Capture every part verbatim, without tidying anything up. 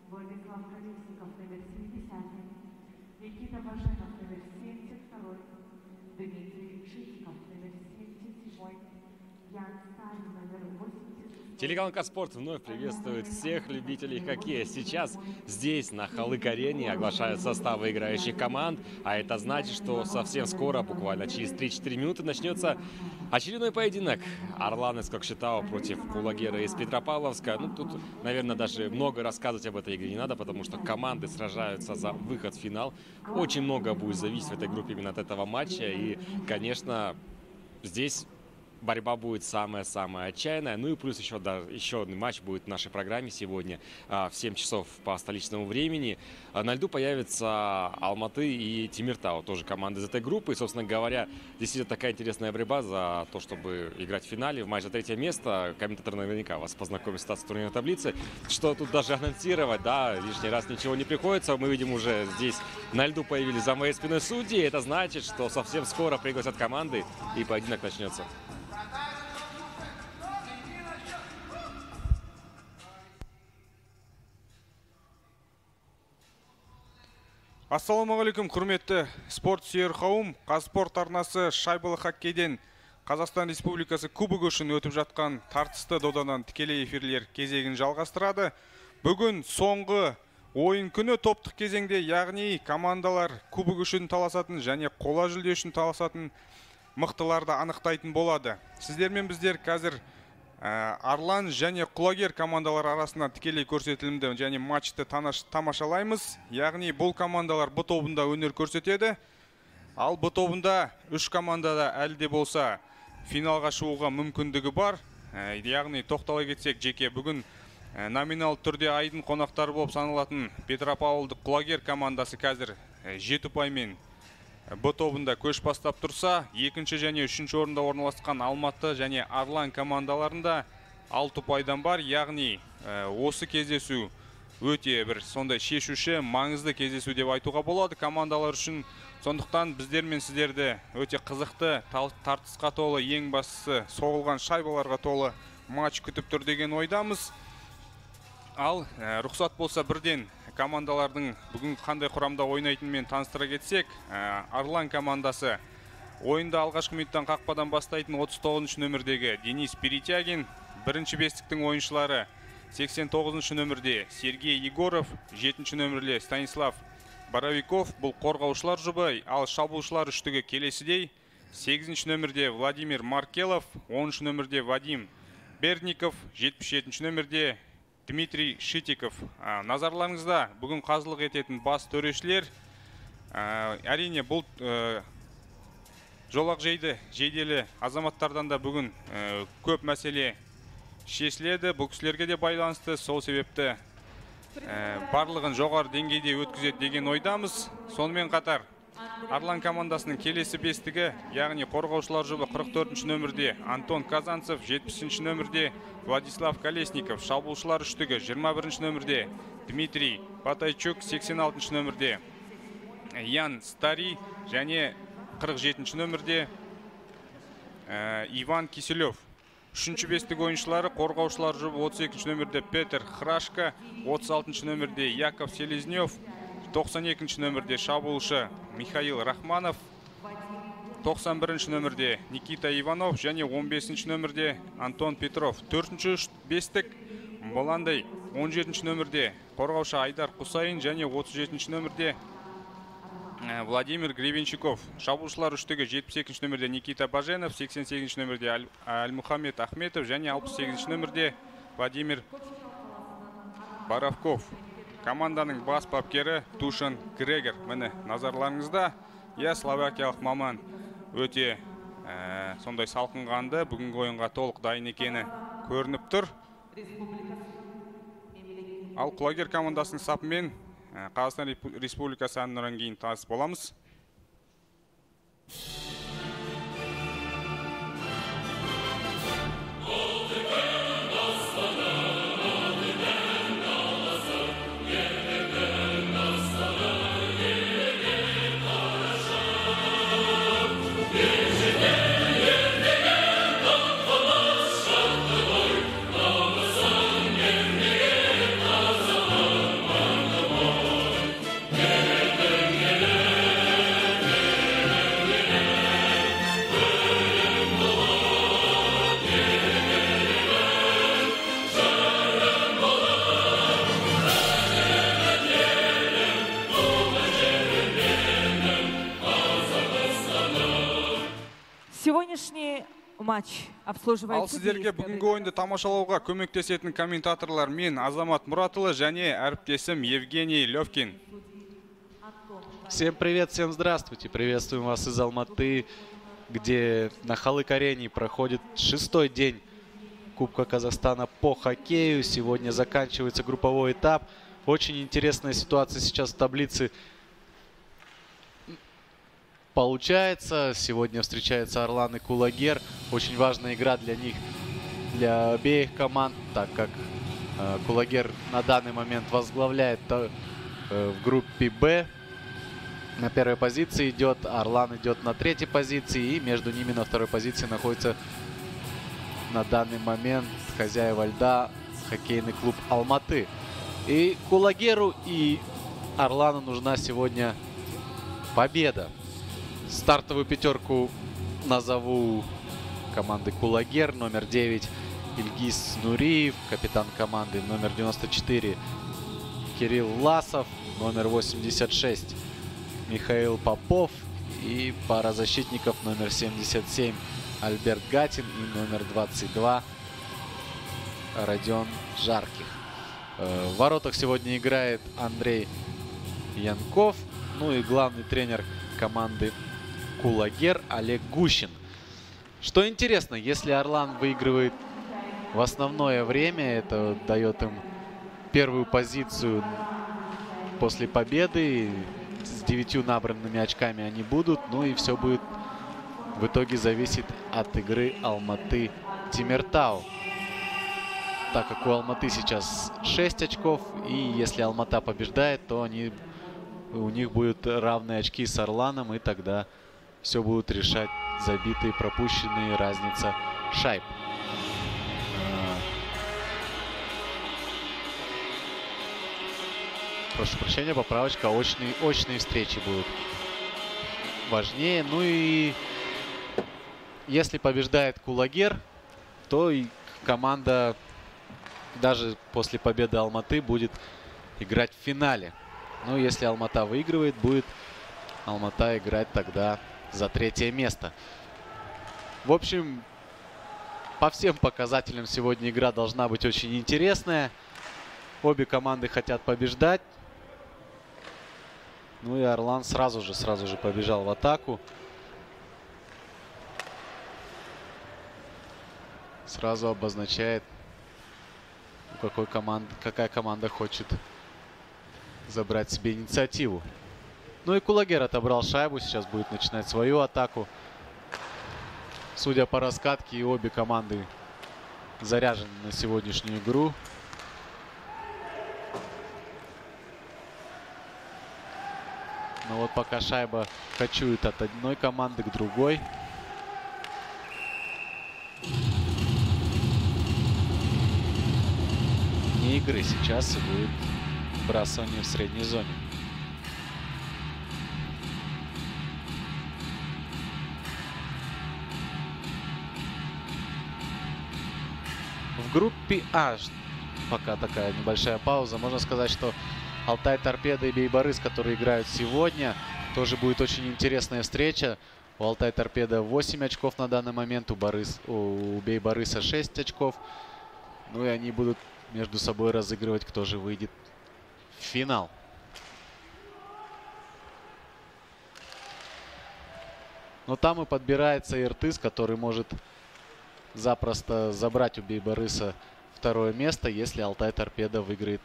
Владислав Колесников, номер семьдесят. Никита Баженов, номер семьдесят два. Дмитрий Шитиков, номер семьдесят семь. Ян Сталин, номер восемьдесят шесть. Телеканал Каспорт вновь приветствует всех любителей хоккея. Сейчас здесь, на Халык-арене, оглашают составы играющих команд. А это значит, что совсем скоро, буквально через три-четыре минуты, начнется очередной поединок. Орлан из Кокшетау против Кулагера из Петропавловска. Ну, тут, наверное, даже много рассказывать об этой игре не надо, потому что команды сражаются за выход в финал. Очень много будет зависеть в этой группе именно от этого матча. И, конечно, здесь борьба будет самая-самая отчаянная. Ну и плюс еще, да, еще один матч будет в нашей программе сегодня а, в семь часов по столичному времени. А на льду появятся Алматы и Темиртау, тоже команды из этой группы. И, собственно говоря, здесь идет такая интересная борьба за то, чтобы играть в финале, в матч за третье место. Комментатор наверняка вас познакомит с ситуацией турнирной таблицы. Что тут даже анонсировать, да, лишний раз ничего не приходится. Мы видим, уже здесь на льду появились за моей спиной судьи. Это значит, что совсем скоро пригласят команды и поединок начнется. Ассалаумағалейкум, құрметті спорт сүйер қауым. Қазспорт арнасы шайбалы хоккейден Қазақстан Республикасы кубогы үшін өтіп жатқан тартысты додадан тікелей эфирлер кезегін жалғастырады. Бүгін соңғы ойын күні топтық кезеңде, яғни командалар кубок үшін таласатын және қола жүлде үшін таласатын мықтыларды анықтайтын болады. Сіздермен біздер қазір Арлан және Құлагер командалар арасында тікелей көрсетілімді және матчты тамашалаймыз. Яғни бұл командалар Б тобында өнер көрсетеді. Ал Б тобында үш командада әлі де болса финалға шығуға мүмкіндігі бар. Яғни тоқтала кетсек, жеке бүгін номинал түрде айдың қонақтары болып саналатын Петропавлдық Құлагер командасы қазір жеті ұпаймен Б тобында көш бастап тұрса, екінші және үшінші орында орналасқан Алматы және Арлан командаларында алты ұпайдан бар. Яғни осы кездесу өте бір сондай шешуші, маңызды кездесу деп айтуға болады командалар үшін. Сондықтан біздер мен сіздерді өте қызықты, тартысқа толы, ең бастысы соғылған шайбаларға толы матч күтіп тұр деген ойдамыз. Ал рұқсат болса бірден командалардың бүгін қандай құрамда ойнайтынымен таныстыра кетсек, Арлан командасы ойында алғашқы минуттан қақпадан бастайтын отыз тоғызыншы нөмірдегі Денис Перетягин, бірінші бестіктің ойыншылары сексен тоғызыншы нөмірде Сергей Егоров, жетінші нөмірде Станислав Боровиков, бұл қорғаушылар жұбы, ал шабуылшылар үштігі келесідей: сегізінші нөмірде Владимир Маркелов, оныншы нөмірде Вадим Бердников, жетпіс жетінші нөмірде Дмитрий Шитиков. Назарларыңызда бүгін қазылық ететін бас төрешілер. Әрине, бұл жолақ жейді, жейделі азаматтардан да бүгін көп мәселе шешіледі. Бұл кісілерге де байланысты, сол себепті барлығын жоғары деңгейде өткізеді деген ойдамыз. Сонымен қатар Арлан командасының келесі бестігі, яғни қорғаушылар жұбы қырық төртінші нөмірде Антон Казанцев, жетпісінші нөмірде Владислав Колесников, шабуылшылар үштігі жиырма бірінші нөмірде Дмитрий Батайчук, сексен алтыншы нөмірде Ян Старий және қырық жетінші нөмірде Иван Киселев. Үшінші бестік ойыншылары қорғаушылар жұбы отыз екінші нөмірде Петр Храшко, отыз алтыншы нөмірде Яков Селезнев, тоқсан екінші нөмірде шабуылшы Михаил Рахманов, тоқсан бірінші нөмірде Никита Иванов және он бесінші нөмірде Антон Петров. Төртінші бестік боландай он жетінші нөмірде қорғаушы Айдар Құсайын және отыз жетінші нөмірде Владимир Гребенщиков. Шабуылшылар үштігі жетпіс екінші нөмірде Никита Баженов, сексен сегізінші нөмірде Альмухаммед Ахметов және алпыс сегізінші нөмірде Владимир Боровков. Команданың бас бапкері Тушан Грегор. Міне назарларыңызда. Я словакиялық маман өте сондай салқынғанды, бүгінгі ойынға толық дайын екені көрініп тұр. Ал Құлагер командасының сапымен Қазақстан Республикасы әнұраннан кейін таныс боламыз. Thank you. Сегодняшний матч обслуживает Ал сіздерге бүгінгі ойынды тамашалауға көмектесетін комментаторлар мен Азамат Мұратұлы және әріптесім Евгений Левкин. Всем привет, всем здравствуйте. Приветствуем вас из Алматы, где на Халык-арене проходит шестой день Кубка Казахстана по хоккею. Сегодня заканчивается групповой этап. Очень интересная ситуация сейчас в таблице получается. Сегодня встречаются Орлан и Кулагер. Очень важная игра для них, для обеих команд, так как э, Кулагер на данный момент возглавляет э, в группе Б. На первой позиции идет, Орлан идет на третьей позиции, и между ними на второй позиции находится на данный момент хозяева льда хоккейный клуб Алматы. И Кулагеру и Орлану нужна сегодня победа. Стартовую пятерку назову команды Кулагер. Номер девять Ильгиз Нуриев, капитан команды. Номер девяносто четыре Кирилл Власов. Номер восемьдесят шесть Михаил Попов. И пара защитников номер семьдесят семь Альберт Гатин и номер двадцать два Родион Жарких. В воротах сегодня играет Андрей Янков. Ну и главный тренер команды Кулагер Олег Гущин. Что интересно, если Орлан выигрывает в основное время, это дает им первую позицию после победы. С девятью набранными очками они будут. Ну и все будет в итоге зависеть от игры Алматы-Тимиртау. Так как у Алматы сейчас шесть очков, и если Алмата побеждает, то они, у них будут равные очки с Орланом, и тогда все будут решать забитые, пропущенные, разница шайб. Прошу прощения, поправочка. Очные, очные встречи будут важнее. Ну и если побеждает Кулагер, то и команда даже после победы Алматы будет играть в финале. Ну, если Алмата выигрывает, будет Алмата играть тогда за третье место. В общем, по всем показателям сегодня игра должна быть очень интересная. Обе команды хотят побеждать. Ну и Орлан сразу же, сразу же побежал в атаку. Сразу обозначает, какой команд, какая команда хочет забрать себе инициативу. Ну и Кулагер отобрал шайбу. Сейчас будет начинать свою атаку. Судя по раскатке, и обе команды заряжены на сегодняшнюю игру. Но вот пока шайба кочует от одной команды к другой. Не игры сейчас, будет вбрасывание в средней зоне. В группе А пока такая небольшая пауза. Можно сказать, что Алтай Торпедо и Бейбарыс, которые играют сегодня, тоже будет очень интересная встреча. У Алтай Торпедо восемь очков на данный момент, у, Барыс, у Бейбарыса шесть очков. Ну и они будут между собой разыгрывать, кто же выйдет в финал. Но там и подбирается Иртыс, который может запросто забрать у Бейбарыса второе место, если Алтай Торпедо выиграет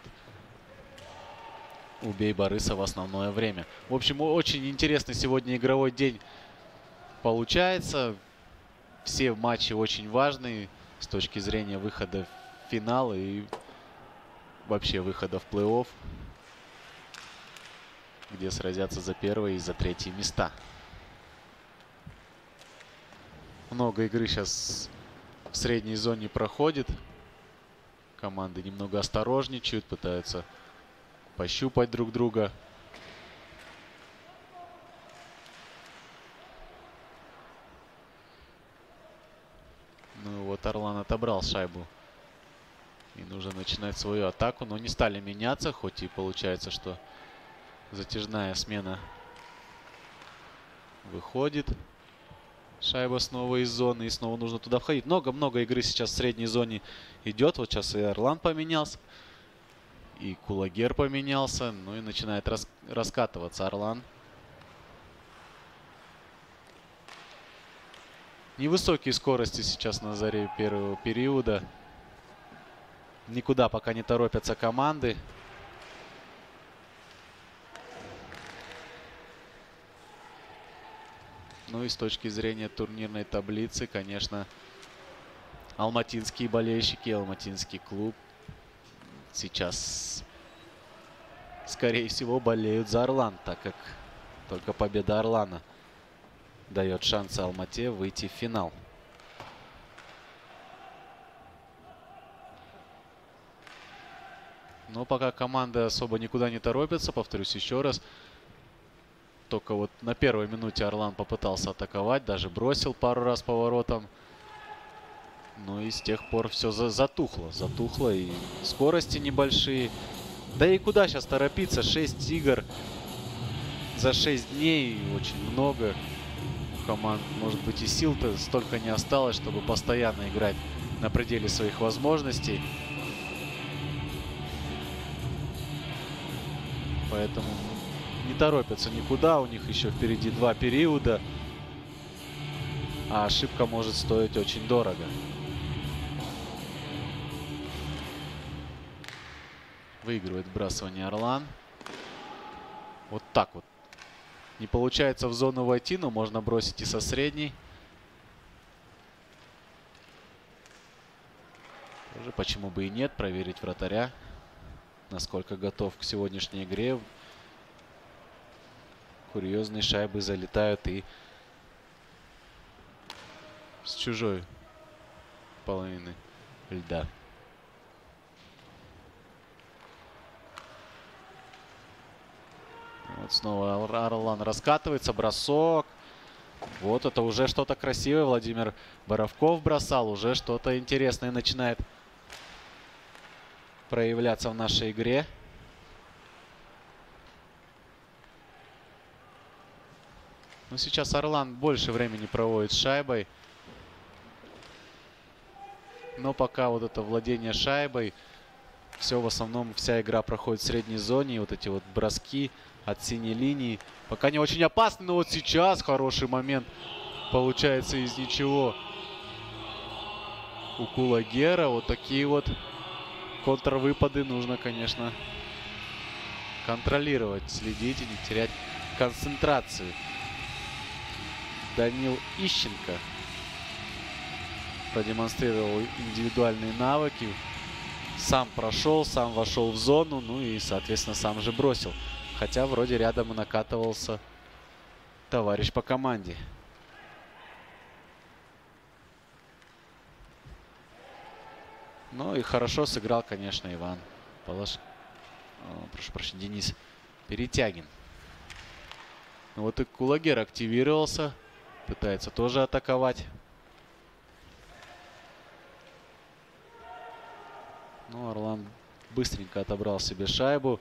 у Бейбарыса в основное время. В общем, очень интересный сегодня игровой день получается. Все матчи очень важные с точки зрения выхода в финал и вообще выхода в плей-офф, где сразятся за первые и за третьи места. Много игры сейчас в средней зоне проходит. Команды немного осторожничают, пытаются пощупать друг друга. Ну вот Орлан отобрал шайбу. И нужно начинать свою атаку. Но не стали меняться, хоть и получается, что затяжная смена выходит. Шайба снова из зоны, и снова нужно туда входить. Много-много игры сейчас в средней зоне идет. Вот сейчас и Орлан поменялся, и Кулагер поменялся. Ну и начинает рас раскатываться Орлан. Невысокие скорости сейчас на заре первого периода. Никуда пока не торопятся команды. Ну и с точки зрения турнирной таблицы, конечно, алматинские болельщики, алматинский клуб сейчас, скорее всего, болеют за Орлан, так как только победа Орлана дает шансы Алмате выйти в финал. Но пока команды особо никуда не торопятся, повторюсь еще раз. Только вот на первой минуте Орлан попытался атаковать, даже бросил пару раз поворотом. Ну и с тех пор все за затухло. Затухло, и скорости небольшие. Да и куда сейчас торопиться? шесть игр за шесть дней. Очень много у команд. Может быть, и сил-то столько не осталось, чтобы постоянно играть на пределе своих возможностей. Поэтому не торопятся никуда. У них еще впереди два периода. А ошибка может стоить очень дорого. Выигрывает вбрасывание Орлан. Вот так вот. Не получается в зону войти, но можно бросить и со средней. Тоже почему бы и нет. Проверить вратаря, насколько готов к сегодняшней игре. Курьезные шайбы залетают и с чужой половины льда. Вот снова Орлан раскатывается. Бросок. Вот это уже что-то красивое. Владимир Боровков бросал. Уже что-то интересное начинает проявляться в нашей игре. Но сейчас Орлан больше времени проводит с шайбой. Но пока вот это владение шайбой, все в основном, вся игра проходит в средней зоне. И вот эти вот броски от синей линии пока не очень опасны. Но вот сейчас хороший момент получается из ничего у Кулагера. Вот такие вот контрвыпады нужно, конечно, контролировать, следить и не терять концентрацию. Данил Ищенко продемонстрировал индивидуальные навыки. Сам прошел, сам вошел в зону, ну и, соответственно, сам же бросил. Хотя вроде рядом и накатывался товарищ по команде. Ну и хорошо сыграл, конечно, Иван Полош... О, прошу прощения, Денис Перетягин. Вот и Кулагер активировался. Пытается тоже атаковать. Ну, Орлан быстренько отобрал себе шайбу.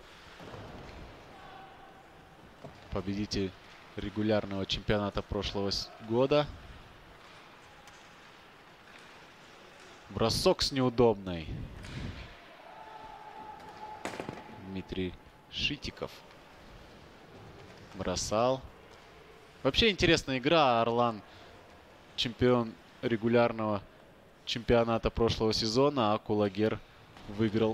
Победитель регулярного чемпионата прошлого года. Бросок с неудобной. Дмитрий Шитиков бросал. Вообще интересная игра. Орлан чемпион регулярного чемпионата прошлого сезона, а Кулагер выиграл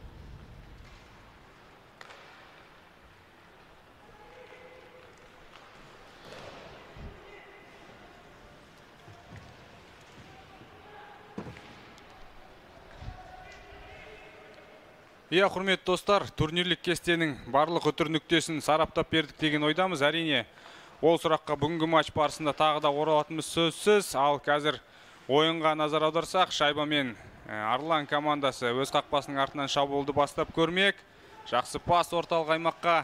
Иә, құрметті достар, турнирлік кестенің барлық үтір нүктесін сараптап бердік деген ойдамыз. Әрине, ол сұраққа бүгінгі матч барысында тағы да оралатынымыз сөзсіз. Ал қазір ойынға назар аударсақ, шайбамен Орлан командасы өз қақпасының артынан шабуылды бастап көрмек. Жақсы пас орталық аймаққа.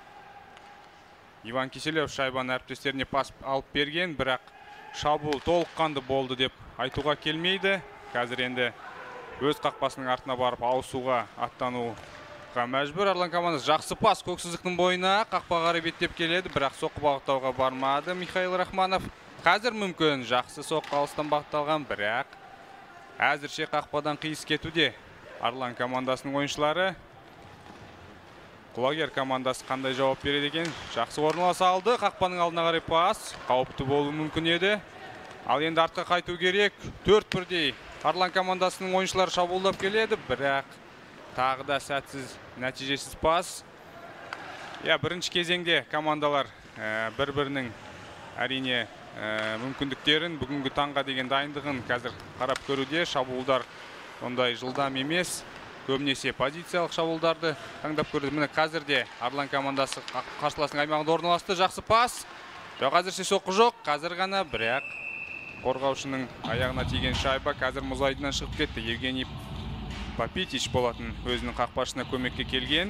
Иван Киселев шайбаны әріптестеріне пас алып берген, бірақ шабуыл толыққанды болды деп айтуға келмейді. Қазір енді өз қақпасының артына барып ауысуға аттануға мәжбүр. Орлан командасы жақсы пас көксіздіктің бойына қақпаға қарай беттеп келеді, бірақ соққы бағыттауға бармады Михаил Рахманов. Қазір мүмкін жақсы соққы алыстан бағытталған, бірақ әзірше қақпадан қиыс кетуде. Арлан командасының ойыншылары. Құлагер командасы қандай жауап береді екен? Жақсы орналаса алды. Қақпаның алдына қарай пас. Қауіпті болуы мүмкін еді. Ал енді артқа қайту керек. төрт бірдей. Арлан командасының ойыншылары шабуылдап келеді, бірақ тағы да сәтсіз, нәтижесіз пас. Я, бірінші кезеңде командалар бір-бірінің әрине мүмкіндіктерін, бүгінгі таңға деген дайындығын қазір қарап көруде. Шабуылдар ондай жылдам емес, көбінесе позициялық шабуылдарды таңдап көрді. Міне қазірде Арлан командасы қарсыласының аймағында орналасты. Жақсы пас. Жоқ, әзірше соққы жоқ. Қазір ғана, бірақ қорғаушының аяғына тиген шайба қазір мұз айдыннан шығып кетті. Евгений Папитич болатын өзінің қақпашысына көмекке келген.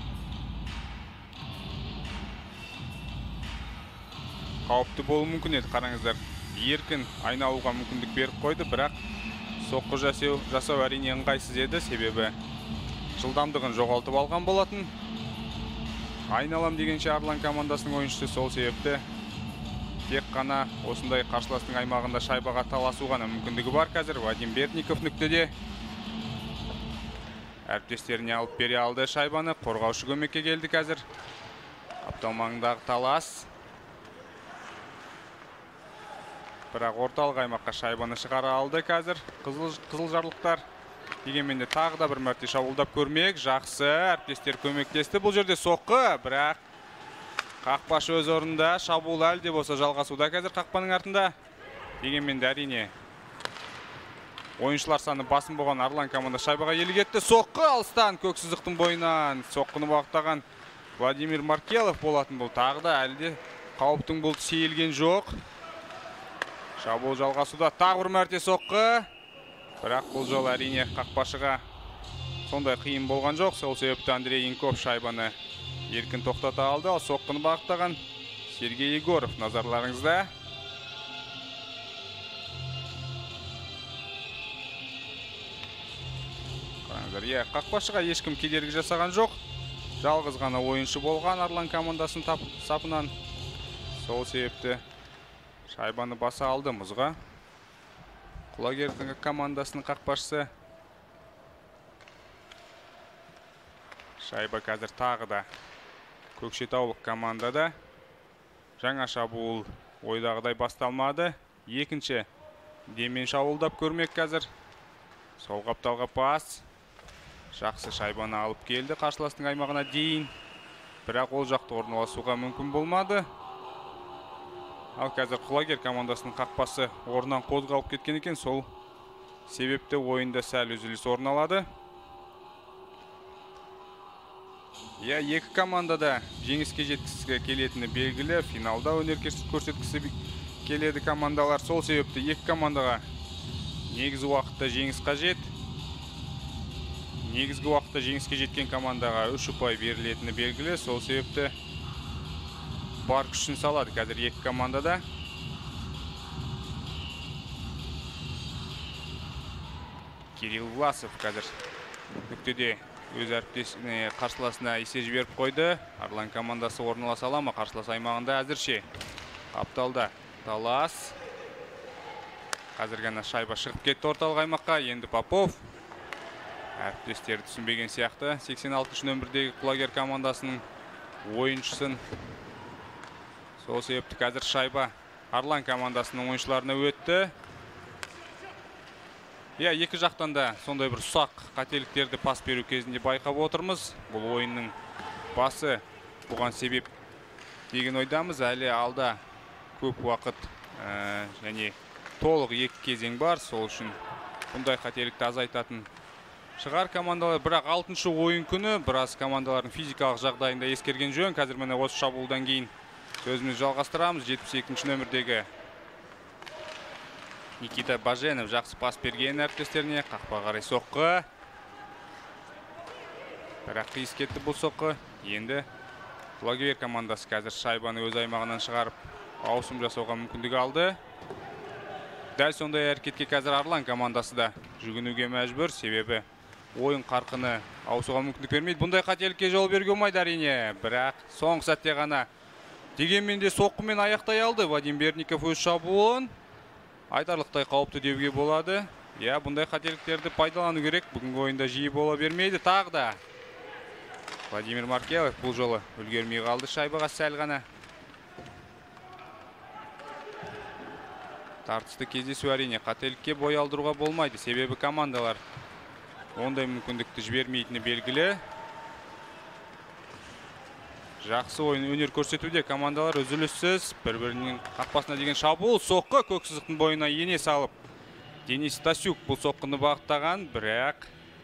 Қауіпті болу мүмкін еді, қараңыздар. Еркін айналуға мүмкіндік беріп қойды, бірақ соққы жасау, жасау әрине ыңғайсыз еді, себебі жылдамдығын жоғалтып алған болатын. Айналам дегенше Арлан командасының ойыншысы, сол себепті тек қана осындай қарсыластың аймағында шайбаға таласу ғана мүмкіндігі бар қазір. Вадим Бертников нүктеде. Әріптестеріне алып бере алды шайбаны. Қорғаушы көмекке келді қазір. Қаптал маңындағы талас. Бірақ орталық аймаққа шайбаны шығара алды қазір. Қызыл, қызыл жарлықтар. Дегенмен де тағы да бір мәрте шабуылдап көрмек. Жақсы, әріптестер көмектесті. Бұл жерде соққы, бірақ қақпашы өз орында. Шабуыл әлде болса жалғасуда қазір қақпаның артында. Дегенмен де әрине ойыншылар саны басым болған Арлан команда шайбаға иелік етті. Соққы алыстан көксыздықтың бойынан соққыны бағыттаған Владимир Маркелов болатын. Бұл тағы да әлде қауіптің бұлты сейілген жоқ. Шабуыл жалғасуда. Тағы бір мәрте соққы. Бірақ бұл жол әрине қақпашыға сондай қиын болған жоқ. Сол себепті Андрей Янков шайбаны еркін тоқтата алды. Ал соққыны бағыттаған Сергей Егоров назарларыңызда. Иә, қақпашыға ешкім кедергі жасаған жоқ. Жалғыз ғана ойыншы болған Арлан командасының сапынан. Сол себепті шайбаны баса алды мұзға. Құлагердің командасының қақпашысы. Шайба қазір тағы да Көкшетаулық командада. Жаңа шабуыл ойдағыдай басталмады. Екінші демен шабуылдап көрмек қазір. Сол қапталға пас. Жақсы шайбаны алып келді қарсыластың аймағына дейін. Бірақ ол жақты орналасуға мүмкін болмады. Ал қазір Құлагер командасының қақпасы орнынан қозғалып кеткен екен. Сол себепті ойында сәл үзіліс орын алады. Иә, екі командада жеңіске жеткісі келетіні белгілі. Финалда өнер көрсеткісі келеді командалар. Сол себепті екі командаға негізгі уақытта жеңіс қажет. Негізгі уақытта жеңіске жеткен командаға үш ұпай берілетіні белгілі. Сол себепті бар күшін салады қазір екі командада. Кирилл Власов қазір нүктеде өз әріптесіне қарсыласына есе жіберіп қойды. Арлан командасы орналаса ала ма қарсылас аймағында әзірше. Қапталда талас. Қазір ғана шайба шығып кетті орталық аймаққа. Енді Попов. Әріптестері түсінбеген сияқты. сексен алтыншы нөмірдегі Құлагер командасының ойыншысын. Сол себепті қазір шайба Арлан командасының ойыншыларына өтті. Иә, екі жақтан да сондай бір ұсақ қателіктерді пас беру кезінде байқап отырмыз. Бұл ойынның басы бұған себеп деген ойдамыз. Әлі алда көп уақыт және толық екі кезең бар. Сол үшін бұндай қателікті азайтатын шығар командалар. Бірақ алтыншы ойын күні біраз командалардың физикалық жағдайында ескерген жөн. Қазір міне осы шабуылдан кейін сөзіміз жалғастырамыз. жетпіс екінші нөмірдегі Никита Баженов жақсы пас берген әріптестеріне. Қақпа қарай соққы. Бірақ қиыс кетті бұл соққы. Енді Құлагер командасы қазір шайбаны өз аймағынан шығарып ауысым жасауға мүмкіндік алды. Дәл сондай әрекетке қазір Арлан командасы да жүгінуге мәжбүр, себебі ойын қарқыны ауысуға мүмкіндік бермейді. Бұндай қателікке жол беруге болмайды әрине, бірақ соңғы сәтте ғана Дегенмен де соққымен аяқтай алды Вадим Берников өз шабуылын. Айтарлықтай қауіпті деуге болады. Я, бұндай қателіктерді пайдалану керек. Бүгінгі ойында жиі бола бермейді. Тағы да Владимир Маркелов бұл жолы үлгермей қалды шайбаға сәл ғана. Тартысты кездесу әрине қателікке бой алдыруға болмайды. Себебі командалар ондай мүмкіндікті жібермейтіні белгілі. Жақсы ойын өнер көрсетуде командалар үзіліссіз. Бір-бірінің қақпасына деген шабуыл. Соққы көк сызықтың бойына ене салып. Денис Стасюк бұл соққыны бағыттаған, бірақ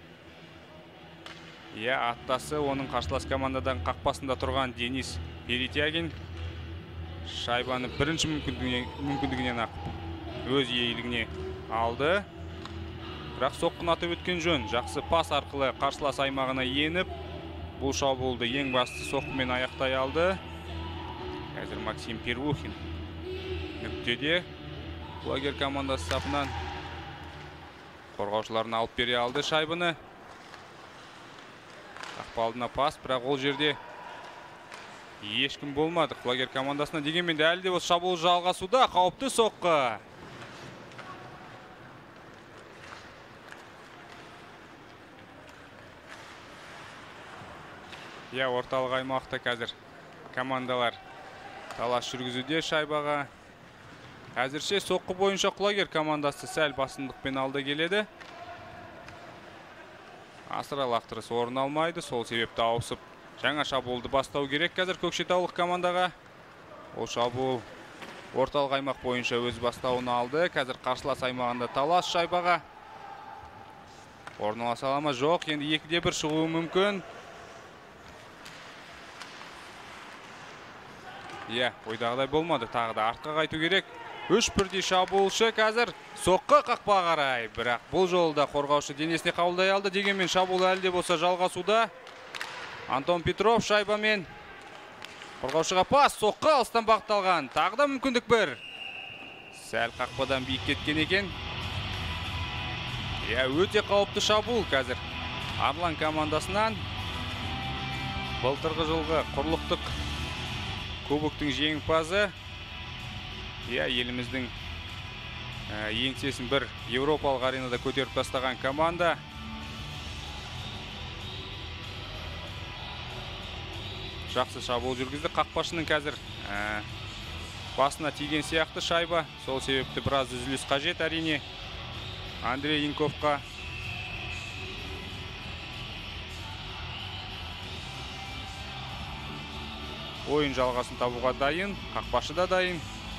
я, аттасы оның қарсылас командадан қақпасында тұрған Денис Перетягин шайбаны бірінші мүмкіндігінен ақ өз иелігіне алды. Бірақ соққыны атып өткен жөн. Жақсы пас арқылы қарсылас аймағына еніп, бұл шабуылды ең басты соққымен аяқтай алды. Қазір Максим Первухин нүктеде Құлагер командасы сапынан қорғаушыларын алып бере алды шайбаны. Қақпалдына пас, бірақ ол жерде ешкім болмады Құлагер командасына. Дегенмен де әлі де осы шабуыл жалғасуда. Қауіпті соққы. Я, орталық аймақта қазір командалар талас жүргізуде шайбаға. Әзірше соққы бойынша Құлагер командасы сәл басымдықпен алда келеді. Асыра лақтырыс орын алмайды. Сол себепті ауысып жаңа шабуылды бастау керек қазір көкшетаулық командаға. Ол шабуыл орталық аймақ бойынша өз бастауын алды. Қазір қарсылас аймағында талас шайбаға. Орналаса ала ма? Жоқ, енді екіде бір шығуы мүмкін. Иә, ойдағыдай болмады. Тағы да артқа қайту керек. Үш бірдей шабуылшы қазір соққы қақпа қарай. Бірақ бұл жолда қорғаушы денесіне қабылдай алды. Дегенмен шабуыл әлі де болса жалғасуда. Антон Петров шайбамен. Қорғаушыға пас, соққы алыстан бағытталған. Тағы да мүмкіндік бір. Сәл қақпадан биік кеткен екен. Иә, өте қауіпті шабуыл қазір Арлан командасынан. Былтырғы жылғы құрлықтық кубоктың жеңімпазы. Иә, еліміздің еңсесін бір Еуропалық аренада көтеріп тастаған команда. Жақсы шабуыл жүргізді. Қақпашының қазір басына тиген сияқты шайба. Сол себепті біраз үзіліс қажет әрине Андрей Янковқа. Ойын жалғасын табуға дайын. Қақпашы да дайын.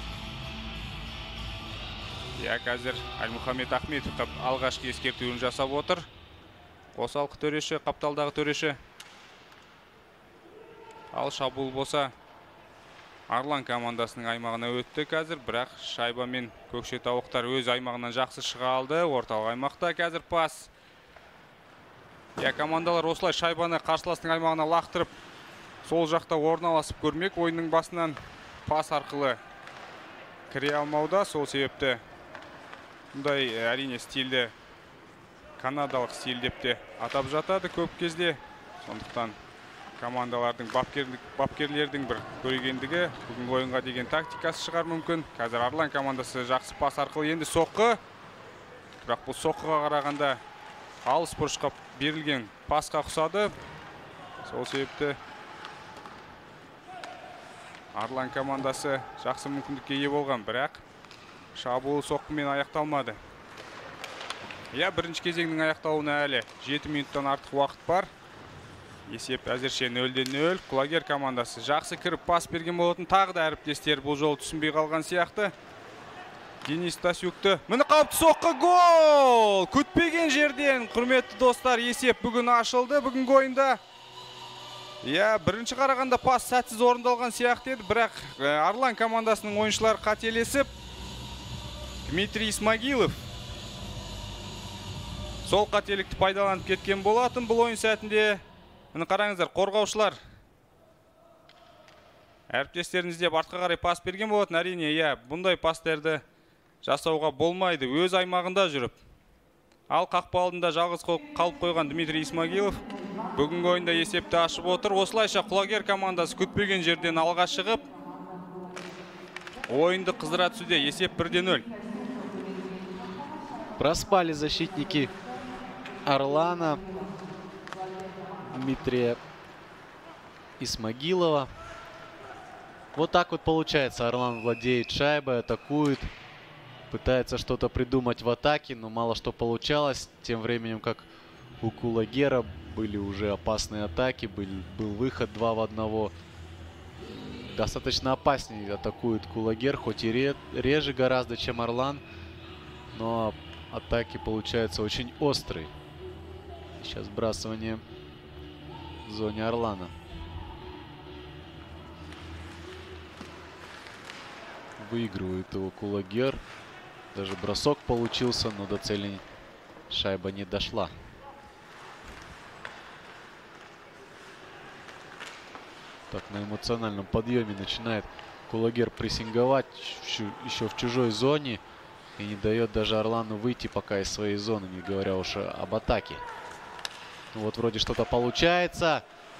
Я, қазір Альмухамед Ахметов алғашқы ескертуін жасап отыр. Қосалқы төреші, қапталдағы төреші. Ал шабуыл болса Арлан командасының аймағына өтті қазір, бірақ шайбамен көкшетаулықтар өз аймағынан жақсы шыға алды. Орталық аймақта қазір пас. Я, командалар осылай шайбаны қарсыластың аймағына лақтырып, сол жақта орналасып көрмек. Ойынның басынан пас арқылы кіре алмауда. Сол себепті бұндай әрине стилді канадалық стиль деп те атап жатады көп кезде. Сондықтан командалардың бапкерлердің бір көрегендігі, бүгінгі ойынға деген тактикасы шығар мүмкін. Қазір Арлан командасы жақсы пас арқылы енді соққы. Бірақ бұл соққыға қарағанда алыс бұрышқа берілген пасқа ұқсады. Сол себепті Арлан командасы жақсы мүмкіндікке ие болған, бірақ шабуыл соққымен аяқталмады. Я, бірінші кезеңнің аяқтауына әлі жеті минуттан артық уақыт бар. Есеп әзірше нөлде нөл. Құлагер командасы жақсы кіріп пас берген болатын. Тағы да әріптестер бұл жолы түсінбей қалған сияқты. Денис Стасюкты. Міне қауіпті соққы, гол! Күтпеген жерден, құрметті достар, есеп бүгін ашылды бүгінгі ойында. Я, бірінші қарағанда пас сәтсіз орындалған сияқты еді, бірақ Арлан командасының ойыншылары қателесіп, Дмитрий Исмагилов сол қателікті пайдаланып кеткен болатын бұл ойын сәтінде. Міне қараңыздар, қорғаушылар әріптестеріңіз деп артқа қарай пас берген болатын. Әрине, я, бұндай пастерді жасауға болмайды өз аймағында жүріп. Ал қақпа алдында жалғыз қалып қойған Дмитрий Исмагилов бүгінгі ойында есепті ашып отыр. Осылайша Құлагер командасы күтпеген жерден алға шығып, Ойынды қыздыра түсуде. Есеп бір де нөл. Проспали защитники Орлана, Дмитрия Исмагилова. Вот так вот получается. Орлан владеет шайбой, атакует. Пытается что-то придумать в атаке, но мало что получалось. Тем временем, как у Кулагера были уже опасные атаки. Был, был выход два в одного. Достаточно опаснее атакует Кулагер, хоть и ре, реже гораздо, чем Орлан. Но атаки получаются очень острые. Сейчас сбрасывание в зоне Орлана. Выигрывает его Кулагер. Даже бросок получился, но до цели шайба не дошла. Так, на эмоциональном подъеме начинает Кулагер прессинговать еще в чужой зоне. И не дает даже Орлану выйти пока из своей зоны, не говоря уж об атаке. Ну вот вроде что-то получается.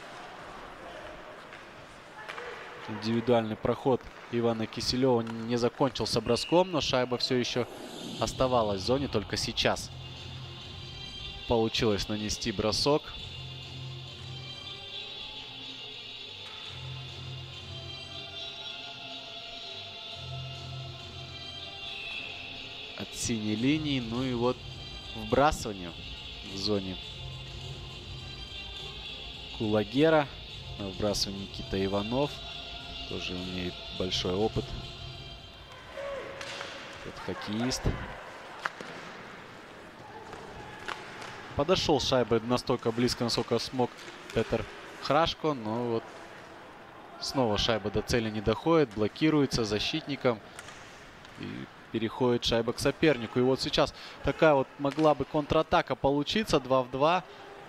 Индивидуальный проход Ивана Киселева не закончился броском, но шайба все еще оставалась в зоне. Только сейчас получилось нанести бросок. От синей линии. Ну и вот вбрасывание в зоне Кулагера. На вбрасывание Никита Иванов. Тоже имеет большой опыт. Этот хоккеист. Подошел с шайбой настолько близко, насколько смог Петр Храшко. Но вот снова шайба до цели не доходит. Блокируется защитником. И переходит шайба к сопернику. И вот сейчас такая вот могла бы контратака получиться. два в два.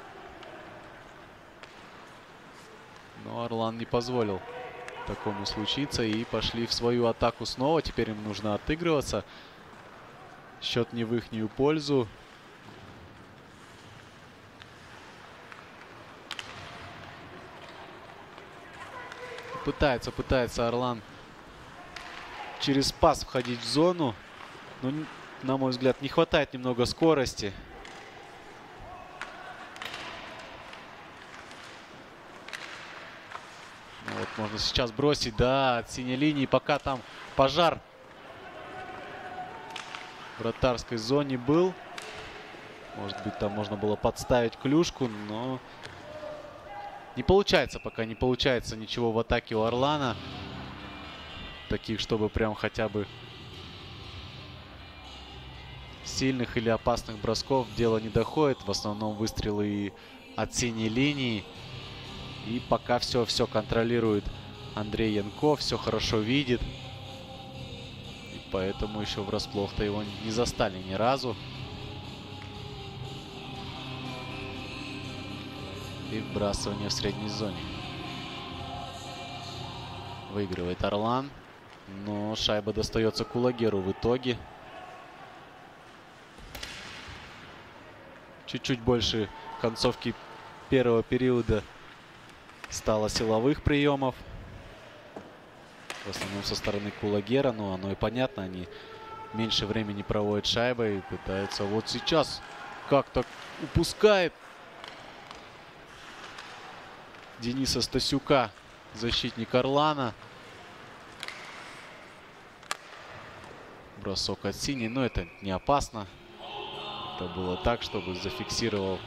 Но Орлан не позволил такому случиться. И пошли в свою атаку снова. Теперь им нужно отыгрываться. Счет не в ихнюю пользу. Пытается, пытается Орлан через пас входить в зону. Но, на мой взгляд, не хватает немного скорости. Вот, можно сейчас бросить, да, от синей линии. Пока там пожар в вратарской зоне был. Может быть, там можно было подставить клюшку, но не получается пока, не получается ничего в атаке у Орлана. Таких, чтобы прям хотя бы сильных или опасных бросков дело не доходит. В основном выстрелы и от синей линии. И пока все, все контролирует Андрей Янков, все хорошо видит. И поэтому еще врасплох-то его не застали ни разу. И вбрасывание в средней зоне. Выигрывает Орлан. Но шайба достается Кулагеру в итоге. Чуть-чуть больше концовки первого периода стало силовых приемов. В основном со стороны Кулагера. Ну, оно и понятно. Они меньше времени проводят шайбой и пытаются. Вот сейчас как-то упускает Дениса Стасюка защитник Орлана. Бросок от синей, но это не опасно. Это было так, чтобы зафиксировал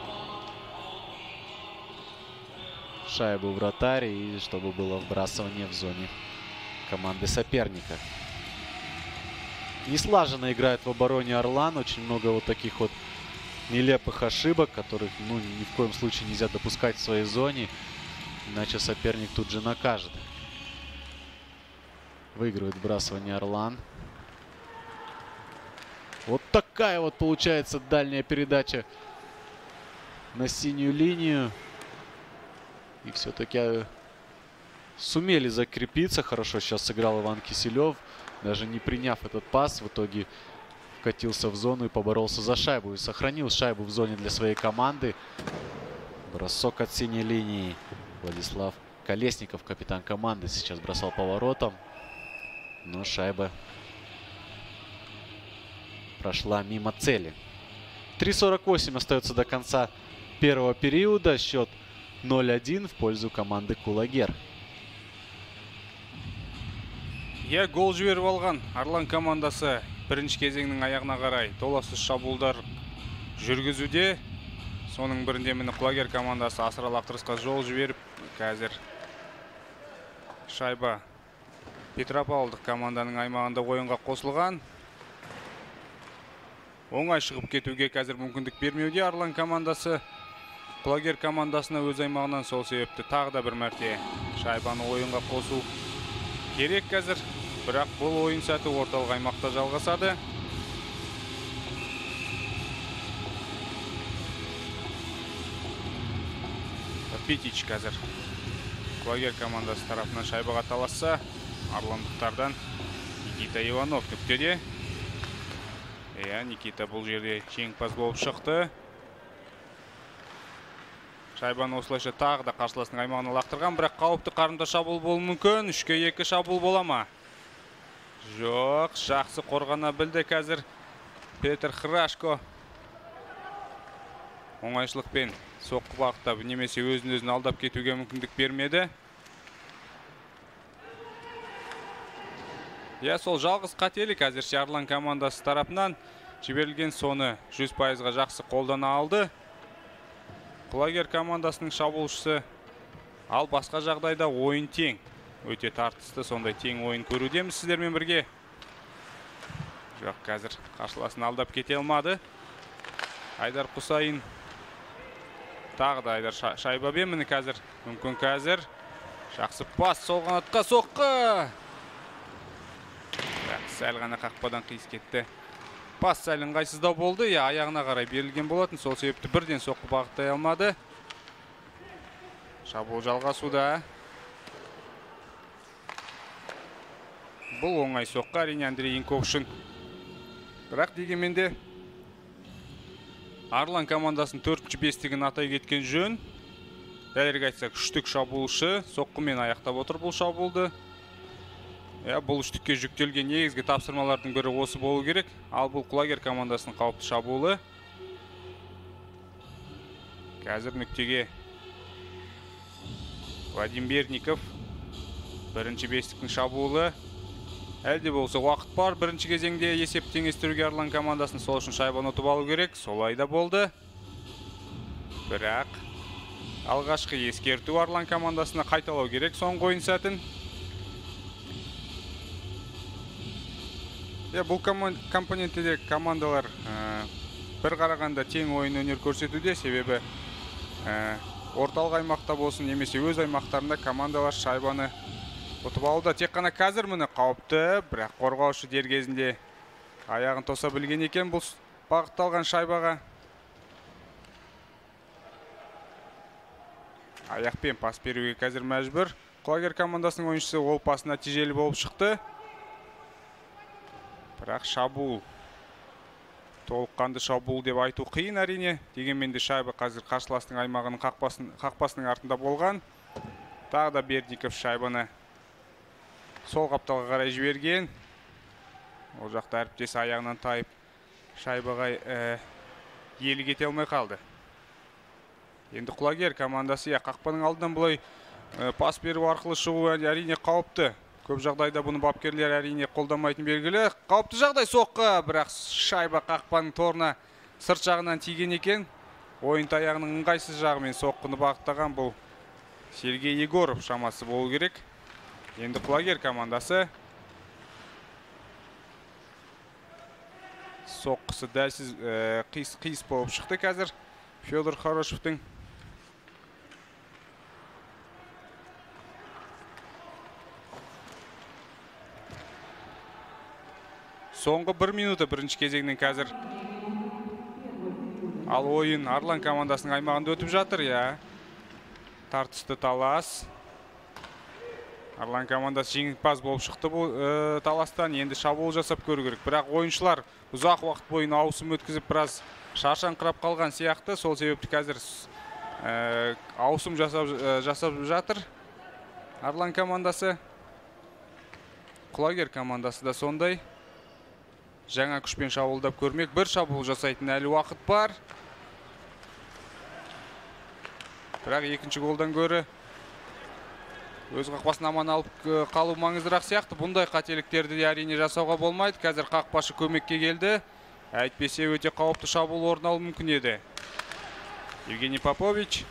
шайбу вратарь и чтобы было вбрасывание в зоне команды соперника. Неслаженно играет в обороне Орлан. Очень много вот таких вот нелепых ошибок, которых ну, ни в коем случае нельзя допускать в своей зоне. Иначе соперник тут же накажет. Выигрывает вбрасывание Орлан. Вот такая вот получается дальняя передача на синюю линию. И все-таки сумели закрепиться. Хорошо сейчас сыграл Иван Киселев. Даже не приняв этот пас, в итоге вкатился в зону и поборолся за шайбу. И сохранил шайбу в зоне для своей команды. Бросок от синей линии. Владислав Колесников, капитан команды, сейчас бросал поворотом. но шайба прошла мимо цели. три сорок восемь остается до конца первого периода. Счет ноль один в пользу команды Кулагер. Е, гол жіберіп алған Арлан командасы бірінші кезеңнің аяғына қарай толассыз шабуылдар жүргізуде. Соның бірінде міне Кулагер командасы асыра лақтырысқа жол жіберіп, қазір шайба Петропавлдық команданың аймағында ойынға қосылған. Оңай шығып кетуге қазір мүмкіндік бермеуде Арлан командасы. Кулагер командасына өз аймағынан, сол себепті тағы да бір мәрте шайбаны ойынға қосу керек қазір. Бірақ бұл ойын сәті орталық аймақта жалғасады. Петич қазір Кулагер командасы тарапынан шайбаға таласса, арландықтардан Никита Иванов нүктеде. Иә, Никита бұл жерде жеңімпаз болып шықты. Шайбаны осылайша тағы да қарсыласының аймағына лақтырған, бірақ қауіпті қарымта шабуыл болуы мүмкін. үшке екі шабуыл бола ма? Жоқ, жақсы қорғана білді қазір Петр Храшко. Оңайшылықпен соққы бағыттап немесе өзін-өзін алдап кетуге мүмкіндік бермеді. Я, сол жалғыз қателік әзірше Арлан командасы тарапынан жіберілген, соны жүз пайызға жақсы қолдана алды Кулагер командасының шабуылшысы. Ал басқа жағдайда ойын тең. Өте тартысты, сондай тең ойын көрудеміз сіздермен бірге. Жоқ, қазір қарсыласын алдап кете алмады. Айдар Құсайын. Тағы да Айдар шайба бе, міне қазір. Мүмкін қазір. Жақсы пас, сол қанатқа соққы. Сәл ғана қақпадан қиыс кетті. Пас сәл ыңғайсыздау болды. Я, аяғына қарай берілген болатын. Сол себепті бірден соққы бағыттай алмады. Шабуыл жалғасуда. Бұл оңай соққы әрине Андрей Янков үшін. Бірақ дегенменде Арлан командасын төртінші бестігін атай кеткен жөн. Дәлірек айтсақ, үштік шабуылшы соққымен аяқтап отыр бұл шабуылды. Иә, бұл үштікке жүктелген негізгі тапсырмалардың бірі осы болу керек. Ал бұл Кулагер командасының қауіпті шабуылы. Қазір нүктеге Вадим Берников. Бірінші бестіктің шабуылы. Әлде болса уақыт бар. Бірінші кезеңде есеп теңестіруге Арлан командасын, сол үшін шайбаны ұтып алу керек. Солай да болды. Бірақ алғашқы ескерту Арлан командасына қайталау керек соңғы ойын сәтін. Бұл компонентте командалар бір қарағанда тең ойын өнер көрсетуде, себебі орталық аймақта болсын, немесе өз аймақтарында командалар шайбаны ұтып алуда. Тек қана қазір міне қауіпті, бірақ қорғаушы дер кезінде аяғын тоса білген екен бұл бағытталған шайбаға. Аяқпен пас беруге қазір мәжбүр. Кулагер командасының ойыншысы, ол пас нәтижелі болып шықты. Бірақ шабуыл, толыққанды шабуыл деп айту қиын әрине. Дегенмен де шайба қазір қарсыластың аймағының қақпасының артында болған. Тағы да Бердников шайбаны сол қапталға қарай жіберген. Ол жақта әріптесі аяғынан тайып шайбаға иелік ете алмай қалды. Енді Кулагер командасы қақпаның алдынан бұлай пас беру арқылы шығу әрине қауіпті. Көп жағдайда бұны бапкерлер әрине қолдамайтын белгілі. Қауіпті жағдай соққы, бірақ шайба қақпаның торына сырт жағынан тиген екен. Ойын таяғының ыңғайсыз жағымен соққыны бағыттаған бұл Сергей Егоров шамасы болу керек. Енді Кулагер командасы соққысы дәлсіз қиыс болып шықты қазір Федор Хорошевтің. Соңғы бір минуты бірінші кезеңнен қазір. Ал ойын Арлан командасының аймағында өтіп жатыр, я. Тартысты талас. Арлан командасы жеңімпаз болып шықты бұл таластан. Енді шабуыл жасап көру керек. Бірақ ойыншылар ұзақ уақыт бойына ауысым өткізіп, біраз шаршаңқырап қалған сияқты. Сол себепті қазір ауысым жасап жатыр Арлан командасы. Құлагер командасы да сондай. Жаңа күшпен шабуылдап көрмек. Бір шабуыл жасайтын әлі уақыт бар. Бірақ екінші голдан гөрі өз қақпасын аман алып қалу маңыздырақ сияқты. Бұндай қателіктерді де әрине жасауға болмайды. Қазір қақпашы көмекке келді. Әйтпесе өте қауіпті шабуыл орын алуы мүмкін еді. Евгений Попович.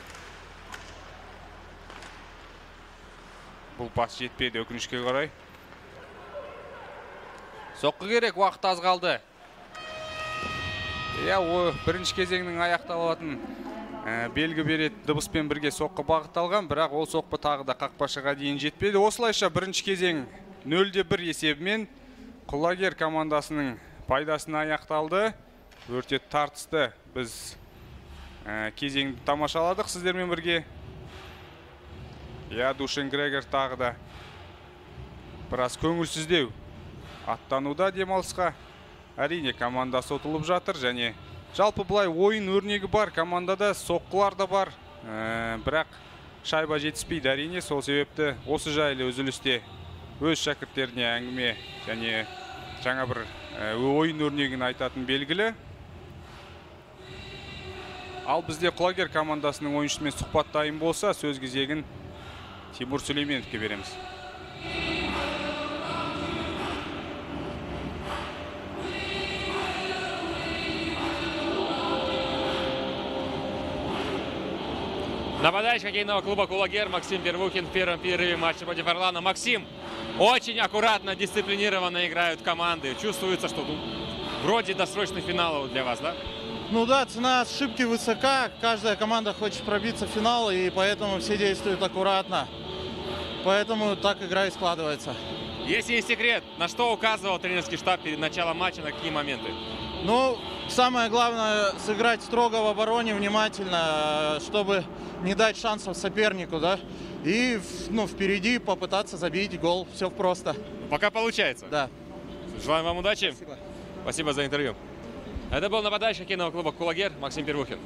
Бұл пас жетпеді өкінішке қарай. Соққы керек, уақыт аз қалды. Иә, о бірінші кезеңнің аяқталатын белгі береді, дыбыспен бірге соққы бағытталған, бірақ ол соққы тағы да қақпашыға дейін жетпеді. Осылайша бірінші кезең нөл-де бір есебімен Құлагер командасының пайдасына аяқталды. Өрте тартысты. Біз кезеңді тамашаладық сіздермен бірге. Я, Душен Грегор тағы да біраз көңілсіздеу аттануда демалысқа. Әрине командасы ұтылып жатыр және жалпы бұлай ойын өрнегі бар, командада соққылар да бар, бірақ шайба жетіспейді. Әрине сол себепті осы жайлы үзілісте өз шәкірттеріне әңгіме және жаңа бір ойын өрнегін айтатын белгілі. Ал бізде Құлагер командасының ойыншысымен сұхбат дайын болса, сөз кезегін Тимур Сүлейменовке береміз. Нападающий хоккейного клуба «Кулагер» Максим Первухин в первом перерыве матча против Орлана. Максим, очень аккуратно, дисциплинированно играют команды. Чувствуется, что ну, вроде досрочный финал для вас, да? Ну да, цена ошибки высока. Каждая команда хочет пробиться в финал, и поэтому все действуют аккуратно. Поэтому так игра и складывается. Если не секрет, на что указывал тренерский штаб перед началом матча, на какие моменты? Ну, самое главное сыграть строго в обороне, внимательно, чтобы не дать шансов сопернику, да, и ну, впереди попытаться забить гол. Все просто. Пока получается. Да. Желаем вам удачи. Спасибо. Спасибо за интервью. Это был нападающий хоккейного клуба «Кулагер» Максим Первухин.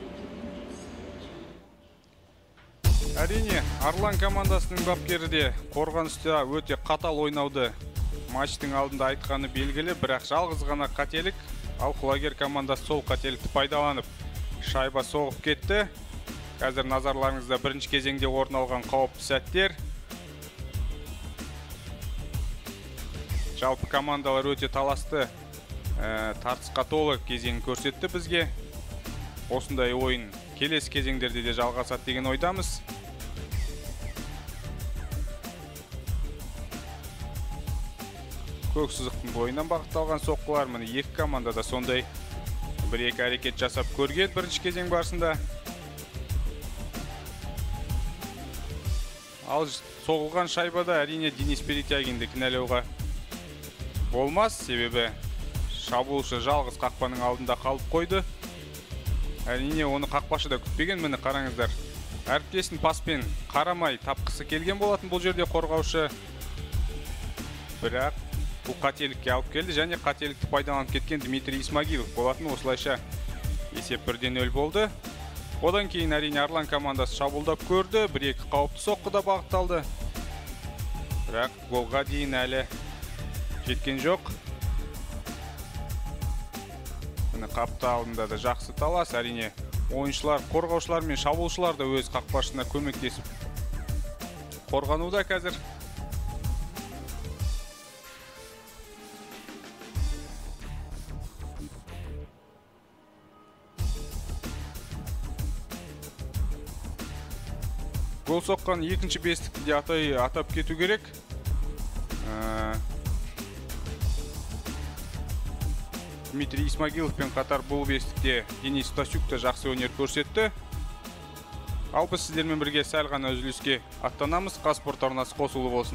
Әрине, Арлан командасының бапкері де қорғаныста өте қатал ойнауды матчтың алдында айтқаны белгілі, бірақ жалғыз ғана қателік. Ал Құлагер командасы сол қателікті пайдаланып шайба соғып кетті. Қазір назарларыңызда бірінші кезеңде орын алған қауіпті сәттер. Жалпы командалар өте таласты, тартысқа толы кезең көрсетті бізге. Осындай ойын келесі кезеңдерде де жалғасады деген ойдамыз. Көк сызықтың бойынан бағытталған соққылар, міне екі команда да сондай бір-екі әрекет жасап көрген бірінші кезең барысында. Ал соғылған шайбада әрине Денис Перетягинді кінәлауға болмас, себебі шабуылшы жалғыз қақпаның алдында қалып қойды. Әрине оны қақпашы да күтпеген, міне қараңыздар. Әріптесін паспен қарамай тапқысы келген болатын бұл жерде қорғаушы. Бірақ бұл қателікке алып келді және қателікті пайдаланып кеткен Дмитрий Исмагилов болатын. Осылайша есеп бірден нөл болды. Одан кейін әрине Арлан командасы шабуылдап көрді, бір-екі қауіпті соққы да бағытталды. Бірақ голға дейін әлі жеткен жоқ. Міне қапты алдында да жақсы талас. Әрине ойыншылар, қорғаушылар мен шабуылшылар да өз қақпашына көмектесіп қорғануда қазір. Гол соққан екінші бестікті де атай атап кету керек. Дмитрий Исмагиловпен қатар бұл бестікте Денис Стасюк та жақсы өнер көрсетті. Ал біз сіздермен бірге сәл ғана үзіліске аттанамыз. Қазспорт арнасы қосулы болсын.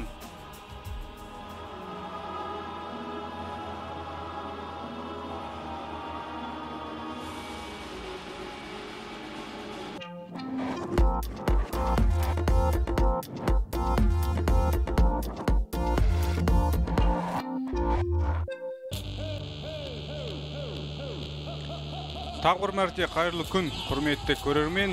Тағы бір мәрте қайырлы күн, құрметті көрермен.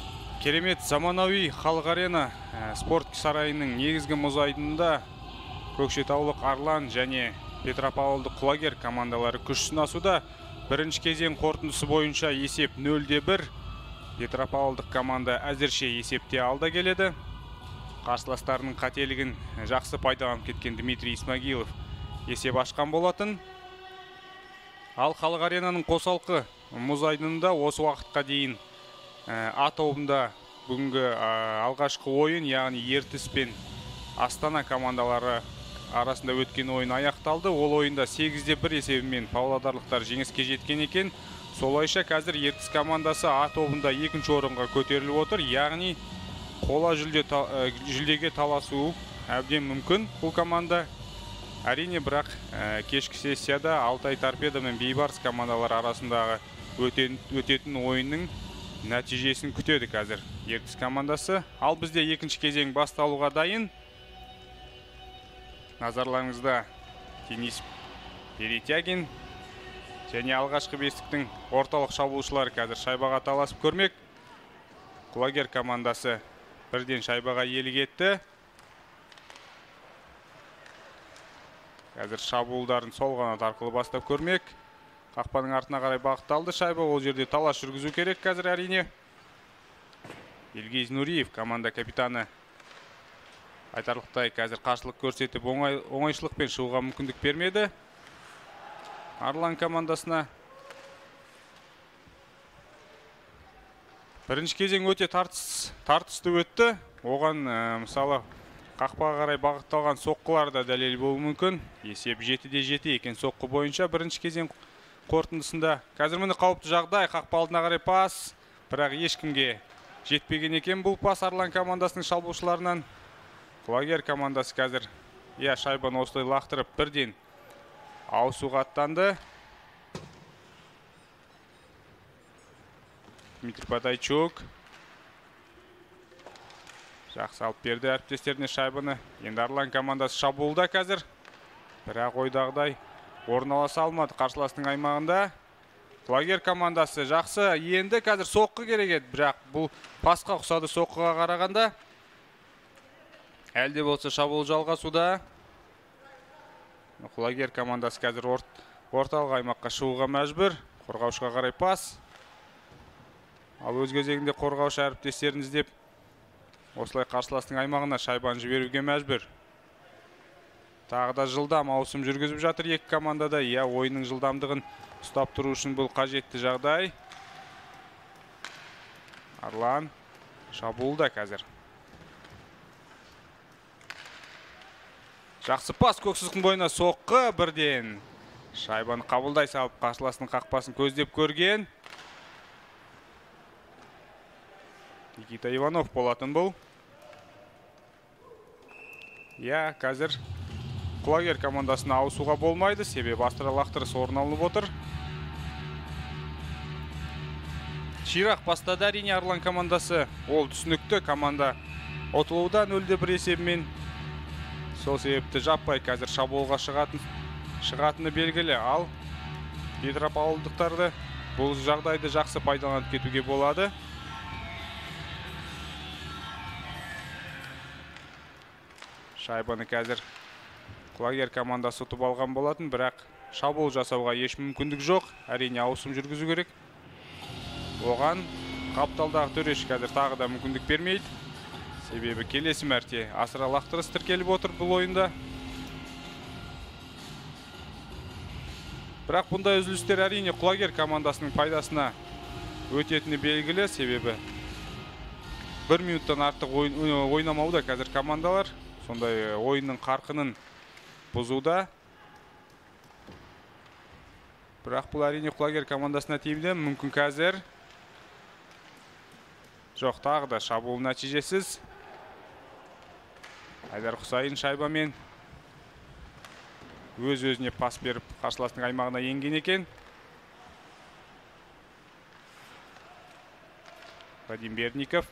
Керемет заманауи халық арена спорт сарайының негізгі мұз айдынында Көкшетаулық Арлан және Петропавлдық Құлагер командалары күш сынасуда. Бірінші кезең қорытындысы бойынша есеп нөл де бір. Петропавлдық команда әзірше есепте алда келеді. Қарсыластарының қателігін жақсы пайдаланып кеткен Дмитрий Исмагилов есеп ашқан болатын. Ал халық аренаның қосалқы мұз айдынында осы уақытқа дейін А тобында бүгінгі алғашқы ойын, яғни Ертіс пен Астана командалары арасында өткен ойын аяқталды. Ол ойында сегіз де бір есебімен павлодарлықтар жеңіске жеткен екен. Солайша қазір Ертіс командасы А тобында екінші орынға көтеріліп отыр. Яғни қола жүлде, жүлдеге таласуы әбден мүмкін бұл команда. Әрине, бірақ кешкі сессияда Алтай Торпедо мен Бейбарс командалары арасындағы өтетін ойынның нәтижесін күтеді қазір Ертіс командасы. Ал бізде екінші кезең басталуға дайын. Назарларыңызда Денис Перетягин және алғашқы бестіктің орталық шабуылшылары қазір шайбаға таласып көрмек. Құлагер командасы бірден шайбаға иелік етті. Қазір шабуылдарын сол қанат арқылы бастап көрмек. Қақпаның артына қарай бағытталды шайба. Ол жерде талас жүргізу керек қазір әрине. Илгиз Нуриев, команда капитаны, айтарлықтай қазір қарсылық көрсетіп оңайшылықпен шығуға мүмкіндік бермеді Арлан командасына. Бірінші кезең өте тартысты өтті. Оған мысалы қақпаға қарай бағытталған соққылар да дәлел болуы мүмкін. Есеп жеті де жеті екен соққы бойынша бірінші кезең қорытындысында. Қазір міне қауіпті жағдай, қақпа алдына қарай пас, бірақ ешкімге жетпеген екен бұл пас Арлан командасының шабуылшыларынан. Құлагер командасы қазір иә шайбаны осылай лақтырып бірден ауысуға аттанды. Дмитрий Батайчук жақсы алып берді әріптестеріне шайбаны. Енді Арлан командасы шабуылда қазір, бірақ ойдағыдай орналаса алмады қарсыластың аймағында. Құлагер командасы жақсы енді қазір соққы керек еді, бірақ бұл пасқа ұқсады соққыға қарағанда. Әлде болса шабуыл жалғасуда. Құлагер командасы қазір орталық аймаққа шығуға мәжбүр. Қорғаушыға қарай пас. Ал өз кезегінде қорғаушы әріптестерін іздеп осылай қарсыластың аймағына шайбаны жіберуге мәжбүр. Тағы да жылдам ауысым жүргізіп жатыр екі командада. Иә, ойынның жылдамдығын ұстап тұру үшін бұл қажетті жағдай. Арлан шабуылда қазір. Жақсы пас, көксіздің бойына соққы бірден. Шайбаны қабылдай салып қарсыластың қақпасын көздеп көрген. Никита Иванов болатын бұл. Иә, қазір Құлагер командасына ауысуға болмайды, себебі астыра лақтырыс орын алынып отыр. Ширақ бастады әрине Арлан командасы. Ол түсінікті, команда ұтылуда нөл де бір есебімен. Сол себепті жаппай қазір шабуылға шығатыны белгілі. Ал Петропавлдықтарды бұл жағдайды жақсы пайдаланып кетуге болады. Шайбаны қазір Құлагер командасы ұтып алған болатын, бірақ шабуыл жасауға еш мүмкіндік жоқ. Әрине ауысым жүргізу керек. Оған қапталдағы төреші қазір тағы да мүмкіндік бермейді. Себебі келесі мәрте асыра лақтырыс тіркеліп отыр бұл ойында. Бірақ бұндай үзілістер әрине Құлагер командасының пайдасына өтетіні белгілі, себебі бір минуттан артық ойнамауда қазір командалар. Сондай ойынның қарқынын бұзуда. Бірақ бұл әрине Құлагер командасына тиімді. Мүмкін қазір. Жоқ, тағы да шабуыл нәтижесіз. Айдар Құсайын шайбамен өз-өзіне пас беріп қарсыластың аймағына енген екен. Вадим Берников.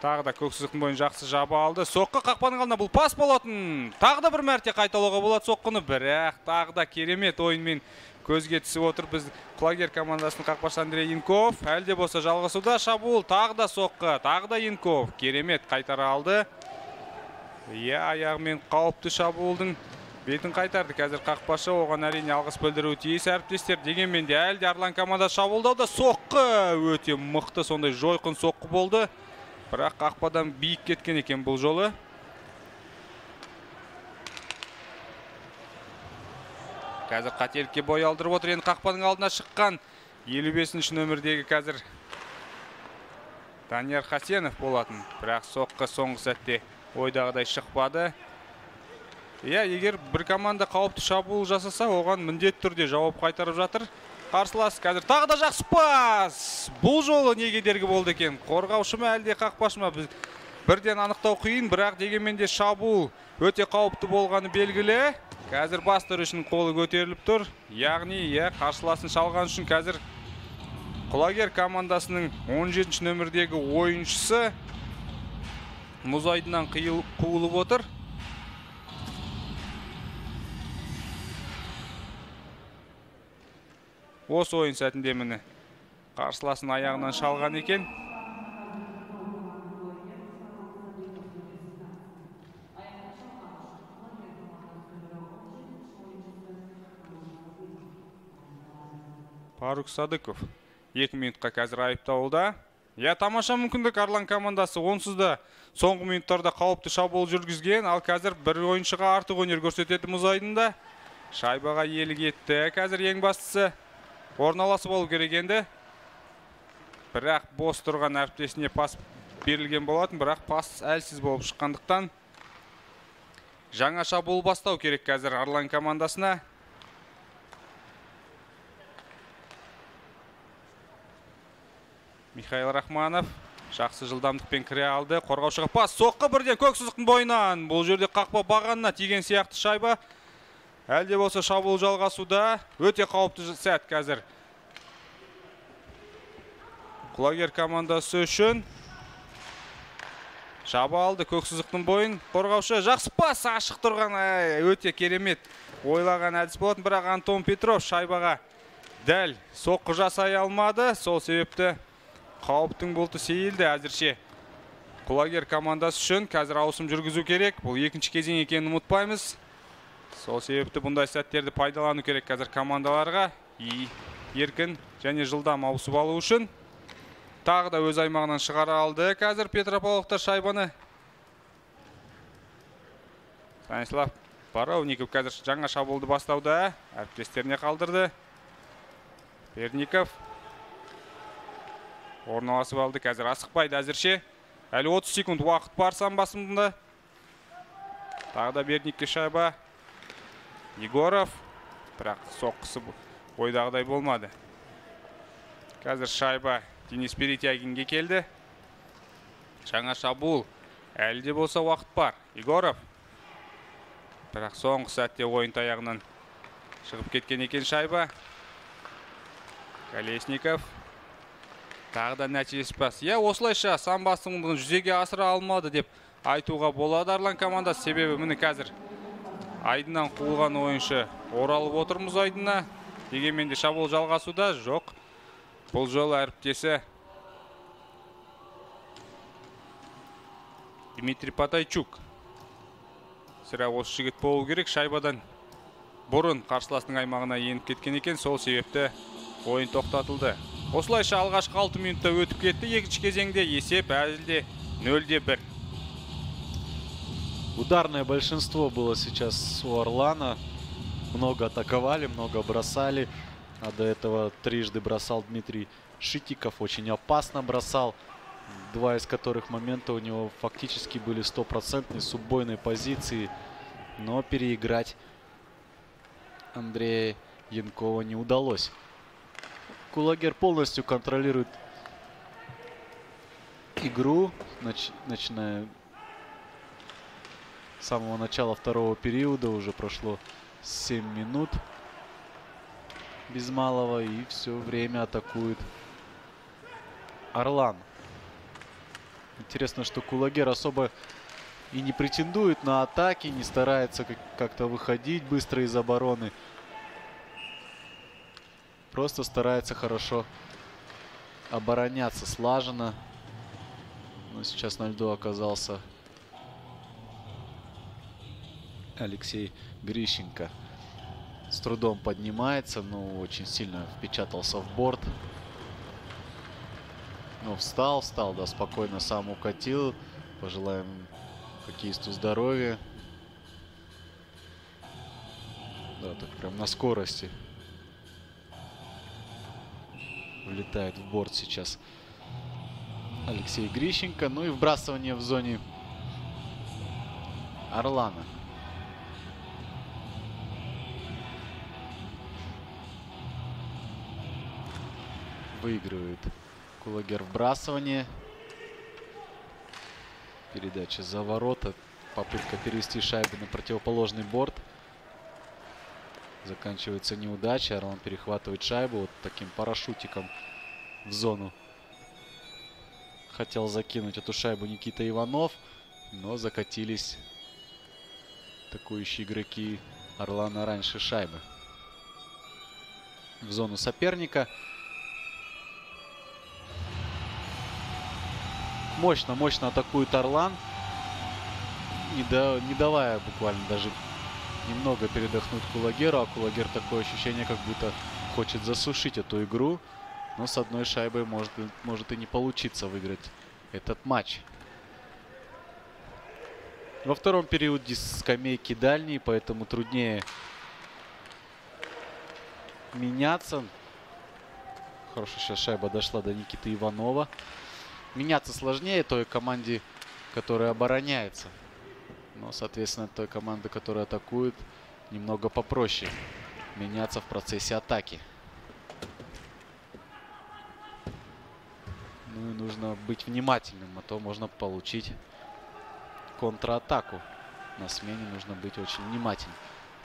Тағы да көксізіктің бойын жақсы жаба алды. Соққы қақпаның алдында, бұл пас болатын. Тағы да бір мәрте қайталауға болады соққыны. Бірақ тағы да керемет ойынмен көзге түсіп отыр біз Құлагер командасының қақпашы Андрей Янков. Әлде болса жалғасуда шабуыл. Тағы да соққы. Тағы да Янков. Керемет қайтара алды. Иә, аяғымен қауіпті шабуылдың бетін қайтарды. Қазір қақпашы оған әрине алғыс білдіруі тиіс әріптестер. Дегенмен де әлде Арлан командасы шабуылдауда соққы өте мықты, сондай жойқын соққы болды. Бірақ қақпадан биік кеткен екен бұл жолы. Қазір қателікке бой алдырып отыр. Енді қақпаның алдына шыққан елу бесінші нөмірдегі қазір Данияр Хасенов болатын. Бірақ соққы соңғы сәтте ойдағыдай шықпады. Иә, егер бір команда қауіпті шабуыл жасаса, оған міндетті түрде жауап қайтарып жатыр. Қарсылас қазір тағы да жақсы пас. Бұл жолы не кедергі болды екен? Қорғаушы ма әлде қақпашы ма? Біз бірден анықтау қиын, бірақ дегенмен де шабуыл өте қауіпті болғаны белгілі. Қазір бастар үшін қолы көтеріліп тұр. Яғни, иә, қарсыласын шалған үшін қазір Құлагер командасының он жетінші нөмірдегі ойыншысы мұз айдыннан қуылып отыр. Осы ойын сәтінде міне қарсыласын аяғынан шалған екен. Фарук Садыков екі минутқа қазір айыпталуда. Я, тамаша мүмкіндік Арлан командасы онсыз да соңғы минуттарда қауіпті шабуыл жүргізген, ал қазір бір ойыншыға артық өнер көрсетеді мұз айдында. Шайбаға иелік етті. Қазір ең бастысы орналасып болу керек енді. Бірақ бос тұрған әріптесіне пас берілген болатын, бірақ пас әлсіз болып шыққандықтан жаңа шабуыл бастау керек қазір Арлан командасына. Михаил Рахманов жақсы жылдамдықпен кіре алды. Қорғаушыға пас, соққы бірден көксізіктің бойынан. Бұл жерде қақпа бағанына тиген сияқты шайба. Әлде болса шабуыл жалғасуда. Өте қауіпті сәт қазір Құлагер командасы үшін. Шаба алды көксізіктің бойын. Қорғаушы жақсы пас, ашық тұрған, өте керемет ойлаған әдіс болатын, бірақ Антон Петров шайбаға дәл соққы жасай алмады. Сол себепті қауіптің бұлты сейілді әзірше. Құлагер командасы үшін қазір ауысым жүргізу керек. Бұл екінші кезең екенін ұмытпаймыз. Сол себепті бұндай сәттерді пайдалану керек қазір командаларға. Еркін және жылдам ауысып алу үшін. Тағы да өз аймағынан шығара алды қазір Петропавловтар шайбаны. Станислав Паровников қазір жаңа шабуылды бастауда. Әріптестеріне қалдырды. Перников орналасып алды. Қазір асықпайды әзірше. Әлі отыз секунд уақыт бар сан басымында. Тағы да Берникке шайба. Егоров. Бірақ соққысы ойдағыдай болмады. Қазір шайба Денис Перетягинге келді. Жаңа шабуыл. Әлі де болса уақыт бар. Егоров. Бірақ соңғы сәтте ойын таяғынан шығып кеткен екен шайба. Колесников. Тағы да нәтижесі пас. Я, осылайша сан басымдығын жүзеге асыра алмады деп айтуға болады Арлан командасы. Себебі міне қазір айдыннан қуылған ойыншы оралып отырмыз айдына. Дегенмен де шабуыл жалғасуда жоқ. Бұл жолы әріптесі Дмитрий Патайчук. Сірә осы жігіт болу керек. Шайбадан бұрын қарсыласының аймағына еніп кеткен екен. Сол себепті ойын тоқтатылды. Осылайша алғашқы алты минутта өтіп кетті. Екінші кезеңде есеп әлде нөл-де бір. Ударное большинство было сейчас у Орлана. Много атаковали, много бросали. А до этого трижды бросал Дмитрий Шитиков. Очень опасно бросал. Два из которых момента у него фактически были стопроцентные с убойной позиции. Но переиграть Андрея Янкова не удалось. Кулагер полностью контролирует игру, нач начиная с самого начала второго периода. Уже прошло семь минут без малого, и все время атакует Орлан. Интересно, что Кулагер особо и не претендует на атаки, не старается как-то выходить быстро из обороны. Просто старается хорошо обороняться слаженно. Но сейчас на льду оказался Алексей Грищенко. С трудом поднимается, но очень сильно впечатался в борт. Ну, встал, встал, да, спокойно сам укатил. Пожелаем хоккеисту здоровья. Да, так прям на скорости влетает в борт сейчас Алексей Грищенко. Ну и вбрасывание в зоне Орлана. Выигрывает Кулагер вбрасывание. Передача за ворота. Попытка перевести шайбу на противоположный борт. Заканчивается неудача. Орлан перехватывает шайбу вот таким парашютиком в зону. Хотел закинуть эту шайбу Никита Иванов, но закатились атакующие игроки Орлана раньше шайбы в зону соперника. Мощно, мощно атакует Орлан, не, да, не давая буквально даже немного передохнуть Кулагеру. А Кулагер такое ощущение, как будто хочет засушить эту игру. Но с одной шайбой может, может и не получиться выиграть этот матч. Во втором периоде скамейки дальние, поэтому труднее меняться. Хорошо, сейчас шайба дошла до Никиты Иванова. Меняться сложнее той команде, которая обороняется. Но, соответственно, той команды, которая атакует, немного попроще меняться в процессе атаки. Ну и нужно быть внимательным, а то можно получить контратаку. На смене нужно быть очень внимательным.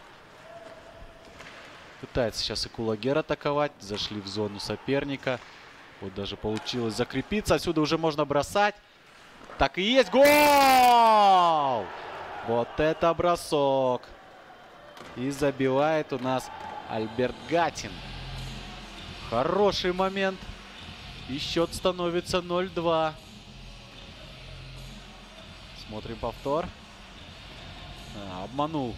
Пытается сейчас и Кулагер атаковать. Зашли в зону соперника. Вот даже получилось закрепиться. Отсюда уже можно бросать. Так и есть. Гол! Вот это бросок. И забивает у нас Альберт Гатин. Хороший момент. И счет становится ноль-два. Смотрим повтор. А, обманул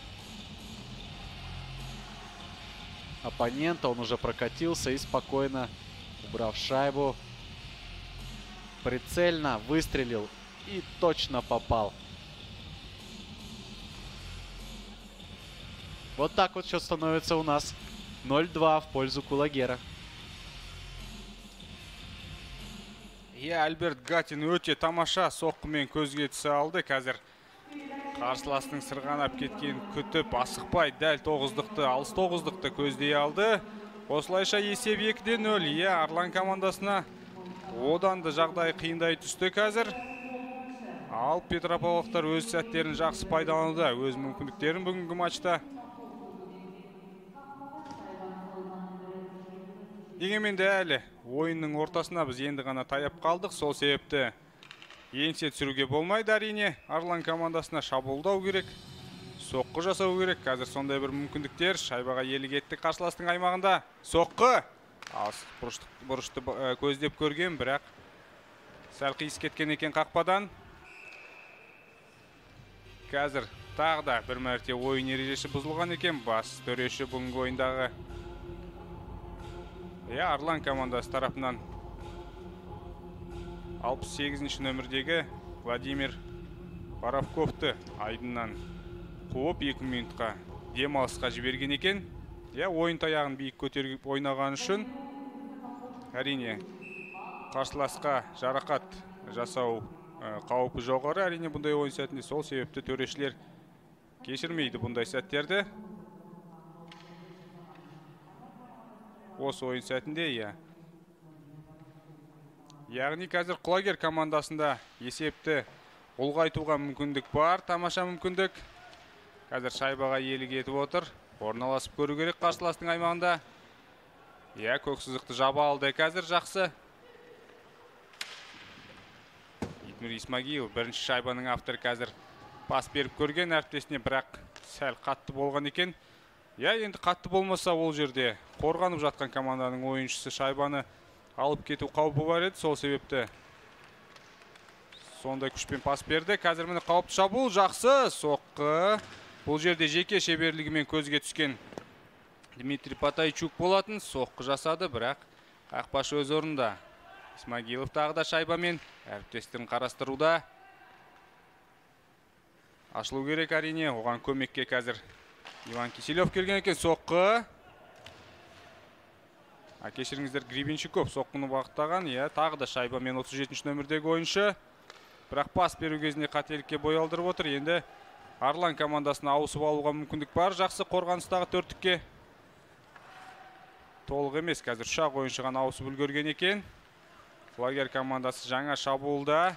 оппонента. Он уже прокатился и спокойно, убрав шайбу, прицельно выстрелил и точно попал. Вот так вот счет становится у нас ноль-два в пользу Кулагера. Иә, Альберт Гатин өте тамаша соққымен көзге түсе алды. Қазір қарсыластың сырғанап кеткенін күтіп, асықпай дәл тоғыздықты, алыс тоғыздықты көздей алды. Осылайша есеп екіде нөл. Иә, Орлан командасына одан да жағдай қиындай түсті қазір. Ал петропавловтар өз сәттерін жақсы пайдалануда, өз мүмкіндіктерін бүгінгі матчта. Дегенмен де әлі ойынның ортасына біз енді ғана таяп қалдық. Сол себепті еңсе түсіруге болмайды әрине. Орлан командасына шабуылдау керек, соққы жасау керек. Қазір сондай бір мүмкіндіктер. Шайбаға иелік етті қарсыластың аймағында. Соққы! Асық бұрышты көздеп көрген, бірақ сәл қиыс кеткен екен қақпадан. Қазір тағы да бір мәрте ойын ережесі бұзылған екен. Бас төреші бүгінгі ойындағы Иә, Орлан командасы тарапынан алпыс сегізінші нөмірдегі Владимир Боровковты айдыннан қуып екі минутқа демалысқа жіберген екен. Иә, ойын таяғын биік көтеріп ойнаған үшін әрине қарсыласқа жарақат жасау қаупі жоғары. Әрине бұндай ойын сәтінде, сол себепті төрешілер кешірмейді бұндай сәттерді. Осы ойын сәтінде, иә. Яғни қазір Кулагер командасында есепті ұлғайтуға мүмкіндік бар, тамаша мүмкіндік. Қазір шайбаға иелік етіп отыр. Орналасып көру керек қарсыластың аймағында. Иә, көк сызықты жаба алды қазір жақсы. Алтынбек Исмагилов бірінші шайбаның авторы қазір пас беріп көрген әріптесіне, бірақ сәл қатты болған екен. Я, енді қатты болмаса ол жерде қорғанып жатқан команданың ойыншысы шайбаны алып кету қаупі бар еді, сол себепті сондай күшпен пас берді. Қазір міне қауіпті шабуыл, жақсы соққы. Бұл жерде жеке шеберлігімен көзге түскен Дмитрий Патайчук болатын, соққы жасады, бірақ қақпашы өз орнында. Исмагилов тағы да шайбамен әріптестерін қарастыруда. Ашылу керек әрине, оған көмекке қазір Иван Киселев келген екен, соққы. Кешіріңіздер, Гребенщиков соққыны бағыттаған, иә, тағы да шайбамен отыз жетінші нөмірдегі ойыншы. Бірақ пас беру кезінде қателікке бой алдырып отыр. Енді Арлан командасына ауысып алуға мүмкіндік бар. Жақсы қорғаныстағы төрттікке. Толық емес, қазір шақ ойыншы ғана ауысып үлгерген екен. Құлагер командасы жаңа шабуылда.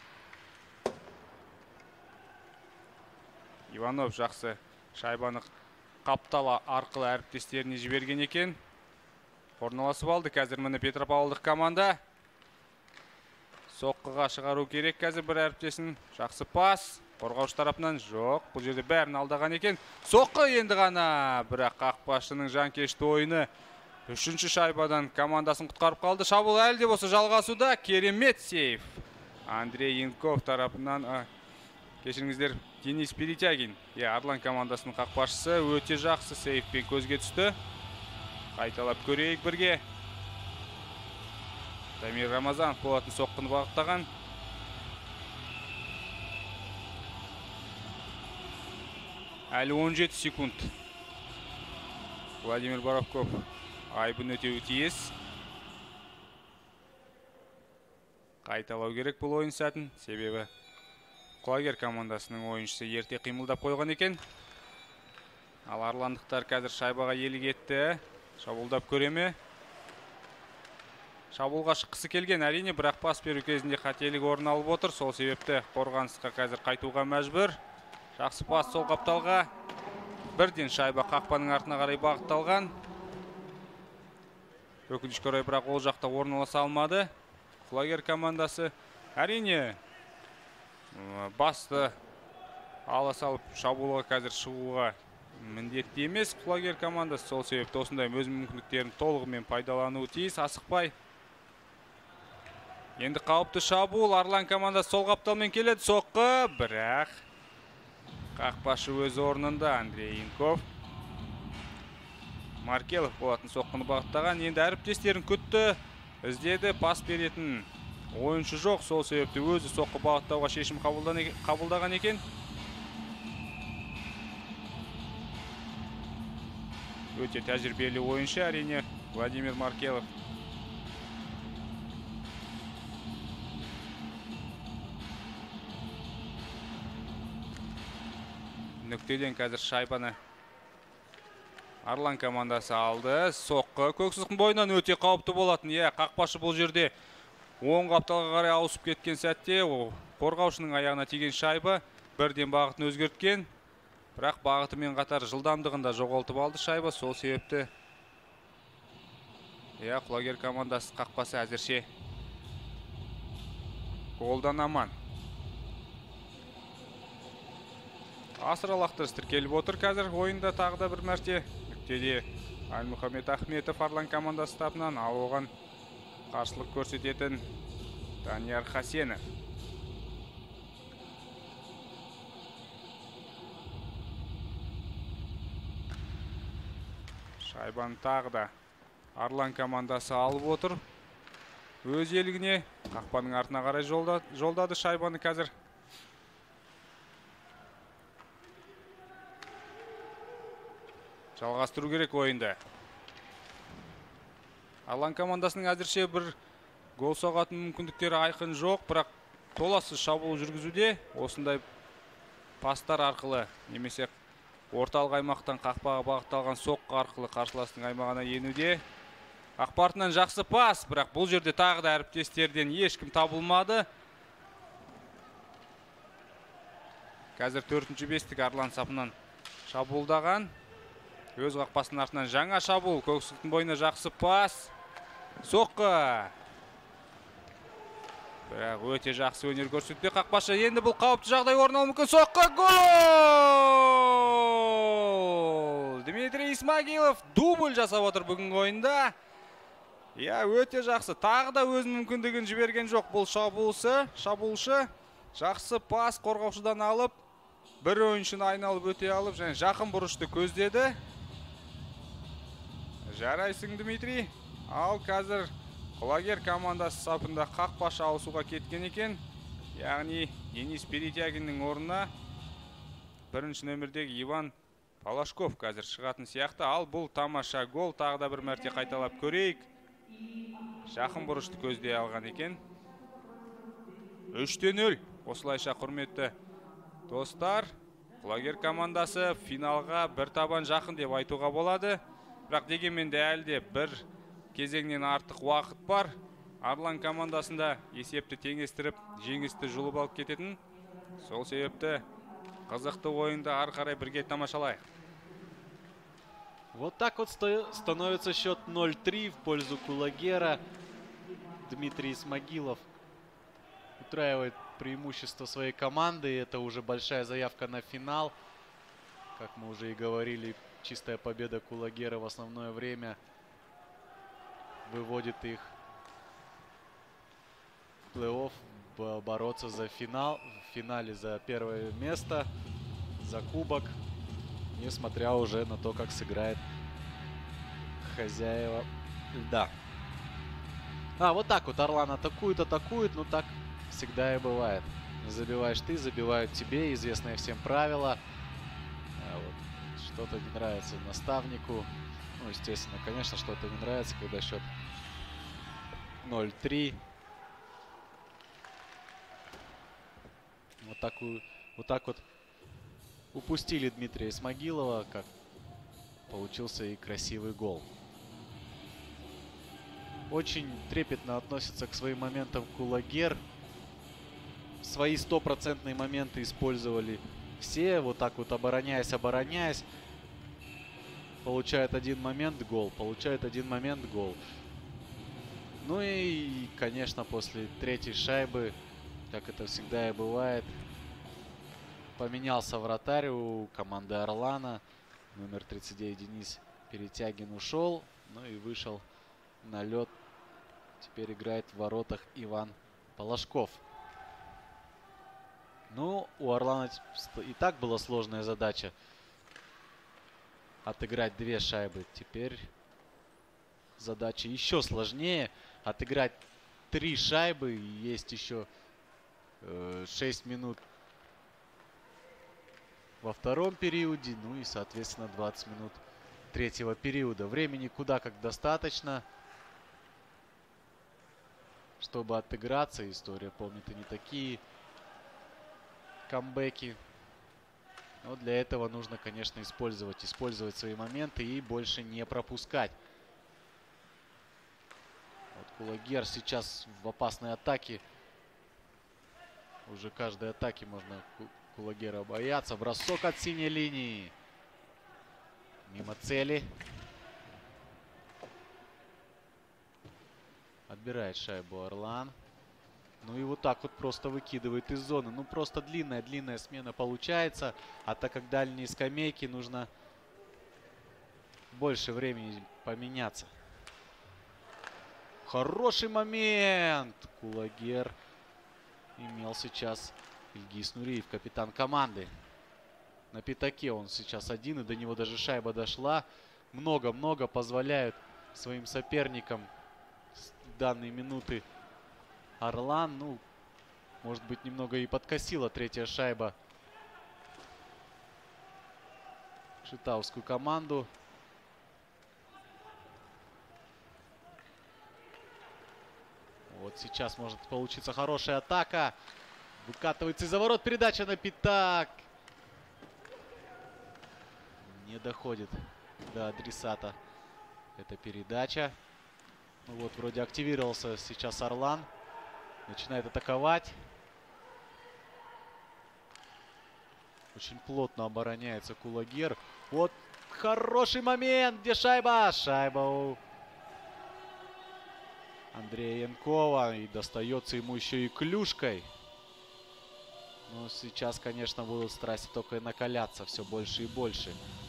Иванов жақсы шайбаны қаптала арқылы әріптестеріне жіберген екен. Орналасып алды қазір міне Петропавлдық команда. Соққыға шығару керек қазір бір әріптесін. Жақсы пас. Қорғаушы тарапынан жоқ. Бұл жерде бәрін алдаған екен. Соққы енді ғана. Бірақ қақпашының жанкешті ойыны үшінші шайбадан командасын құтқарып қалды. Шабуыл әлі де болса жалғасуда. Керемет сейф. Андрей Янков тарапынан, кешіріңіздер, Денис Перетягин. Арлан командасының қақпашысы өте жақсы сейфпен көзге түсті. Қайталап көрейік бірге. Дамир Рамазанов болатын соққыны бағыттаған. Әлі он жеті секунд. Владимир Боровков айбын өтеуі тиіс. Қайталау керек бұл ойын сәтін, себебі Құлагер командасының ойыншысы ерте қимылдап қойған екен. Ал арландықтар қазір шайбаға елі кетті. Шабуылдап көреме. Шабуылға шыққысы келген әрине, бірақ пас беру кезінде қателік орын алып отыр. Сол себепті қорғанысқа қазір қайтуға мәжбүр. Жақсы пас сол қапталға. Бірден шайба қақпаның артына қарай бағытталған. Өкінішке орай, бірақ ол жақта орналаса алмады. Құлагер командасы әрине басты ала салып шабуылға қазір шығуға міндетті емес Құлагер командасы. Сол себепті осындай өз мүмкіндіктерін толығымен пайдалануы тиіс, асықпай. Енді қауіпті шабуыл, Арлан командасы сол қапталмен келеді, соққы, бірақ қақпашы өз орнында. Андрей Янков. Маркелов болатын соққыны бағыттаған. Енді әріптестерін күтті, іздеді, пас беретін ойыншы жоқ. Сол себепті өзі соққы бағыттауға шешім қабылдаған екен. Өте тәжірибелі ойыншы әрине Владимир Маркелов. Нүктеден қазір шайбаны Арлан командасы алды. Соққы көксіздің бойынан өте қауіпті болатын. Е, қақпашы бұл жерде оң қапталға қарай ауысып кеткен сәтте қорғаушының аяғына тиген шайба бірден бағытын өзгерткен. Бірақ бағытымен қатар жылдамдығында жоғалтып алды шайба. Сол себепті е, Құлагер командасы қақпасы әзірше голдан аман. Асыр алақтырыс тіркеліп отыр қазір ойында тағы да бір мәрте. Нүктеде Альмухамед Ахметов Арлан командасы тарапынан, ал оған қарсылық көрсететін Данияр Хасенов. Шайбаны тағы да Арлан командасы алып отыр. Өз елігіне қақпаның артына қарай жолдады шайбаны қазір. Жалғастыру керек ойында. Арлан командасының әзірше бір гол соғатын мүмкіндіктері айқын жоқ, бірақ толассыз шабуыл жүргізуде. Осындай пастар арқылы немесе орталық аймақтан қақпаға бағытталған соққы арқылы қарсыластың аймағына енуде. Ақпартынан жақсы пас, бірақ бұл жерде тағы да әріптестерден ешкім табылмады. Қазір төртінші бестік Арлан сапынан шабуылдаған. Өз қақпасының артынан жаңа шабуыл, көксіктің бойына жақсы пас. Соққы. Бірақ өте жақсы өнер көрсетті қақпашы. Енді бұл қауіпті жағдай орын алуы мүмкін. Соққы гол! Дмитрий Исмагилов дубль жасап отыр бүгінгі ойында. Я, өте жақсы. Тағы да өзінің мүмкіндігін жіберген жоқ. Бұл шабуылшы, шабуылшы жақсы пас қорғаушыдан алып, бір ойыншыны айналып өте алып, және жақын бұрышты көздеді. Жарайсың, Дмитрий. Ал қазір Құлагер командасы сапында қақпашы ауысуға кеткен екен. Яғни Денис Перетягиннің орнына бірінші нөмірдегі Иван Палашков қазір шығатын сияқты. Ал бұл тамаша гол. Тағы да бір мәрте қайталап көрейік. Жақын бұрышты көздей алған екен. үш те нөл. Осылайша құрметті достар, Құлагер командасы финалға бір табан жақын деп айтуға болады. Бірақ дегенмен де әлде бір кезеңнен артық уақыт бар. Арлан командасында есепті теңестіріп, жеңісті жұлып алып кететін. Сол себепті қызықты ойынды ары қарай бірге тамашалайық. Вот так вот становится счет ноль три в пользу Кулагера. Дмитрий Исмагилов утраивает преимущество своей команды. И это уже большая заявка на финал. Как мы уже и говорили, чистая победа Кулагера в основное время выводит их в плей-офф, бороться за финал, в финале за первое место, за кубок, несмотря уже на то, как сыграет хозяева льда. А, вот так вот Орлан атакует, атакует, ну так всегда и бывает. Не забиваешь ты, забивают тебе, известное всем правило. А вот что-то не нравится наставнику. Ну, естественно, конечно, что-то не нравится, когда счет ноль три. Вот так, вот так вот упустили Дмитрия Исмагилова, как получился и красивый гол. Очень трепетно относится к своим моментам Кулагер. Свои стопроцентные моменты использовали все. Вот так вот обороняясь, обороняясь. Получает один момент гол. Получает один момент гол. Ну и, конечно, после третьей шайбы, как это всегда и бывает, поменялся вратарь у команды Орлана. Номер тридцать девять Денис Перетягин ушел. Ну и вышел на лед. Теперь играет в воротах Иван Палашков. Ну, у Орлана и так была сложная задача отыграть две шайбы. Теперь задача еще сложнее. Отыграть три шайбы. Есть еще э, шесть минут во втором периоде. Ну и, соответственно, двадцать минут третьего периода. Времени куда как достаточно, чтобы отыграться. История помнит и не такие камбэки. Но для этого нужно, конечно, использовать, использовать свои моменты и больше не пропускать. Вот Кулагер сейчас в опасной атаке. Уже каждой атаке можно Кулагера бояться. Бросок от синей линии. Мимо цели. Отбирает шайбу Орлан. Ну и вот так вот просто выкидывает из зоны. Ну просто длинная-длинная смена получается. А так как дальние скамейки, нужно больше времени поменяться. Хороший момент. Кулагер имел сейчас Ильгиз Нуриев, капитан команды. На пятаке он сейчас один, и до него даже шайба дошла. Много-много позволяют своим соперникам в данные минуты Орлан. Ну, может быть, немного и подкосила третья шайба шитаускую команду. Вот сейчас может получиться хорошая атака. Выкатывается из-за ворот. Передача на пятак. Не доходит до адресата эта передача. Ну вот, вроде активировался сейчас Орлан. Начинает атаковать. Очень плотно обороняется Кулагер. Вот хороший момент. Где шайба? Шайба у Андрея Янкова. И достается ему еще и клюшкой. Но сейчас, конечно, будут страсти только и накаляться все больше и больше.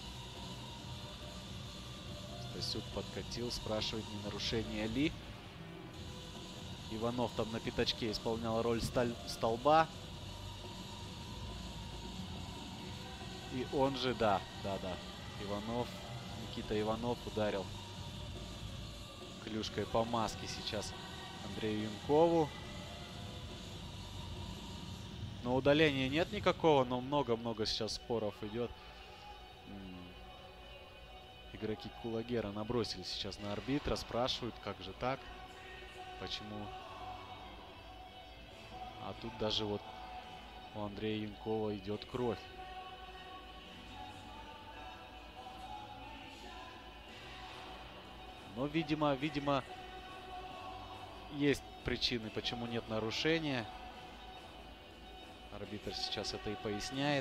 Стасюк подкатил, спрашивает, не нарушение ли. Иванов там на пятачке исполнял роль сталь, столба. И он же, да, да, да. Иванов, Никита Иванов ударил клюшкой по маске сейчас Андрею Янкову. Но удаления нет никакого, но много-много сейчас споров идет. Игроки Кулагера набросились сейчас на арбитра, спрашивают, как же так, почему. А тут даже вот у Андрея Янкова идет кровь. Но, видимо, видимо, есть причины, почему нет нарушения. Арбитр сейчас это и поясняет.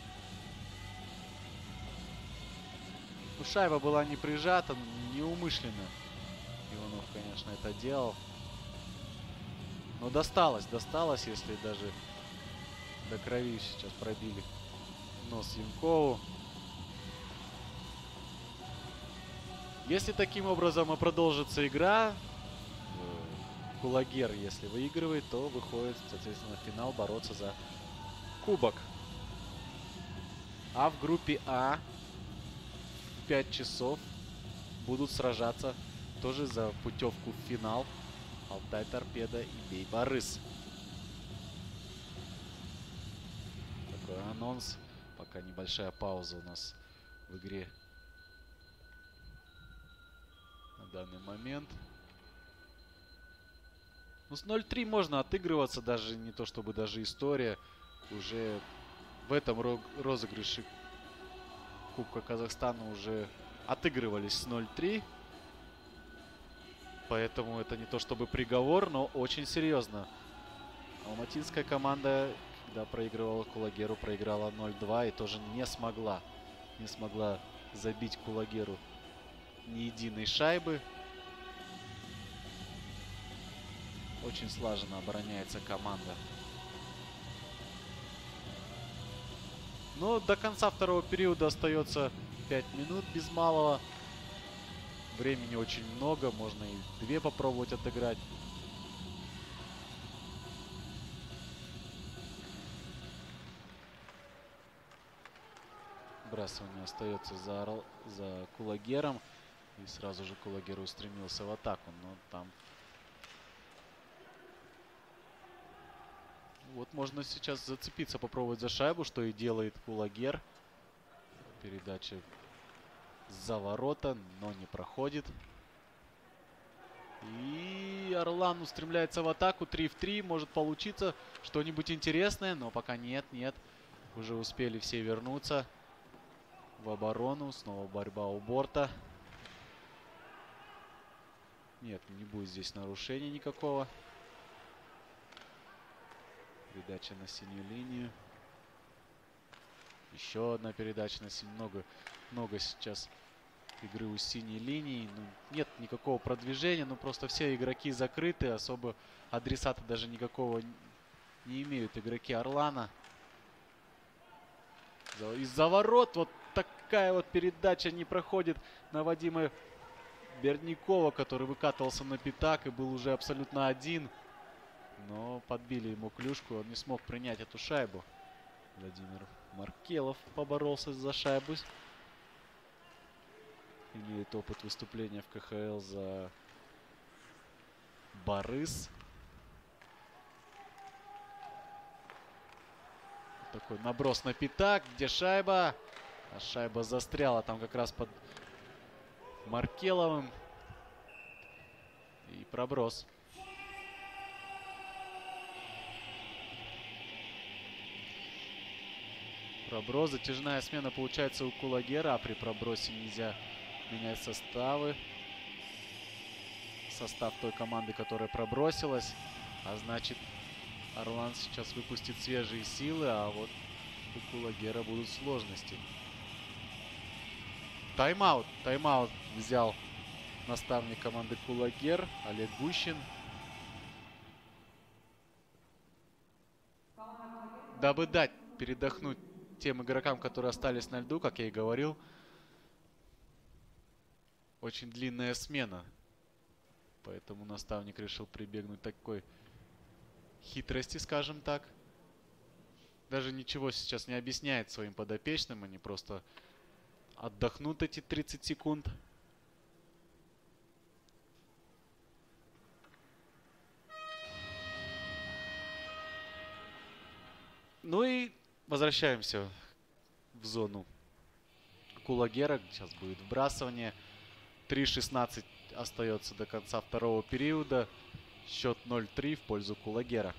Ну, шайба была не прижата, неумышленно. Иванов, конечно, это делал. Но досталось, досталось, если даже до крови сейчас пробили нос Янкову. Если таким образом и продолжится игра, Кулагер, если выигрывает, то выходит, соответственно, в финал бороться за кубок. А в группе А в пять часов будут сражаться тоже за путевку в финал Алтай Торпедо и Бей-Барыс. Такой анонс. Пока небольшая пауза у нас в игре на данный момент. Ну, с ноль три можно отыгрываться, даже не то чтобы даже история. Уже в этом розыгрыше Кубка Казахстана уже отыгрывались с ноль три. Поэтому это не то чтобы приговор, но очень серьезно. Алматинская команда, когда проигрывала Кулагеру, проиграла ноль два и тоже не смогла. Не смогла забить Кулагеру ни единой шайбы. Очень слаженно обороняется команда. Но до конца второго периода остается пять минут без малого. Времени очень много, можно и две попробовать отыграть. Вбрасывание остается за, Орл... за Кулагером. И сразу же Кулагер устремился в атаку. Но там... Вот можно сейчас зацепиться, попробовать за шайбу, что и делает Кулагер. Передача за ворота, но не проходит. И Орлан устремляется в атаку. три в три. Может получиться что-нибудь интересное, но пока нет, нет. Уже успели все вернуться в оборону. Снова борьба у борта. Нет, не будет здесь нарушения никакого. Передача на синюю линию. Еще одна передача на синюю. Много, много сейчас игры у синей линии. Ну, нет никакого продвижения. Ну, просто все игроки закрыты. Особо адресата даже никакого не имеют игроки Орлана. Из-за ворот вот такая вот передача не проходит на Вадима Бердникова, который выкатывался на пятак и был уже абсолютно один. Но подбили ему клюшку, он не смог принять эту шайбу. Владимир Маркелов поборолся за шайбу. Имеет опыт выступления в ка ха эл за Барыс. Такой наброс на пятак, где шайба. А шайба застряла там как раз под Маркеловым. И проброс. Проброс, затяжная смена получается у Кулагера, а при пробросе нельзя менять составы. Состав той команды, которая пробросилась. А значит, Орлан сейчас выпустит свежие силы, а вот у Кулагера будут сложности. Тайм-аут. Тайм-аут взял наставник команды Кулагер Олег Гущин. дабы дать передохнуть тем игрокам, которые остались на льду, как я и говорил, очень длинная смена. Поэтому наставник решил прибегнуть к такой хитрости, скажем так. Даже ничего сейчас не объясняет своим подопечным. Они просто отдохнут эти тридцать секунд. Ну и возвращаемся в зону Кулагера. Сейчас будет вбрасывание. три шестнадцать остается до конца второго периода. Счет ноль три в пользу Кулагера.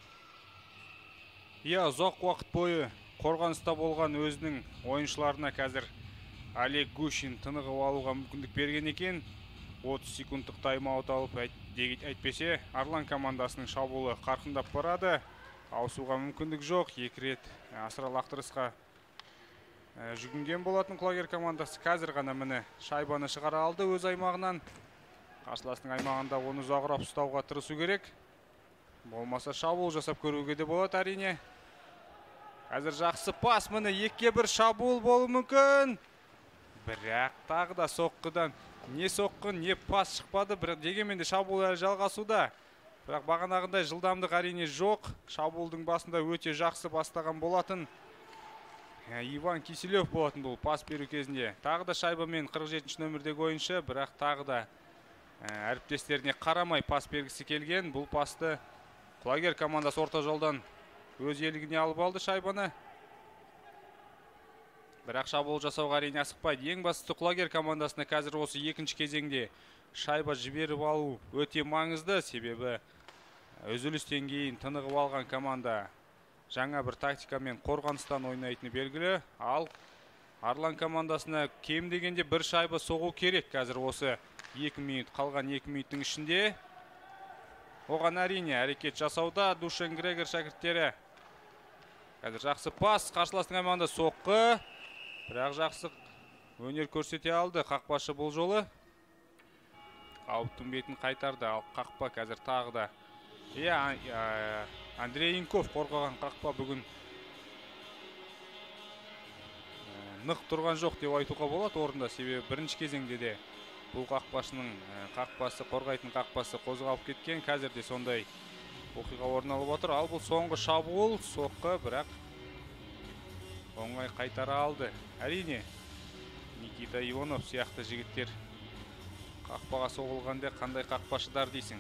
Иә, ұзақ уақыт бойы қорғаныста болған өзінің ойыншыларына қазір Олег Гущин тынығып алуға мүмкіндік берген екен. отыз секундтық тайм-аут алып, әйтпесе Арлан командасының шабуылы қарқындап барады. Ауысуға мүмкіндік жоқ. Екі рет асыра лақтырысқа жүгінген болатын Кулагер командасы. Қазір ғана міне шайбаны шығара алды өз аймағынан. Қарсыластың аймағында оны ұзағырақ ұстауға тырысу керек. Болмаса шабуыл жасап көруге де болады әрине. Қазір жақсы пас, міне екіге бір шабуыл болу мүмкін. Бірақ тағы да соққыдан не соққы, не пас шықпады. Бірақ дегенмен де шабуыл әлі жалғасуда. Бірақ бағанағындай жылдамдық әрине жоқ. Шабуылдың басында өте жақсы бастаған болатын Иван Киселев болатын бұл пас беру кезінде. Тағы да шайбамен қырық жетінші нөмірдегі ойыншы, бірақ тағы да әріптестеріне қарамай пас бергісі келген. Бұл пасты Кулагер командасы орта жолдан өз елігіне алып алды шайбаны. Бірақ шабуыл жасауға әрине асықпайды. Ең бастысы Кулагер командасына қазір осы екінші кезеңде шайба жіберіп алу өте маңызды. Себебі үзілістен кейін тынығып алған команда жаңа бір тактикамен қорғаныстан ойнайтыны белгілі. Ал Арлан командасына кем дегенде бір шайба соғу керек қазір осы екі минут қалған екі минуттың ішінде. Оған әрине әрекет жасауда Душен Грегор шәкірттері. Қазір жақсы пас, қарсыластың аймағында соққы. Бірақ жақсы өнер көрсете алды қақпашы бұл жолы. Қауіптің бетін қайтарды, ал қақпа қазір тағы да. Иә, Андрей Инков қорғаған қақпа бүгін нық тұрған жоқ деп айтуға болады орында. Себебі бірінші кезеңде де бұл қақпашының қақпасы, қорғайтын қақпасы қозғалып кеткен. Қазір де сондай оқиға орын алып отыр. Ал бұл соңғы шабуыл, соққы, бірақ оңай қайтара алды. Әрине, Никита Иванов сияқты жігіттер қақпаға соғылғанда қандай қақпашыдар дейсің.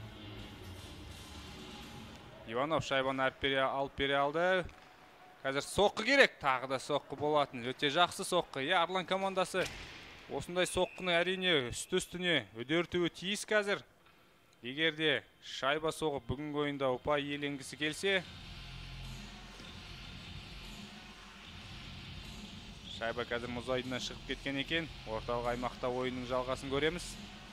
Иванов шайбаны алып бере алды. Қазір соққы керек, тағы да соққы болатын. Өте жақсы соққы. Е, Арлан командасы осындай соққыны әрине үсті-үстіне үдертуі тиіс қазір. Егерде шайба соғып бүгінгі ойында ұпай иеленгісі келсе, шайба қазір мұз айдыннан шығып кеткен екен. Орталық аймақта ойынның жалғасын көреміз.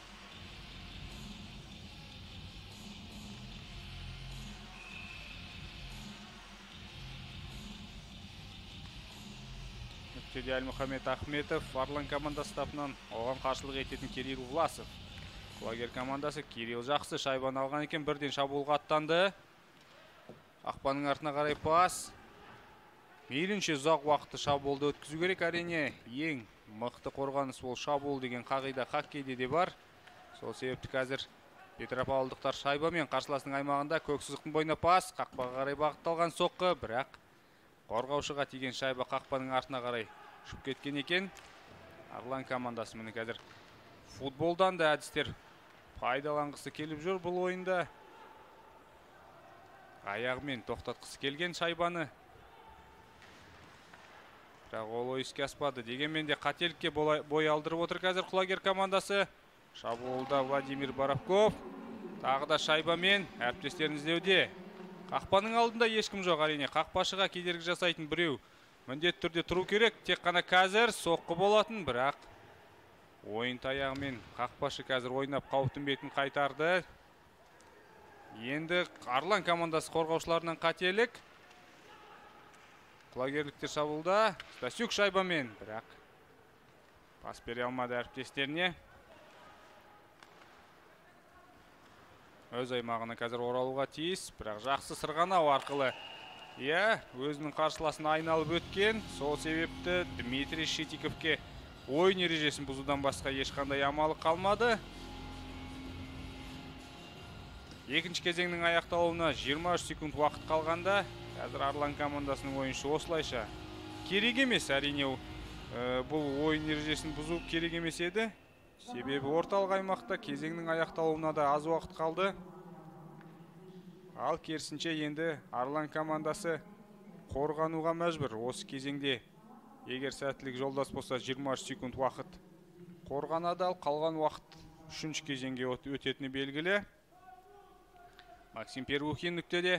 Нүктеде Әлмұхамед Ахметов, Арлан командасы тарапынан оған қарсылық ететін Кирилл Власов. Кулагер командасы Кирилл жақсы шайбаны алған екен, бірден шабуылға аттанды. Ақпаның артына қарай пас. Мейлінше ұзақ уақытты шабуылды өткізу керек әрине. Ең мықты қорғаныс ол шабуыл деген қағида хоккейде де бар. Сол себепті қазір петропавлдықтар шайбамен қарсыластың аймағында көк сызықтың бойына пас, қақпаға қарай бағытталған соққы, бірақ қорғаушыға тиген шайба қақпаның артына қарай ұшып кеткен екен. Арлан командасы міне қазір футболдан да әдістер пайдаланғысы келіп жүр бұл ойында. Аяғымен тоқтатқысы келген шайбаны. Бірақ ол ой іске аспады. Дегенмен де қателікке бой алдырып отыр қазір Кулагер командасы. Шабуылда Владимир Боровков. Тағы да шайбамен әріптестерін іздеуде. Қақпаның алдында ешкім жоқ әрине. Қақпашыға кедергі жасайтын біреу міндетті түрде тұру керек. Тек қана қазір соққы болатын, бірақ ойын таяғымен қақпашы қазір ойнап қауіптің бетін қайтарды. Енді Арлан командасы қорғаушыларынан қателік. Кулагерліктер шабуылда. Стасюк шайбамен, бірақ пас бере алмады әріптестеріне. Өз аймағына қазір оралуға тиіс, бірақ жақсы сырғанау арқылы Иә, өзінің қарсыласын айналып өткен. Сол себепті Дмитрий Шитиковке ойын ережесін бұзудан басқа ешқандай амалы қалмады. Екінші кезеңнің аяқталуына жиырма үш секунд уақыт қалғанда, қазір Арлан командасының ойыншы осылайша керек емес, әрине бұл ойын ережесін бұзу керек емес еді. Себебі орталық аймақта кезеңнің аяқталуына да аз уақыт қалды. Ал керісінше енді Арлан командасы қорғануға мәжбүр. Осы кезеңде егер сәттілік жолдас болса жиырма үш секунд уақыт қорғанады, ал қалған уақыт үшінші кезеңге өтетіні белгілі. Максим Первухин нүктеде.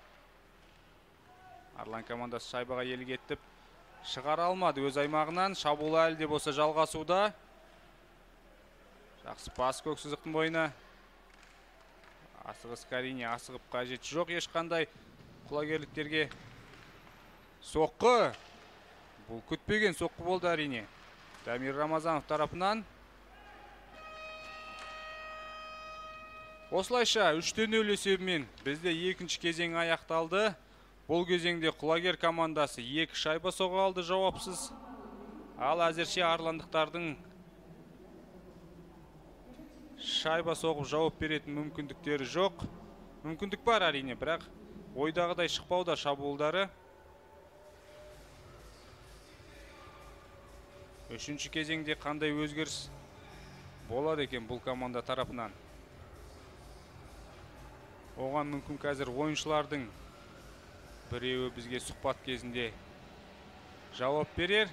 Арлан командасы шайбаға елік еттіп шығара алмады өз аймағынан. Шабуыл әлі де болса жалғасуда. Жақсы пас көксізіктің бойына. Асығыс Карине, асығып қажеті жоқ ешқандай құлагерліктерге. Соққы. Бұл күтпеген соққы болды әрине. Дамир Рамазанов тарапынан. Осылайша үштен нөл есебімен бізде екінші кезең аяқталды. Бұл кезеңде құлагер командасы екі шайба соға алды жауапсыз. Ал әзірше арландықтардың шайба соғып жауап беретін мүмкіндіктері жоқ. Мүмкіндік бар әрине, бірақ ойдағыдай шықпауда шабуылдары. Үшінші кезеңде қандай өзгеріс болады екен бұл команда тарапынан? Оған мүмкін қазір ойыншылардың біреуі бізге сұхбат кезінде жауап берер.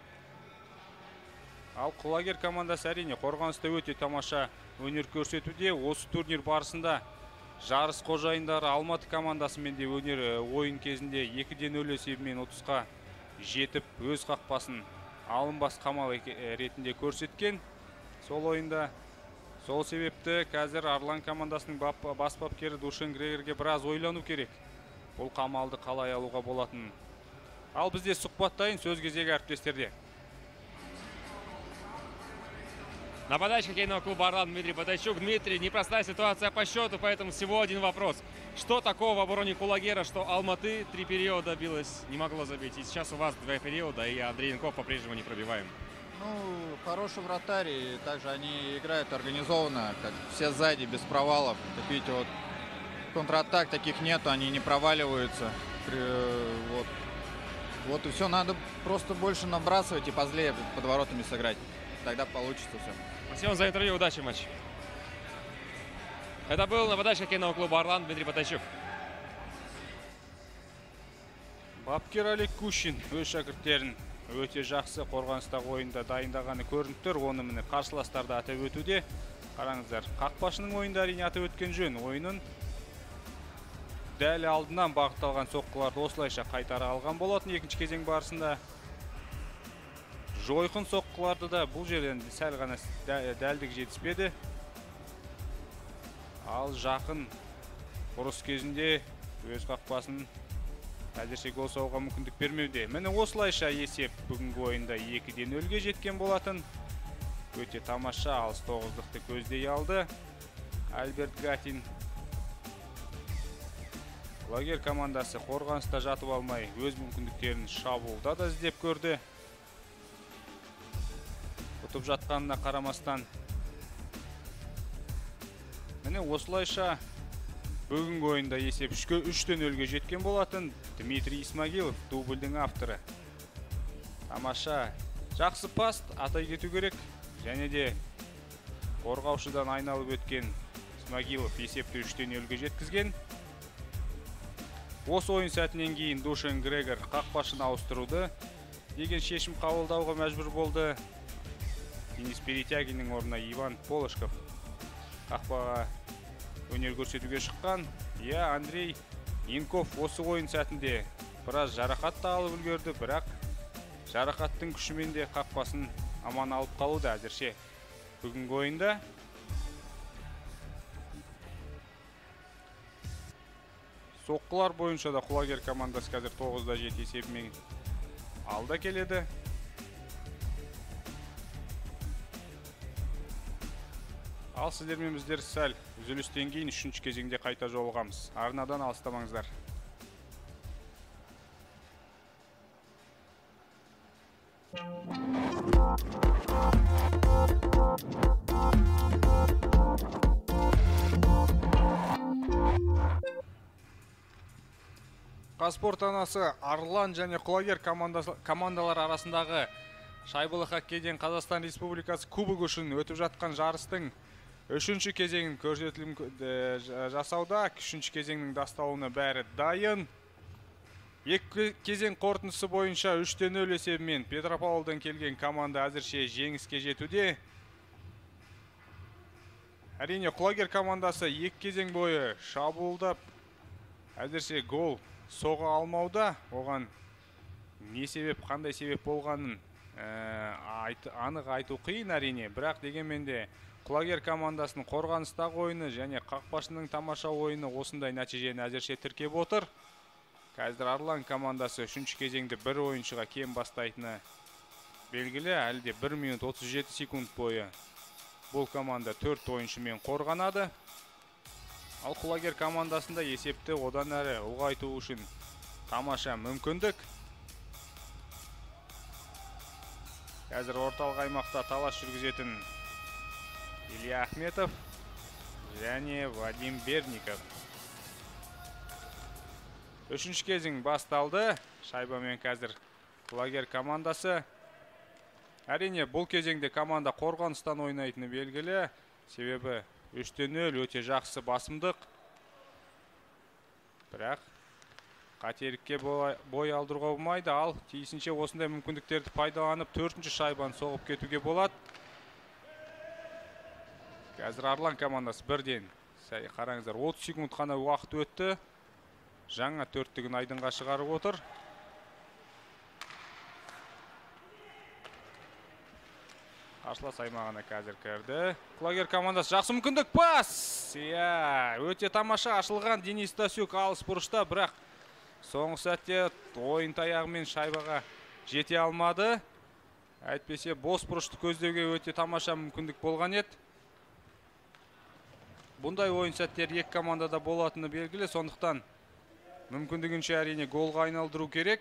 Ал құлагер командасы әрине қорғаныста өте тамаша өнер көрсетуде. Осы турнир барысында жарыс қожайындары Алматы командасымен де өнер ойын кезінде екіде нөл есебімен ұтысқа жетіп өз қақпасын алынбас қамал ретінде көрсеткен. Сол ойында сол себепті қазір Арлан командасының бас бапкері Душан Грегорге біраз ойлану керек. Бұл қамалды қалай алуға болатын. Ал бізде сұхбаттайын, сөз кезегі әріптестерде. Нападающий хоккейного клуба «Орлан» Дмитрий Батайчук. Дмитрий, непростая ситуация по счету, поэтому всего один вопрос. Что такого в обороне Кулагера, что Алматы три периода билось, не могло забить? И сейчас у вас два периода, и Андрей Янков по-прежнему не пробиваем. Ну, хороший вратарь, и также они играют организованно, как все сзади, без провалов. Как видите, вот контратак таких нету, они не проваливаются. Вот, вот и все, надо просто больше набрасывать и позлее под воротами сыграть. Тогда получится все. Спасибо вам за интервью, удачи в матче. Это был нападающий хоккейного клуба «Орлан» Дмитрий Батайчук. Бапкер Олег Кущин өз шәкірттерін өте жақсы қорғаныстағы ойында дайындағаны көрініп тұр. Оны міне қарсыластарды атап өтуде. Қараңыздар, қақпашының ойында әрине атап өткен жөн. Ойынын дәл алдынан бағытталған соққыларды осылайша қайтара алған болатын екінші кезең барысында. Жойқын соққыларды да бұл жерден сәл ғана дәлдік жетіспеді. Ал жақын ұрыс кезінде өз қақпасын әзірше гол соғуға мүмкіндік бермеуде. Міне осылайша есеп бүгінгі ойында екіде нөлге жеткен болатын. Өте тамаша алыс тоғыздықты көздей алды Альберт Гатин. Құлагер командасы қорғаныста жатып алмай, өз мүмкіндіктерін шабуылда да іздеп көрді. Ұтып жатқанына қарамастан. Міне осылайша бүгінгі ойында есеп үштен нөлге жеткен болатын. Дмитрий Исмагилов, дубльдің авторы. Тамаша, жақсы пас, атай кету керек. Және де қорғаушыдан айналып өткен Исмагилов есепті үштен нөлге жеткізген. Осы ойын сәтінен кейін Душан Грегор қақпашын ауыстыруды деген шешім қабылдауға мәжбүр болды. Денис Перетягиннің орнына Иван Полошков қақпаға өнер көрсетуге шыққан. Иә, Андрей Янков осы ойын сәтінде біраз жарақат та алып үлгерді, бірақ жарақаттың күшімен де қақпасын аман алып қалуда әзірше бүгінгі ойында. Соққылар бойынша да Құлагер командасы қазір тоғызда жеті есебімен алда келеді. Ал сіздермен біздер сәл үзілістен кейін үшінші кезеңде қайта жолығамыз. Арнадан алыстамаңыздар. Қазспорт анасы Арлан және Құлагер командалар арасындағы шайбалы хоккейден Қазақстан Республикасы кубогы үшін өтіп жатқан жарыстың үшінші кезеңін көрсетілім жасауда. Үшінші кезеңнің басталуына бәрі дайын. Екі кезең қорытындысы бойынша үш-те нөл есебімен Петропавлдан келген команда әзірше жеңіске жетуде. Әрине, Құлагер командасы екі кезең бойы шабуылдап, әзірше гол соға алмауда. Оған не себеп, қандай себеп болғанын анық айту қиын әрине. Бірақ дегенмен де Құлагер командасының қорғаныстағы ойыны және қақпашының тамаша ойыны осындай нәтижені әзірше тіркеп отыр. Қазір Арлан командасы үшінші кезеңді бір ойыншыға кем бастайтыны белгілі. Әлде бір минут отыз жеті секунд бойы бұл команда төрт ойыншымен қорғанады. Ал Құлагер командасында есепті одан әрі ұлғайту үшін тамаша мүмкіндік. Қазір орталық аймақта талас жүргізетін Илья Ахметов және Вадим Берников. Үшінші кезең басталды. Шайбамен қазір Құлагер командасы. Әрине, бұл кезеңде команда қорғаныстан ойнайтыны белгілі. Себебі үш-те нөл өте жақсы басымдық. Бірақ қателікке бой алдыруға болмайды. Ал тиісінше осындай мүмкіндіктерді пайдаланып төртінші шайбаны соғып кетуге болады. Қазір Арлан командасы бірден. Қараңыздар, отыз секунд қана уақыт өтті. Жаңа төрттігін айдынға шығарып отыр. Қарсылас аймағына қазір кірді. Құлагер командасы жақсы мүмкіндік, пас! Иә, өте тамаша ашылған Денис Стасюк алыс бұрышта, бірақ соңғы сәтте ойын таяғымен шайбаға жете алмады. Әйтпесе бос бұрышты көздеуге өте тамаша мүмкіндік болған еді. Бұндай ойын сәттер екі командада болатыны белгілі, сондықтан мүмкіндігінше әрине голға айналдыру керек.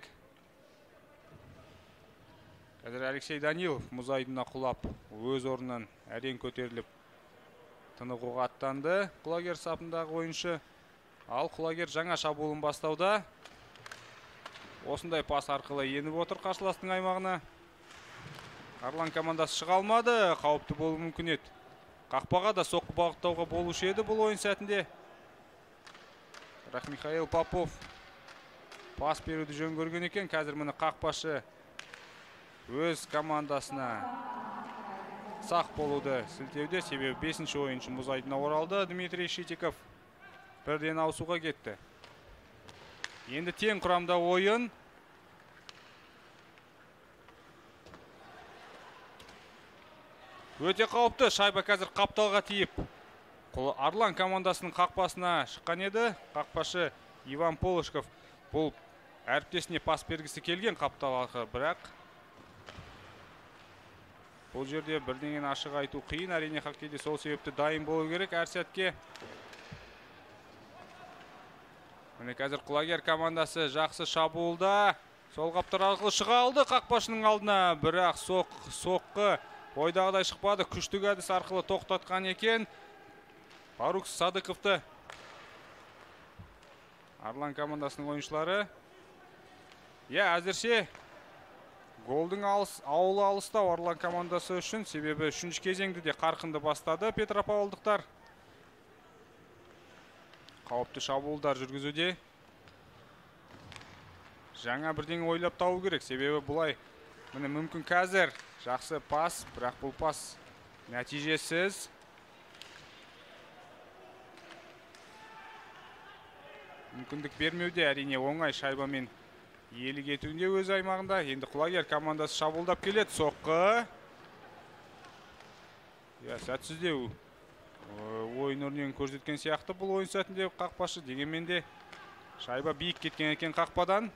Қазір Алексей Данилов мұз айдынына құлап, өз орнынан әрең көтеріліп тынығуға аттанды. Құлагер сапындағы ойыншы. Ал Құлагер жаңа шабуылын бастауда. Осындай пас арқылы еніп отыр қарсыластың аймағына. Арлан командасы шыға алмады, қауіпті болуы мүмкін еді. Қақпаға да соққы бағыттауға болушы еді бұл ойын сәтінде. Бірақ Михаил Попов пас беруді жөн көрген екен. Қазір міне қақпашы өз командасына сақ болуды сілтеуде. Себебі бесінші ойыншы мұз айдынына оралды. Дмитрий Шитиков бірден ауысуға кетті. Енді тең құрамда ойын. Өте қауіпті. Шайба қазір қапталға тиіп Арлан командасының қақпасына шыққан еді. Қақпашы Иван Полышков бұл әріптесіне пас бергісі келген қапталға, бірақ бұл жерде бірдеңені ашық айту қиын. Әрине хоккейде сол себепті дайын болу керек әр сәтке. Міне қазір Құлагер командасы жақсы шабуылда. Сол қаптар арқылы шыға алды қақпашының алдына, бірақ соққы ойдағыдай шықпады. Күштік әдіс арқылы тоқтатқан екен Фарук Садықовты. Арлан командасының ойыншылары. Иә, әзірше голдың ауылы алыстау Арлан командасы үшін. Себебі үшінші кезеңді де қарқынды бастады петропавлдықтар. Қауіпті шабуылдар жүргізуде. Жаңа бірдеңе ойлап табу керек. Себебі бұлай міне мүмкін қазір жақсы пас, бірақ бұл пас нәтижесіз. Мүмкіндік бермеуде, әрине оңай шайбамен иелік етуінде өз аймағында. Енді Құлагер командасы шабуылдап келеді. Соққы. Я, сәтсіздеу ойын өрнегін көрсеткен сияқты бұл ойын сәтінде қақпашы. Дегенмен де шайба биік кеткен екен қақпадан.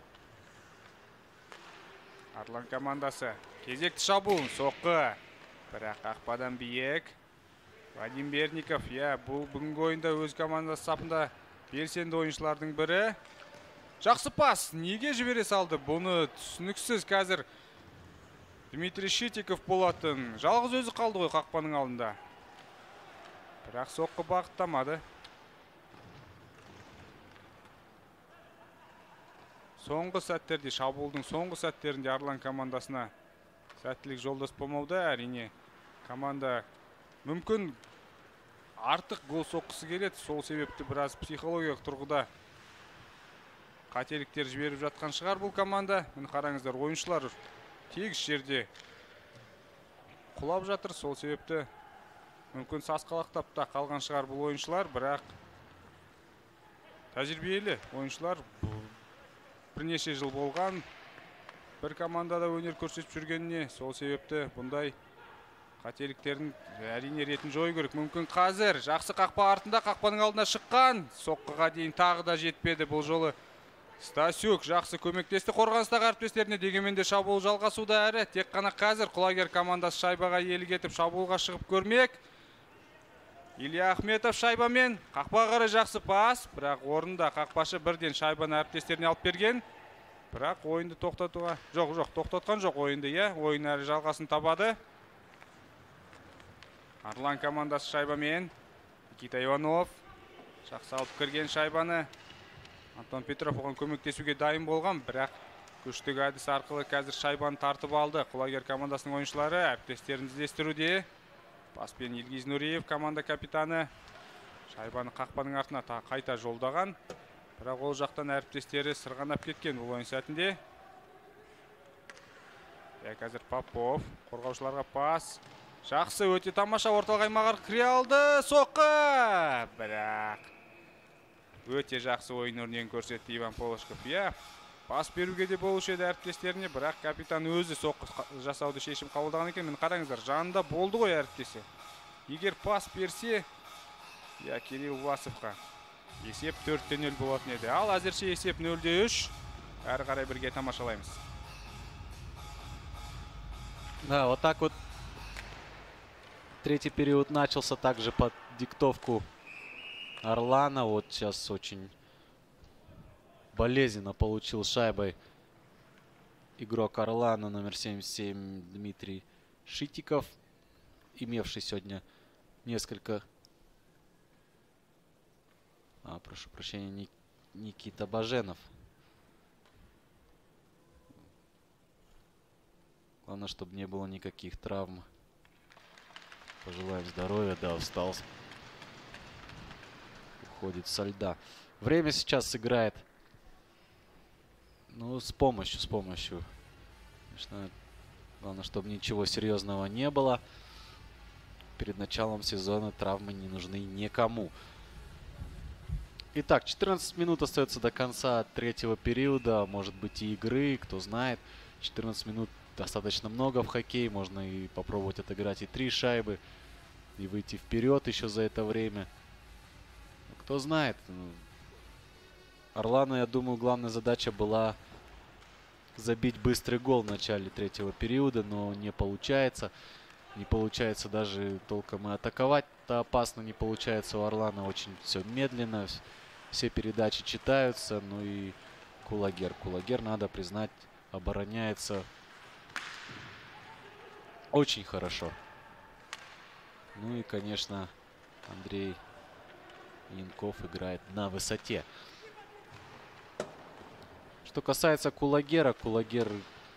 Арлан командасы кезекті шабуылын. Соққы. Бірақ қақпадан биік. Вадим Берников. Я, бұл бүгінгі ойында өз командасы сапында белсенді ойыншылардың бірі. Жақсы пас. Неге жібере салды? Бұны түсініксіз. Қазір Дмитрий Шитиков болатын. Жалғыз өзі қалды ғой қақпаның алдында. Бірақ соққы бағыттамады. Соңғы сәттерде, шабуылдың соңғы сәттерінде Арлан командасына сәттілік жолдас болмауда. Әрине команда мүмкін артық гол соққысы келеді. Сол себепті біраз психологиялық тұрғыда қателіктер жіберіп жатқан шығар бұл команда. Міне қараңыздар, ойыншылар тегіс жерде құлап жатыр. Сол себепті мүмкін сасқалақтап та қалған шығар бұл ойыншылар, бірақ тәжірибелі ойыншылар, бірнеше жыл болған бір командада өнер көрсетіп жүргеніне, сол себепті бұндай қателіктерін әрине ретін жою керек. Мүмкін қазір жақсы қақпа артында, қақпаның алдына шыққан, соққыға дейін тағы да жетпеді. Бұл жолы Стасюк жақсы көмектесті қорғаныстағы әріптестеріне, дегенмен де шабуыл жалғасуда. Әрі тек қана қазір құлагер командасы шайбаға иелік етіп шабуылға шығып көрмек. Илья Ахметов шайбамен, қақпаға қарай жақсы пас, бірақ орында қақпашы бірден шайбаны әріптестеріне алып берген. Бірақ ойынды тоқтатуға жоқ, жоқ, тоқтатқан жоқ ойынды, иә, ойын әрі жалғасын табады. Арлан командасы шайбамен, Никита Иванов жақсы алып кірген шайбаны. Антон Петров оған көмектесуге дайын болған, бірақ күштік әдіс арқылы қазір шайбаны тартып алды. Құлагер командасының ойыншылары әріптестерін іздестіруде. Паспен Илгиз Нуриев, команда капитаны, шайбаны қақпаның артына қайта жолдаған. Бірақ ол жақтан әріптестері сырғанап кеткен бұл ойын сәтінде. Қазір Попов, қорғаушыларға пас. Жақсы, өте тамаша орталық аймаққа кіре алды. Соққы! Бірақ өте жақсы ойын өрнегін көрсетті Иван Полошков. Иә, пас беруге де болушы еді әріптестеріне, бірақ капитан өзі соққы жасауды шешім қабылдаған екен. Мен қараңыздар, жанында болды ғой әріптесі. Егер пас берсе, иә, Кирилл Власовқа есеп төрт те нөл болатын еді. Ал әзірше есеп нөл де үш. Әрі қарай бірге тамашалаймыз. Да, вот так вот третий период начался также под диктовку Орлана. Вот сейчас очень болезненно получил шайбой игрок Орлана номер семьдесят семь Дмитрий Шитиков, имевший сегодня несколько... А, прошу прощения, Никита Баженов. Главное, чтобы не было никаких травм. Пожелаем здоровья. Да, встал. Уходит со льда. Время сейчас сыграет. Ну, с помощью, с помощью. Конечно, главное, чтобы ничего серьезного не было. Перед началом сезона травмы не нужны никому. Итак, четырнадцать минут остается до конца третьего периода. Может быть, и игры, кто знает. четырнадцать минут достаточно много в хоккее. Можно и попробовать отыграть и три шайбы. И выйти вперед еще за это время. Кто знает. Орлану, я думаю, главная задача была забить быстрый гол в начале третьего периода. Но не получается. Не получается даже толком и атаковать-то опасно. Не получается у Орлана. Очень все медленно. Все передачи читаются. Ну и Кулагер. Кулагер, надо признать, обороняется очень хорошо. Ну и, конечно, Андрей Янков играет на высоте. Что касается Кулагера, Кулагер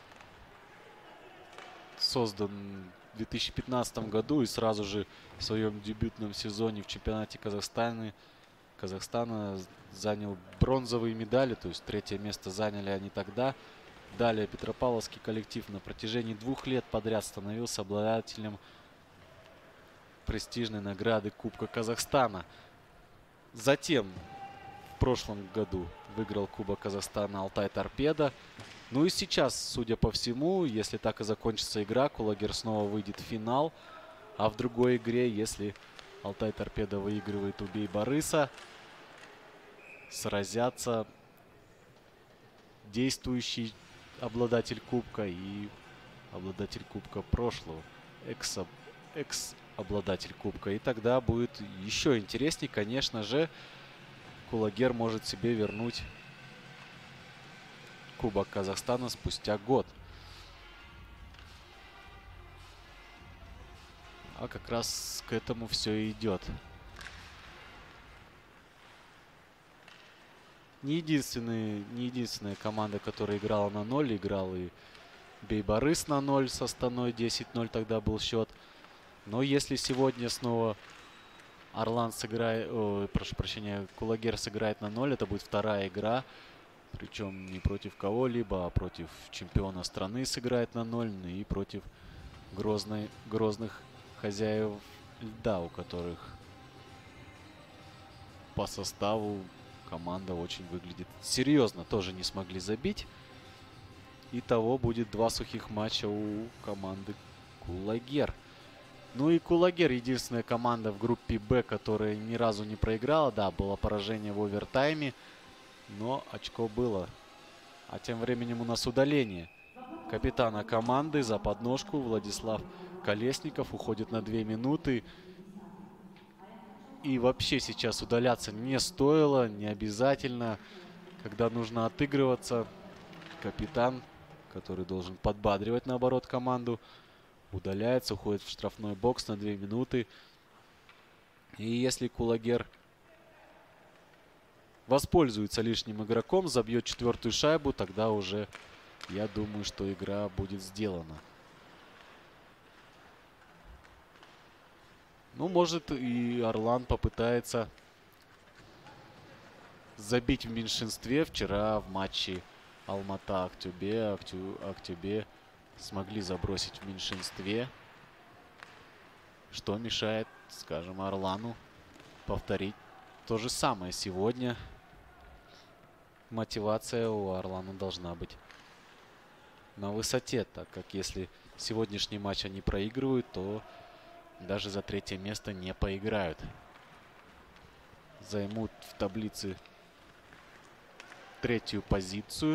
создан в две тысячи пятнадцатом году и сразу же в своем дебютном сезоне в чемпионате Казахстана, Казахстана занял бронзовые медали, то есть третье место заняли они тогда. Далее Петропавловский коллектив на протяжении двух лет подряд становился обладателем престижной награды Кубка Казахстана. Затем в прошлом году выиграл Кубок Казахстана Алтай Торпедо. Ну и сейчас, судя по всему, если так и закончится игра, Кулагер снова выйдет в финал. А в другой игре, если Алтай Торпедо выигрывает Убей Бориса, сразятся действующий обладатель Кубка и обладатель Кубка прошлого, экс-обладатель Кубка. И тогда будет еще интересней. Конечно же, Кулагер может себе вернуть Кубок Казахстана спустя год. А как раз к этому все и идет. Не единственная, не единственная команда, которая играла на ноль. Играл и Бейбарыс на ноль со Астаной. десять ноль тогда был счет. Но если сегодня снова Орлан сыграет... О, прошу прощения, Кулагер сыграет на ноль, это будет вторая игра. Причем не против кого-либо, а против чемпиона страны сыграет на ноль. И против грозной, грозных хозяев льда, у которых по составу команда очень выглядит серьезно. Тоже не смогли забить. Итого будет два сухих матча у команды Кулагер. Ну и Кулагер единственная команда в группе Б, которая ни разу не проиграла. Да, было поражение в овертайме, но очко было. А тем временем у нас удаление капитана команды за подножку. Владислав Колесников уходит на две минуты. И вообще сейчас удаляться не стоило, не обязательно. Когда нужно отыгрываться, капитан, который должен подбадривать, наоборот, команду, удаляется, уходит в штрафной бокс на две минуты. И если Кулагер воспользуется лишним игроком, забьет четвертую шайбу, тогда уже, я думаю, что игра будет сделана. Ну, может, и Орлан попытается забить в меньшинстве. Вчера в матче Алмата-Актюбе Актю... Актюбе смогли забросить в меньшинстве. Что мешает, скажем, Орлану повторить то же самое сегодня. Мотивация у Орлана должна быть на высоте, так как если сегодняшний матч они проигрывают, то даже за третье место не поиграют. Займут в таблице третью позицию.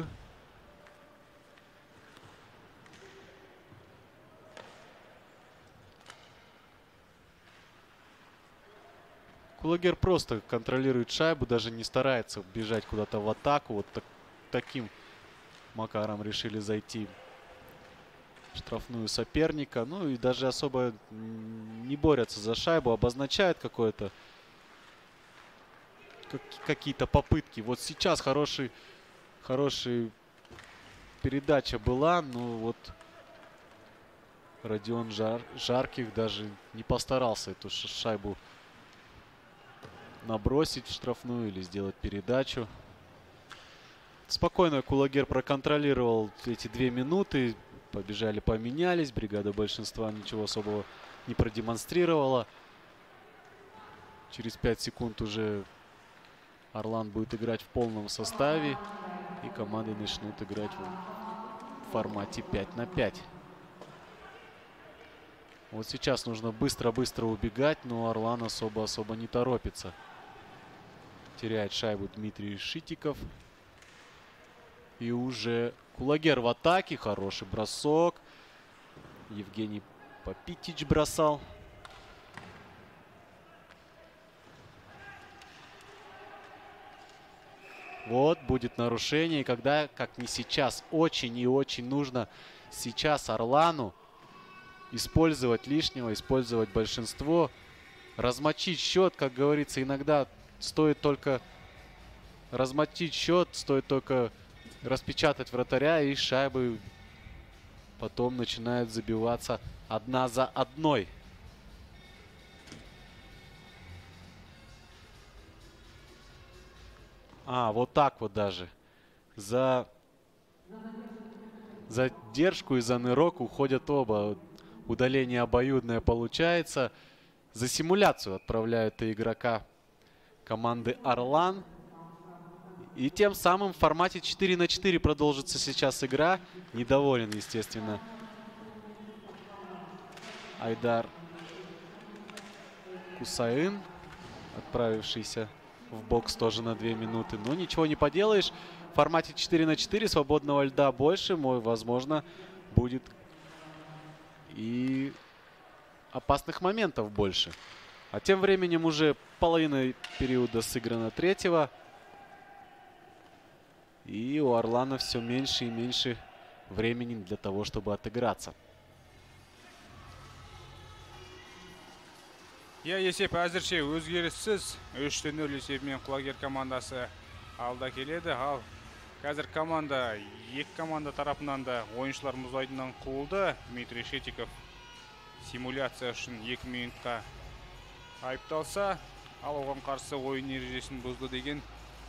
Кулагер просто контролирует шайбу, даже не старается бежать куда-то в атаку. Вот так, таким макаром решили зайти в штрафную соперника. Ну и даже особо не борются за шайбу, обозначают какое-то как, какие-то попытки. Вот сейчас хороший, хороший передача была, но вот Родион Жар, Жарких даже не постарался эту шайбу набросить в штрафную или сделать передачу. Спокойно Кулагер проконтролировал эти две минуты. Побежали, поменялись. Бригада большинства ничего особого не продемонстрировала. Через пять секунд уже Орлан будет играть в полном составе. И команды начнут играть в формате пять на пять. Вот сейчас нужно быстро-быстро убегать, но Орлан особо-особо не торопится. Теряет шайбу Дмитрий Шитиков. И уже Кулагер в атаке. Хороший бросок. Евгений Попитич бросал. Вот будет нарушение. И когда, как не сейчас, очень и очень нужно сейчас Орлану использовать лишнего, использовать большинство. Размочить счет, как говорится, иногда стоит только размочить счет, стоит только распечатать вратаря, и шайбы потом начинают забиваться одна за одной. А, вот так вот даже. За задержку и за нырок уходят оба. Удаление обоюдное получается. За симуляцию отправляют и игрока команды Орлан. И тем самым в формате четыре на четыре продолжится сейчас игра. Недоволен, естественно, Айдар Кусаин, отправившийся в бокс тоже на две минуты. Но ничего не поделаешь. В формате четыре на четыре свободного льда больше. Мой, возможно, будет и опасных моментов больше. А тем временем уже половина периода сыграна третьего. И у Орлана все меньше и меньше времени для того, чтобы отыграться. Иә, есеп әзірше өзгеріссіз. үш те нөл есебімен құлагер командасы алда келеді. Ал қазір команда, екі команда тарапынан да ойыншылар мұз айдыннан қуылды. Дмитрий Шетиков симуляция үшін екі минутқа айыпталса, ал оған қарсы ойын ережесін бұзды деген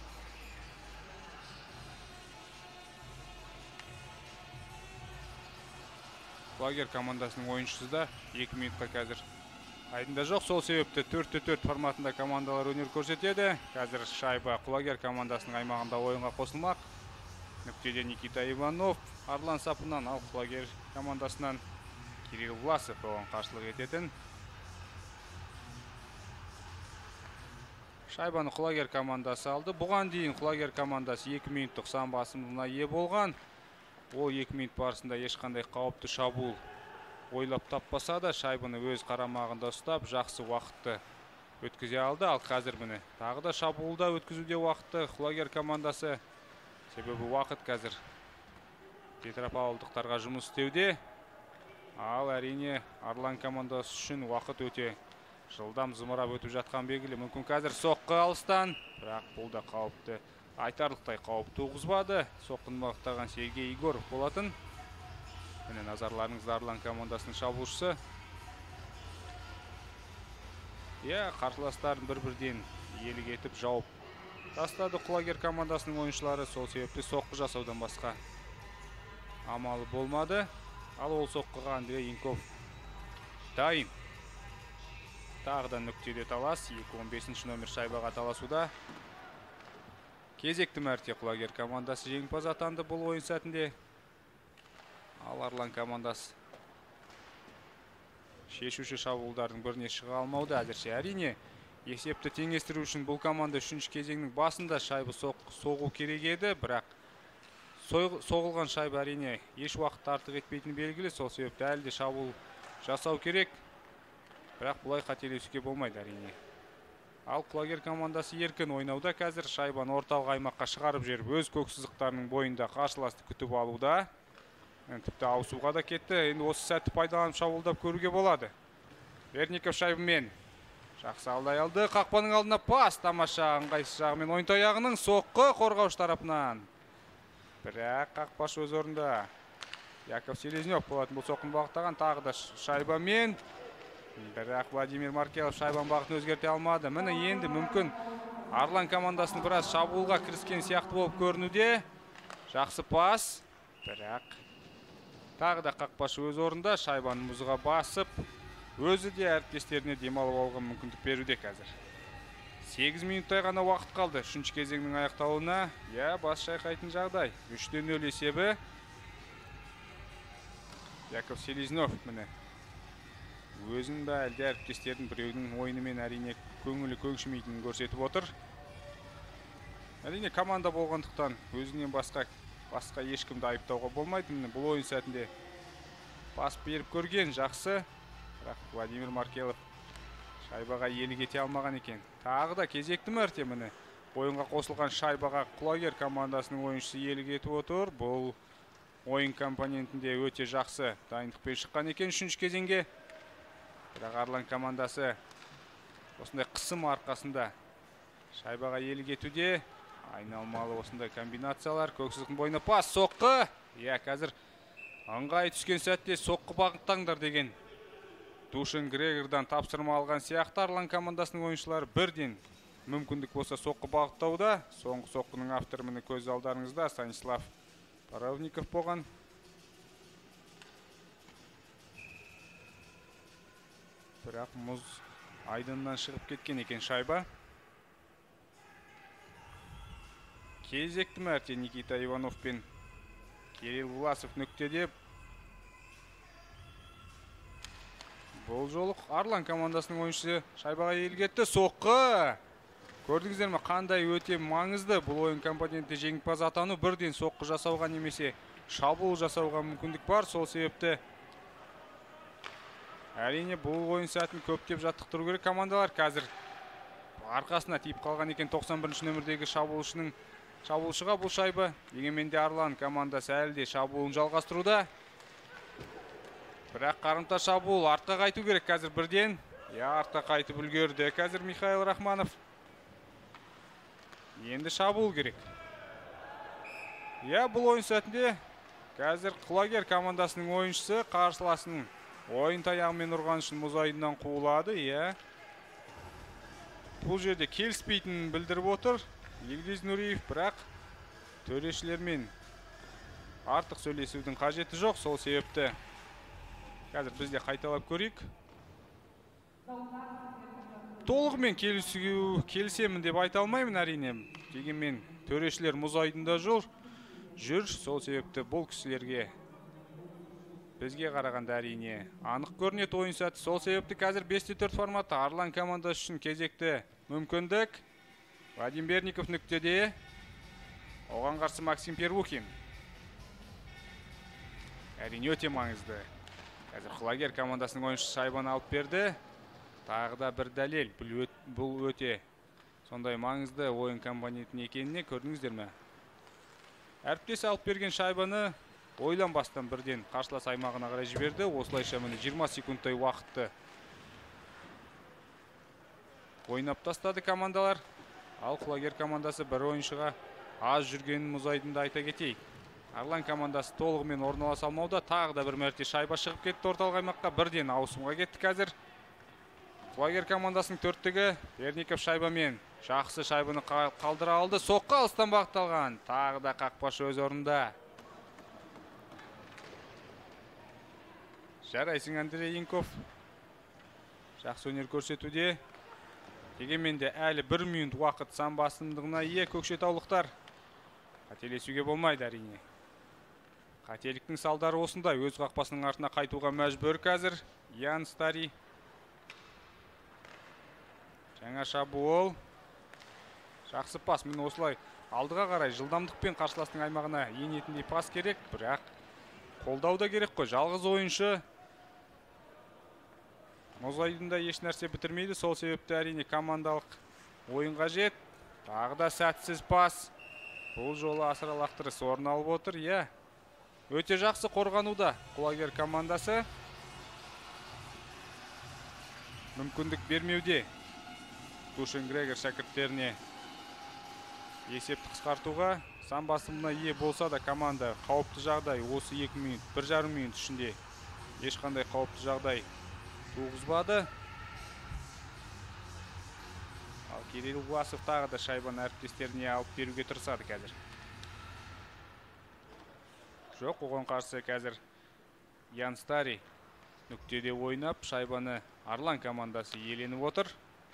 құлагер командасының ойыншысы да екі минутқа қазір айдында жоқ. Сол себепті төрт те төрт форматында командалар өнер көрсетеді. Қазір шайба құлагер командасының аймағында ойынға қосылмақ. Нүктеде Никита Иванов Арлан сапынан, ал құлагер командасынан Кирилл Власов оған қарсылық ететін. Шайбаны құлагер командасы алды. Бұған дейін құлагер командасы екі минуттық сан басымдығына ие болған. Ол екі минут барысында ешқандай қауіпті шабуыл ойлап таппаса да, шайбаны өз қарамағында ұстап, жақсы уақытты өткізе алды. Ал қазір міне тағы да шабуылда өткізуде уақытты құлагер командасы. Себебі уақыт қазір петропавлдықтарға жұмыс істеуде. Ал әрине Арлан командасы үшін уақыт өте жылдам зымырап өтіп жатқан белгілі. Мүмкін қазір соққы алыстан, бірақ бұл да қауіпті, айтарлықтай қауіп туғызбады. Соққыны бағыттаған Сергей Егоров болатын. Міне назарларыңызда Арлан командасының шабуылшысы. Иә, қарсыластарын бір-бірден иелік етіп жауып тастады құлагер командасының ойыншылары. Сол себепті соққы жасаудан басқа амалы болмады. Ал ол соққыға Андрей Янков дайын. Тағыдан нүктеде талас. екі он бесінші номер шайбаға таласуда. Кезекті мәрте құлагер командасы жеңімпаз атанды бұл ойын сәтінде. Ал Арлан командасы шешуші шабуылдардың біріне шыға алмауды әзірше. Әрине, есепті теңестіру үшін бұл команда үшінші кезеңнің басында шайбы соғу керек еді, бірақ соғылған шайбы әрине еш уақыт артық етпейтін белгілі. Сол себепті әлі де шабуыл жасау керек, бірақ бұлай қателесуге болмайды әрине. Ал құлагер командасы еркін ойнауда. Қазір шайбаны орталық аймаққа шығарып жеріп, өз көксызықтарының бойында қарсыласты күтіп алуда. Тіпті ауысуға да кетті. Енді осы сәтті пайдаланып шабуылдап көруге болады. Верников шайбымен жақсы алдай алды. Қақпаның алдына пас, тамаша ыңғайсыз жағымен ойын таяғының соққы қорғаушы тарапынан. Бірақ қақпашы өз орында. Яков Селезнев болатын бұл соққын бағыттаған. Тағы да шайбамен. Бірақ Владимир Маркелов шайбан бағытын өзгерте алмады. Міне енді мүмкін Арлан командасының біраз шабуылға кіріскен сияқты болып көрінуде. Жақсы пас. Бірақ тағы да қақпашы өз орында. Шайбаны мұзға басып, өзі де әріптестеріне демалып алған мүмкіндік беруде қазір. сегіз минуттай ғана уақыт қалды үшінші кезеңнің аяқталуына. Я, бас шайқайтын жағдай. үш те нөл есебі. Яков Селезнев міне өзін бә әлде әріптестердің біреудің ойынымен әрине көңілі көншімейтінін көрсетіп отыр. Әрине команда болғандықтан өзінен басқа басқа ешкімді айыптауға болмайды. Бұл ойын сәтінде пас беріп көрген, жақсы. Бірақ Владимир Маркелов шайбаға иелік ете алмаған екен. Тағы да кезекті мәрте міне ойынға қосылған шайбаға құлагер командасының ойыншысы иелік етіп отыр. Бұл ойын компонентінде өте жақсы дайындықпен шыққан екен үшінші кезеңге. Бірақ Арлан командасы осындай қысым арқасында шайбаға иелік етуде. Айналмалы осындай комбинациялар. Көксіздің бойына пас, соққы. Иә, қазір ыңғай түскен сәтте соққы бағыттаңдар деген Душин Грегордан тапсырма алған сияқты. Арлан командасының ойыншылары бірден мүмкіндік болса соққы бағыттауда. Соңғы соққының авторы міне көз алдарыңызда Станислав Паровников болған. Бірақ мұз айдыннан шығып кеткен екен шайба. Кезекті мәрте Никита Иванов пен Кирилл Власов нүктеде. Бұл жолы Арлан командасының ойыншысы шайбаға иелік етті. Соққы! Көрдіңіздер ме, қандай өте маңызды бұл ойын компоненті жеңімпаз атану. Бірден соққы жасауға немесе шабуыл жасауға мүмкіндік бар. Сол себепті әрине бұл ойын сәтін көптеп жаттықтыру керек командалар. Қазір арқасына тиіп қалған екен тоқсан бірінші нөмірдегі шабуылшының шабуылшыға бұл шайба. Дегенмен де Арлан командасы әлі де шабуылын жалғастыруда. Бірақ қарымта шабуыл артқа қайту керек қазір бірден. Я артқа қайтып үлгерді қазір Михаил Рахманов. Енді шабуыл керек. Я, бұл ойын сәтінде қазір Құлагер командасының ойыншысы қарсыласының ойын таяғымен ұрған үшін мұз айдыннан қуылады. Я. Бұл жерде келіспейтінін білдіріп отыр Елдез Нұриев, бірақ төрешілермен артық сөйлесудің қажеті жоқ. Сол себепті қазір бізде қайталап көрейік. Толығымен келісемін деп айта алмаймын әрине. Дегенмен төрешілер мұз айдында жүр. Жүр, сол себепті бұл кісілерге бізге қарағанда әрине анық көрінеді ойын сәті. Сол себепті қазір бес те төрт форматы Арлан командасы үшін кезекті мүмкіндік. Вадим Берников нүктеде. Оған қарсы Максим Первухин. Әрине өте маңызды. Қазір Құлагер командасының ойыншысы шайбаны алып берді. Тағы да бір дәлел. Бұл өте сондай маңызды ойын компонентін екеніне көрдіңіздер ме? Әріптес алып берген шайбаны ойланбастан бірден қарсылас аймағына қарай жіберді. Осылайша міне жиырма секундтай уақытты ойнап тастады командалар. Ал Құлагер командасы бір ойыншыға аз жүргенін мұз айдында айта кетейік. Арлан командасы толығымен орналаса алмауда. Тағы да бір мәрте шайба шығып кетті орталық аймаққа. Бірден ауысымға кетті қазір. Құлагер командасының төрттігі Берников шайбамен жақсы шайбаны қалдыра алды. Соққа алыстан бағытталған. Тағы да қақпашы өз орында. Жарайсың Андрей Янков. Жақсы өнер көрсетуде. Дегенмен де әлі бір минут уақыт сан басымдығына ие көкшетаулықтар. Қателесуге болмайды әрине. Қателіктің салдары осындай. Өз қақпасының артына қайтуға мәжбүр қазір Ян Стари. Жаңа шабуыл. Жақсы пас. Міне осылай алдыға қарай жылдамдықпен қарсыластың аймағына енетіндей пас керек. Бірақ қолдау да керек қой. Жалғыз ойыншы мұз айдында еш нәрсе бітірмейді. Сол себепті әрине командалық ойын қажет. Тағы да сәтсіз пас. Бұл жолы асыра лақтырыс орын алып отыр. Иә. Өте жақсы қорғануда Құлагер командасы. Мүмкіндік бермеуде Кушин Грегор шәкірттеріне есепті қысқартуға. Сан басымына ие болса да команда қауіпті жағдай осы екі минут, бір жарым минут ішінде ешқандай қауіпті жағдай туғызбады. Ал Кирилл Власов тағы да шайбаны әріптестеріне алып беруге тырысады қазір. Жоқ, оған қарсы қазір Ян Стари нүктеде ойнап, шайбаны Арлан командасы иеленіп отыр.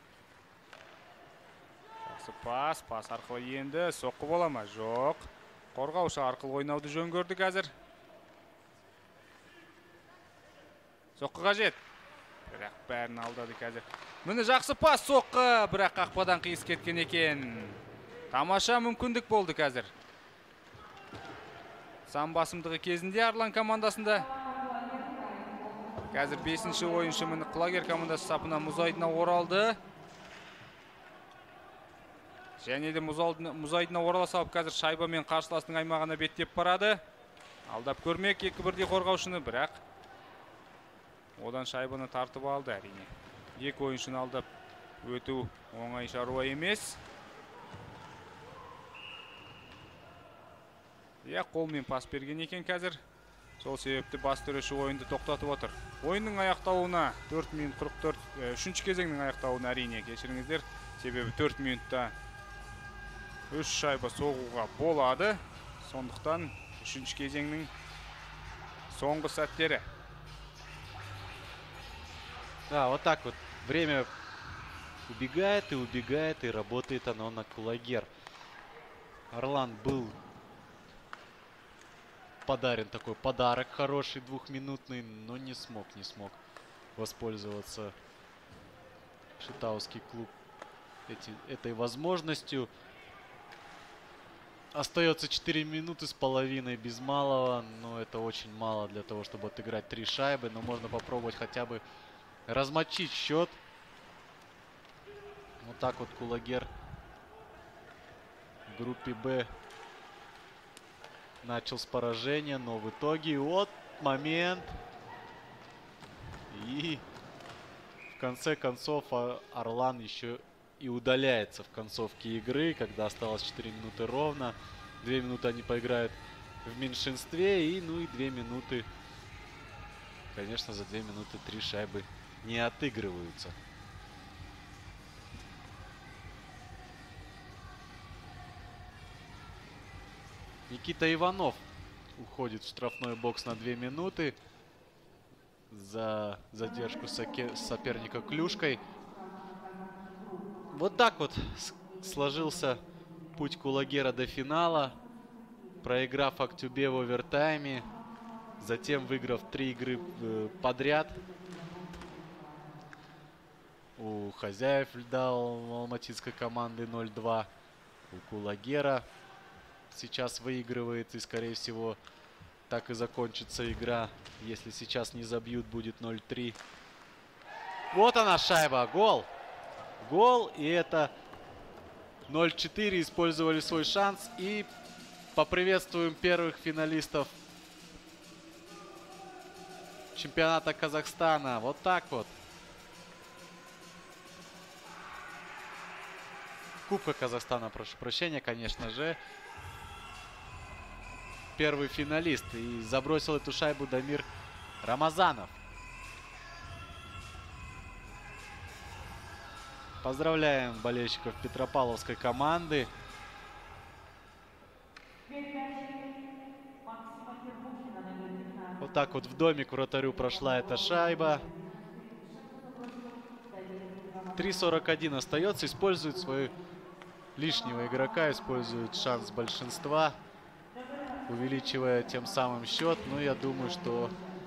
Жақсы пас, пас арқылы енді соққы бола ма? Жоқ. Қорғаушы арқылы ойнауды жөн көрді қазір. Соққы қажет. Бірақ бәрін алдады қазір. Міне жақсы пас, соққы, бірақ қақпадан қиыс кеткен екен. Тамаша мүмкіндік болды қазір. Сан басымдығы кезінде Арлан командасында. Қазір бесінші ойыншы міне Құлагер командасы сапына мұз айдына оралды. Және де мұз айдына орала салып қазір шайбамен қарсыластың аймағына беттеп барады. Алдап көрмек екі бірдей қорғаушыны, бірақ одан шайбаны тартып алды әрине. Екі ойыншыны алдап өту оңай шаруа емес. Я, қолмен пас берген екен қазір. Сол себепті бас төреші ойынды тоқтатып отыр. Ойынның аяқтауына төрт минут қырық төрт, үшінші кезеңнің аяқтауына әрине кешіріңіздер. Себебі төрт минутта үш шайба соғуға болады. Сондықтан үшінші кезеңнің соңғы сәттері. Да, вот так вот. Время убегает и убегает, и работает оно на Кулагер. Арлан был подарен такой подарок хороший, двухминутный, но не смог, не смог воспользоваться Шитауский клуб эти, этой возможностью. Остается четыре минуты с половиной без малого, но это очень мало для того, чтобы отыграть три шайбы, но можно попробовать хотя бы размочить счет. Вот так вот Кулагер в группе Б начал с поражения, но в итоге вот момент. И в конце концов Орлан еще и удаляется в концовке игры, когда осталось четыре минуты ровно. две минуты они поиграют в меньшинстве, и ну и две минуты, конечно, за две минуты три шайбы не отыгрываются. Никита Иванов уходит в штрафной бокс на две минуты за задержку соперника клюшкой. Вот так вот сложился путь Кулагера до финала, проиграв Актюбе в овертайме, затем выиграв три игры подряд у хозяев льда алматинской команды ноль два. У Кулагера сейчас выигрывает, и скорее всего так и закончится игра. Если сейчас не забьют, будет ноль три. Вот она шайба, гол. Гол, и это ноль четыре. Использовали свой шанс. И поприветствуем первых финалистов чемпионата Казахстана. Вот так вот. Кубка Казахстана, прошу прощения, конечно же. Первый финалист. И забросил эту шайбу Дамир Рамазанов. Поздравляем болельщиков Петропавловской команды. Вот так вот в домик вратарю прошла эта шайба. три сорок один остается. Использует свою лишнего игрока. Использует шанс большинства, увеличивая тем самым счет. Но я думаю, что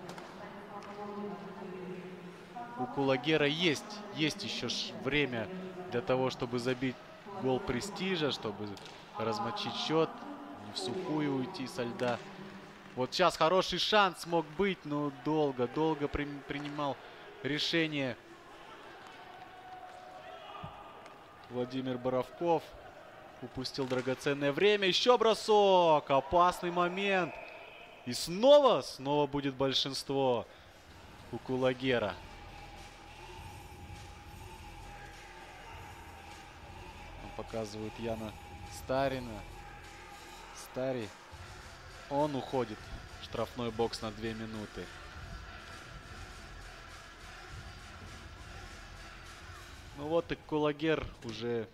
у Кулагера есть, есть еще время для того, чтобы забить гол престижа, чтобы размочить счет, не в сухую уйти со льда. Вот сейчас хороший шанс мог быть, но долго, долго при, принимал решение Владимир Боровков. Упустил драгоценное время. Еще бросок. Опасный момент. И снова, снова будет большинство у Кулагера. Показывают Яна Старина. Старий. Он уходит в штрафной бокс на две минуты. Ну вот и Кулагер уже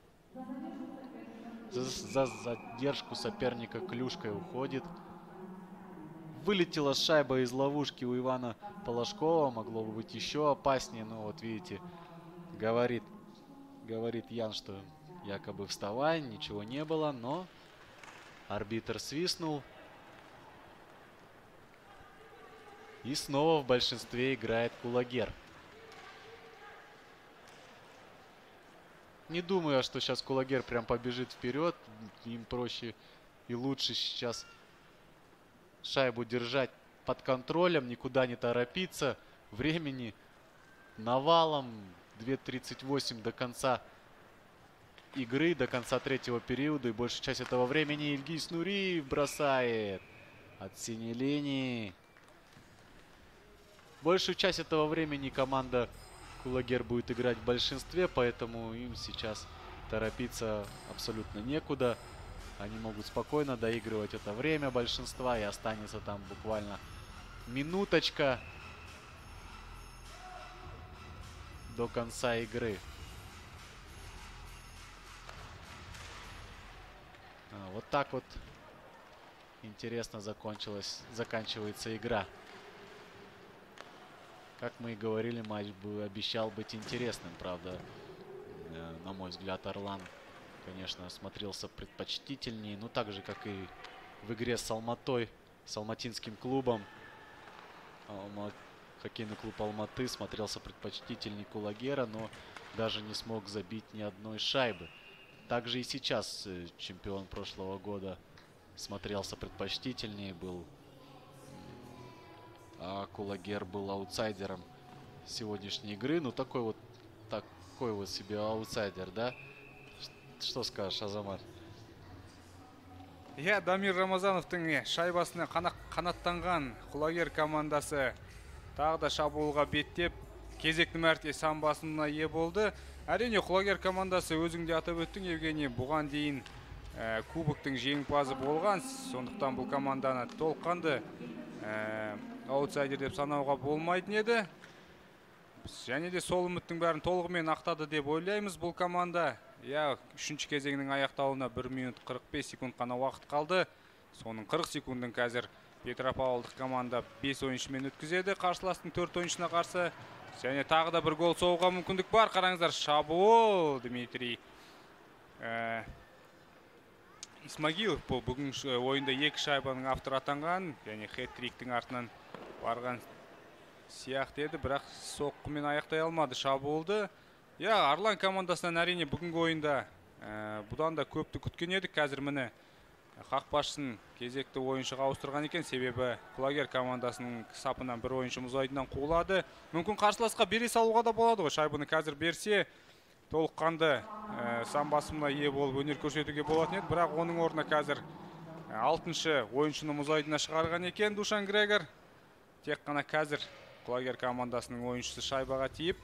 за, за задержку соперника клюшкой уходит. Вылетела шайба из ловушки у Ивана Полошкова. Могло бы быть еще опаснее. Но вот видите, говорит, говорит Ян, что якобы вставай, ничего не было, но арбитр свистнул. И снова в большинстве играет Кулагер. Не думаю, что сейчас Кулагер прям побежит вперед. Им проще и лучше сейчас шайбу держать под контролем, никуда не торопиться. Времени навалом. две тридцать восемь до конца игры, до конца третьего периода. И большую часть этого времени Ильгиз Нуриев бросает от синей линии. Большую часть этого времени команда Кулагер будет играть в большинстве, поэтому им сейчас торопиться абсолютно некуда. Они могут спокойно доигрывать это время большинства, и останется там буквально минуточка до конца игры. А, вот так вот интересно закончилась, заканчивается игра. Как мы и говорили, матч бы обещал быть интересным, правда. Э, на мой взгляд, Орлан, конечно, смотрелся предпочтительнее. Ну, так же, как и в игре с Алматой, с алматинским клубом. Алма... Хоккейный клуб Алматы смотрелся предпочтительнее Кулагера, но даже не смог забить ни одной шайбы. Также и сейчас э, чемпион прошлого года смотрелся предпочтительнее, был... А Кулагер был аутсайдером сегодняшней игры. Ну, такой вот, такой вот себе аутсайдер, да? Что скажешь, Азамат? Я Дамир Рамазановтың шайбасына қанаттанған Кулагер командасы тағы да шабуылға беттеп, кезекті мәрте сан басымына ие болды. Әрине, құлагер командасы өзіңде атап өттің, Евгений, бұған дейін ә, кубоктың жеңімпазы болған, сондықтан бұл команданы толыққанды ә, аутсайдер деп санауға болмайтын еді. Және де сол үміттің бәрін толығымен ақтады деп ойлаймыз бұл команда. Я, үшінші кезеңнің аяқтауына бір минут қырық бес секунд қана уақыт қалды. Соның қырық секундын қазір Петропавлдық команда бес ойыншымен өткізеді, қарсыластың төрт ойыншына қарсы. Және тағы да бір гол соғуға мүмкіндік бар. Қараңыздар, шабуыл Дмитрий ә, Исмагилов бұл бүгін ойында екі шайбаның авторы атанған, және хет-триктің артынан барған сияқты еді, бірақ соққымен аяқтай алмады шабуылды. Я, Арлан командасынан әрине бүгінгі ойында ә, бұдан да көпті күткен едік. Қазір міне қақпашысын кезекті ойыншыға ауыстырған екен, себебі құлагер командасының сапынан бір ойыншы мұз айдыннан қуылады. Мүмкін қарсыласқа бере салуға да болады ғой. Шайбаны қазір берсе, толыққанды ә, сан басымына ие болып өнер көрсетуге болатын еді, бірақ оның орнына қазір алтыншы ойыншыны мұз айдынына шығарған екен Душан Грегор. Тек қана қазір құлагер командасының ойыншысы шайбаға тиіп,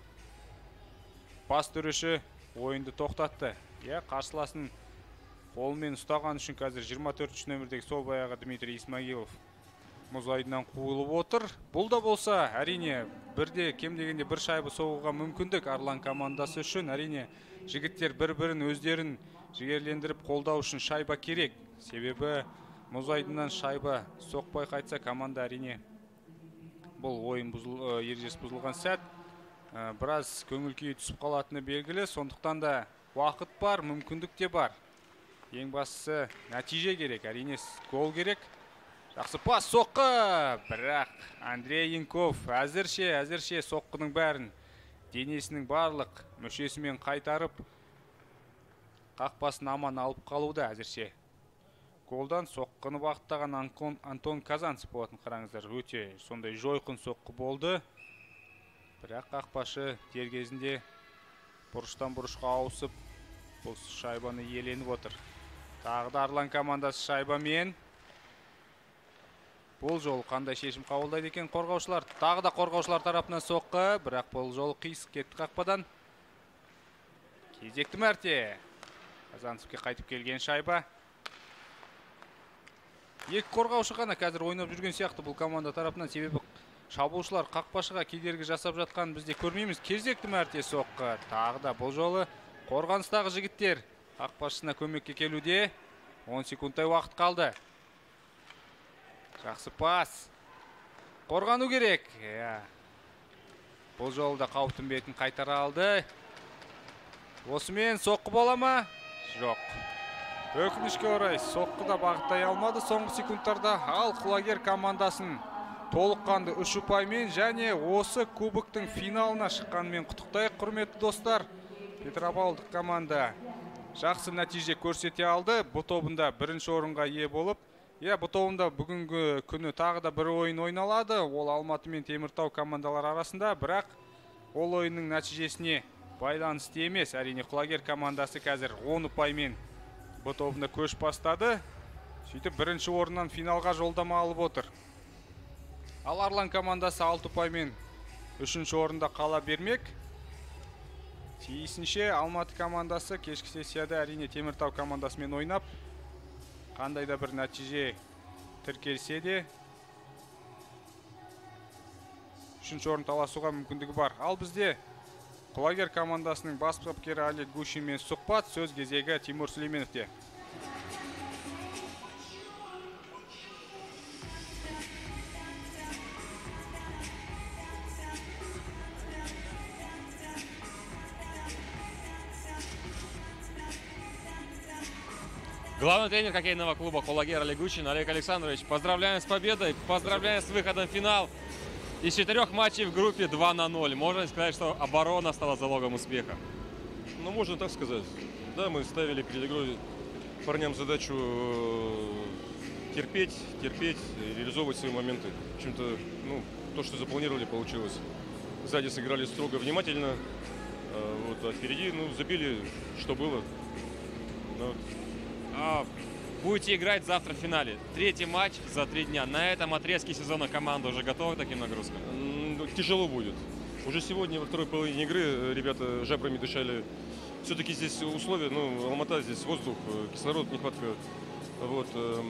пас төреші ойынды тоқтатты. Я, қарсыласын қолмен ұстаған үшін қазір жиырма төртінші нөмірдегі сол баяғы Дмитрий Исмагилов мұз айдыннан қуылып отыр. Бұл да болса, әрине, бірде кем дегенде бір шайбы соғуға мүмкіндік Арлан командасы үшін. Әрине, жігіттер бір-бірін өздерін жігерлендіріп қолдау үшін шайба керек. Себебі мұз айдыннан шайба соқпай қайтса, команда әрине бұл ойын бұзыл, ережесі бұзылған сәт біраз көңіл күйі түсіп қалатыны белгілі. Сондықтан да уақыт бар, мүмкіндік те бар. Ең бастысы нәтиже керек, әрине гол керек. Жақсы пас, соққы, бірақ Андрей Янков әзірше, әзірше соққының бәрін денесінің барлық мүшесімен қайтарып, қақпасын аман алып қалуда әзірше. Голдан соққыны бағыттаған Антон Казанцев болатын, қараңыздар, өте сондай жойқын соққы болды. Бірақ қақпашы дер кезінде бұрыштан бұрышқа ауысып, бұл шайбаны иеленіп отыр. Тағы да Арлан командасы шайбамен. Бұл жол қандай шешім қабылдайды екен қорғаушылар? Тағы да қорғаушылар тарапынан соққы, бірақ бұл жол қиысып кетті қақпадан. Кезекті мәрте Казанцевке қайтып келген шайба. Екі қорғаушы ғана қазір ойнап жүрген сияқты бұл команда тарапынан, себебі шабуылшылар қақпашыға кедергі жасап жатқан бізде көрмейміз. Кезекті мәрте соққы. Тағы да бұл жолы қорғаныстағы жігіттер қақпашысына көмекке келуде. он секундтай уақыт қалды. Жақсы пас. Қорғану керек. Бұл жолы да қауіптің бетін қайтара алды. Осымен соққы бола ма? Жоқ. Өкінішке орай соққы да бағыттай алмады соңғы секундтарда. Ал құлагер командасын толыққанды үш ұпаймен және осы кубоктың финалына шыққанмен құттықтайық, құрметті достар. Петропавлдық команда жақсы нәтиже көрсете алды. Бұл тобында бірінші орынға ие болып, иә, бұл тобында бүгінгі күні тағы да бір ойын ойналады. Ол Алматы мен Теміртау командалар арасында, бірақ ол ойынның нәтижесіне байланысты емес. Әрине, құлагер командасы қазір он ұпаймен бұл тобында көш бастады. Сөйтіп бірінші орыннан финалға жолдама алып отыр. Ал Арлан командасы алты ұпаймен үшінші орында қала бермек. Тиісінше Алматы командасы кешкі сессияда әрине Теміртау командасымен ойнап, қандай да бір нәтиже тіркелсе де үшінші орын таласуға мүмкіндігі бар. Ал бізде құлагер командасының бас бапкері Олег Гущинмен сұхбат, сөз кезегі Тимур Сүлейменовте. Главный тренер хоккейного клуба «Кулагер» Олег Гущин. Олег Александрович, поздравляем с победой, поздравляем с выходом в финал. Из четырех матчей в группе два на ноль. Можно сказать, что оборона стала залогом успеха? Ну, можно так сказать. Да, мы ставили перед игрой парням задачу терпеть, терпеть, реализовывать свои моменты. В общем-то, ну, то, что запланировали, получилось. Сзади сыграли строго, внимательно. Вот, а впереди, ну, забили, что было. Ну, а, будете играть завтра в финале. Третий матч за три дня. На этом отрезке сезона команда уже готова к таким нагрузкам? Тяжело будет. Уже сегодня во второй половине игры ребята жабрами дышали. Все-таки здесь условия, ну, Алмата, здесь воздух, кислород, нехватка. Вот.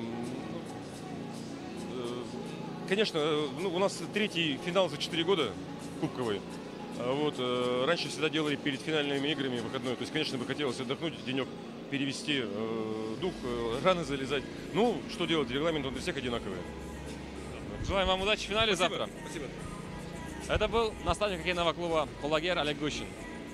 Конечно, ну, у нас третий финал за четыре года кубковый. Вот. Раньше всегда делали перед финальными играми выходной. То есть, конечно, бы хотелось отдохнуть, денек перевести э, дух, э, рано залезать. Ну, что делать, регламент он для всех одинаковый. Желаем вам удачи в финале Спасибо. завтра. Спасибо. Это был наставник хоккейного клуба «Кулагер» Олег Гущин.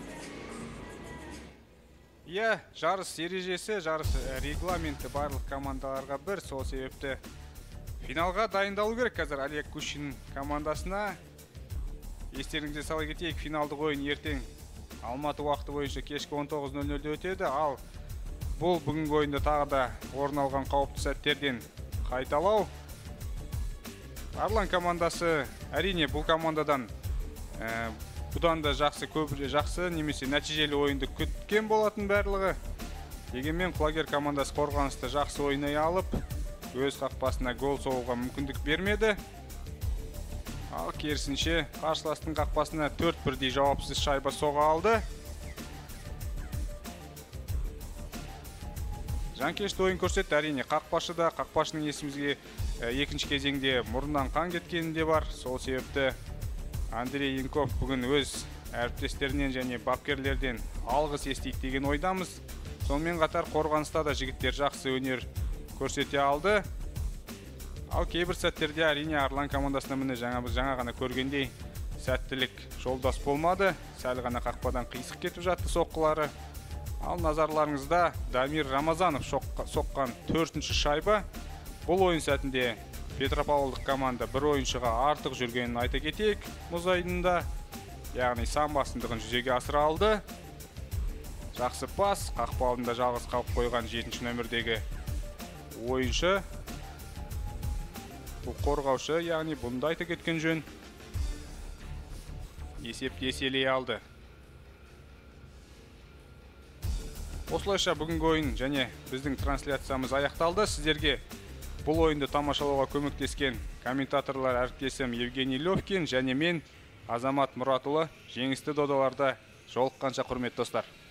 Иә, жарыс ережесі, жарыс регламенті барлық командаларға бір, сол себепті финалға дайындалу керек қазір Олег Гущин командасына. Естеріңізге сала кетейік, финалдық ойын ертең Алматы уақыты бойынша кешкі он тоғыз нөл нөлде өтеді, ал бұл бүгінгі ойында тағы да орын алған қауіпті сәттерден қайталау. Арлан командасы, әрине бұл командадан ә, бұдан да жақсы, көп жақсы немесе нәтижелі ойынды күткен болатын барлығы. Дегенмен Кулагер командасы қорғанысты жақсы ойнай алып, өз қақпасына гол соғуға мүмкіндік бермеді. Ал керісінше қарсыластың қақпасына төрт бірдей жауапсыз шайба соға алды. Жанкешті ойын көрсетті, әрине қақпашы да, қақпашының есімізге екінші кезеңде мұрыннан қан кеткені де бар. Сол себепті Андрей Янков бүгін өз әріптестерінен және бапкерлерден алғыс естейді деген ойдамыз. Сонымен қатар қорғаныста да жігіттер жақсы өнер көрсете алды. Ал кейбір сәттерде әрине Арлан командасына міне жаңа біз жаңа ғана көргендей сәттілік жолдас болмады. Сәл ғана қақпадан қисық кетіп жатты соққылары. Ал назарларыңызда Дамир Рамазанов соққан төртінші шайба. Бұл ойын сәтінде Петропавлдық команда бір ойыншыға артық жүргенін айта кетейік мұз айдынында. Яғни сан басымдығын жүзеге асыра алды. Жақсы пас, қақпа алдында жалғыз қалып қойған жетінші нөмірдегі ойыншы. Бұл қорғаушы, яғни бұнда айта кеткен жөн. Есепті еселей алды. Осылайша бүгінгі ойын және біздің трансляциямыз аяқталды. Сіздерге бұл ойынды тамашалауға көмектескен комментаторлар әріптесім Евгений Левкин және мен Азамат Мұратұлы. Жеңісті додаларда жолыққанша құрметті достар.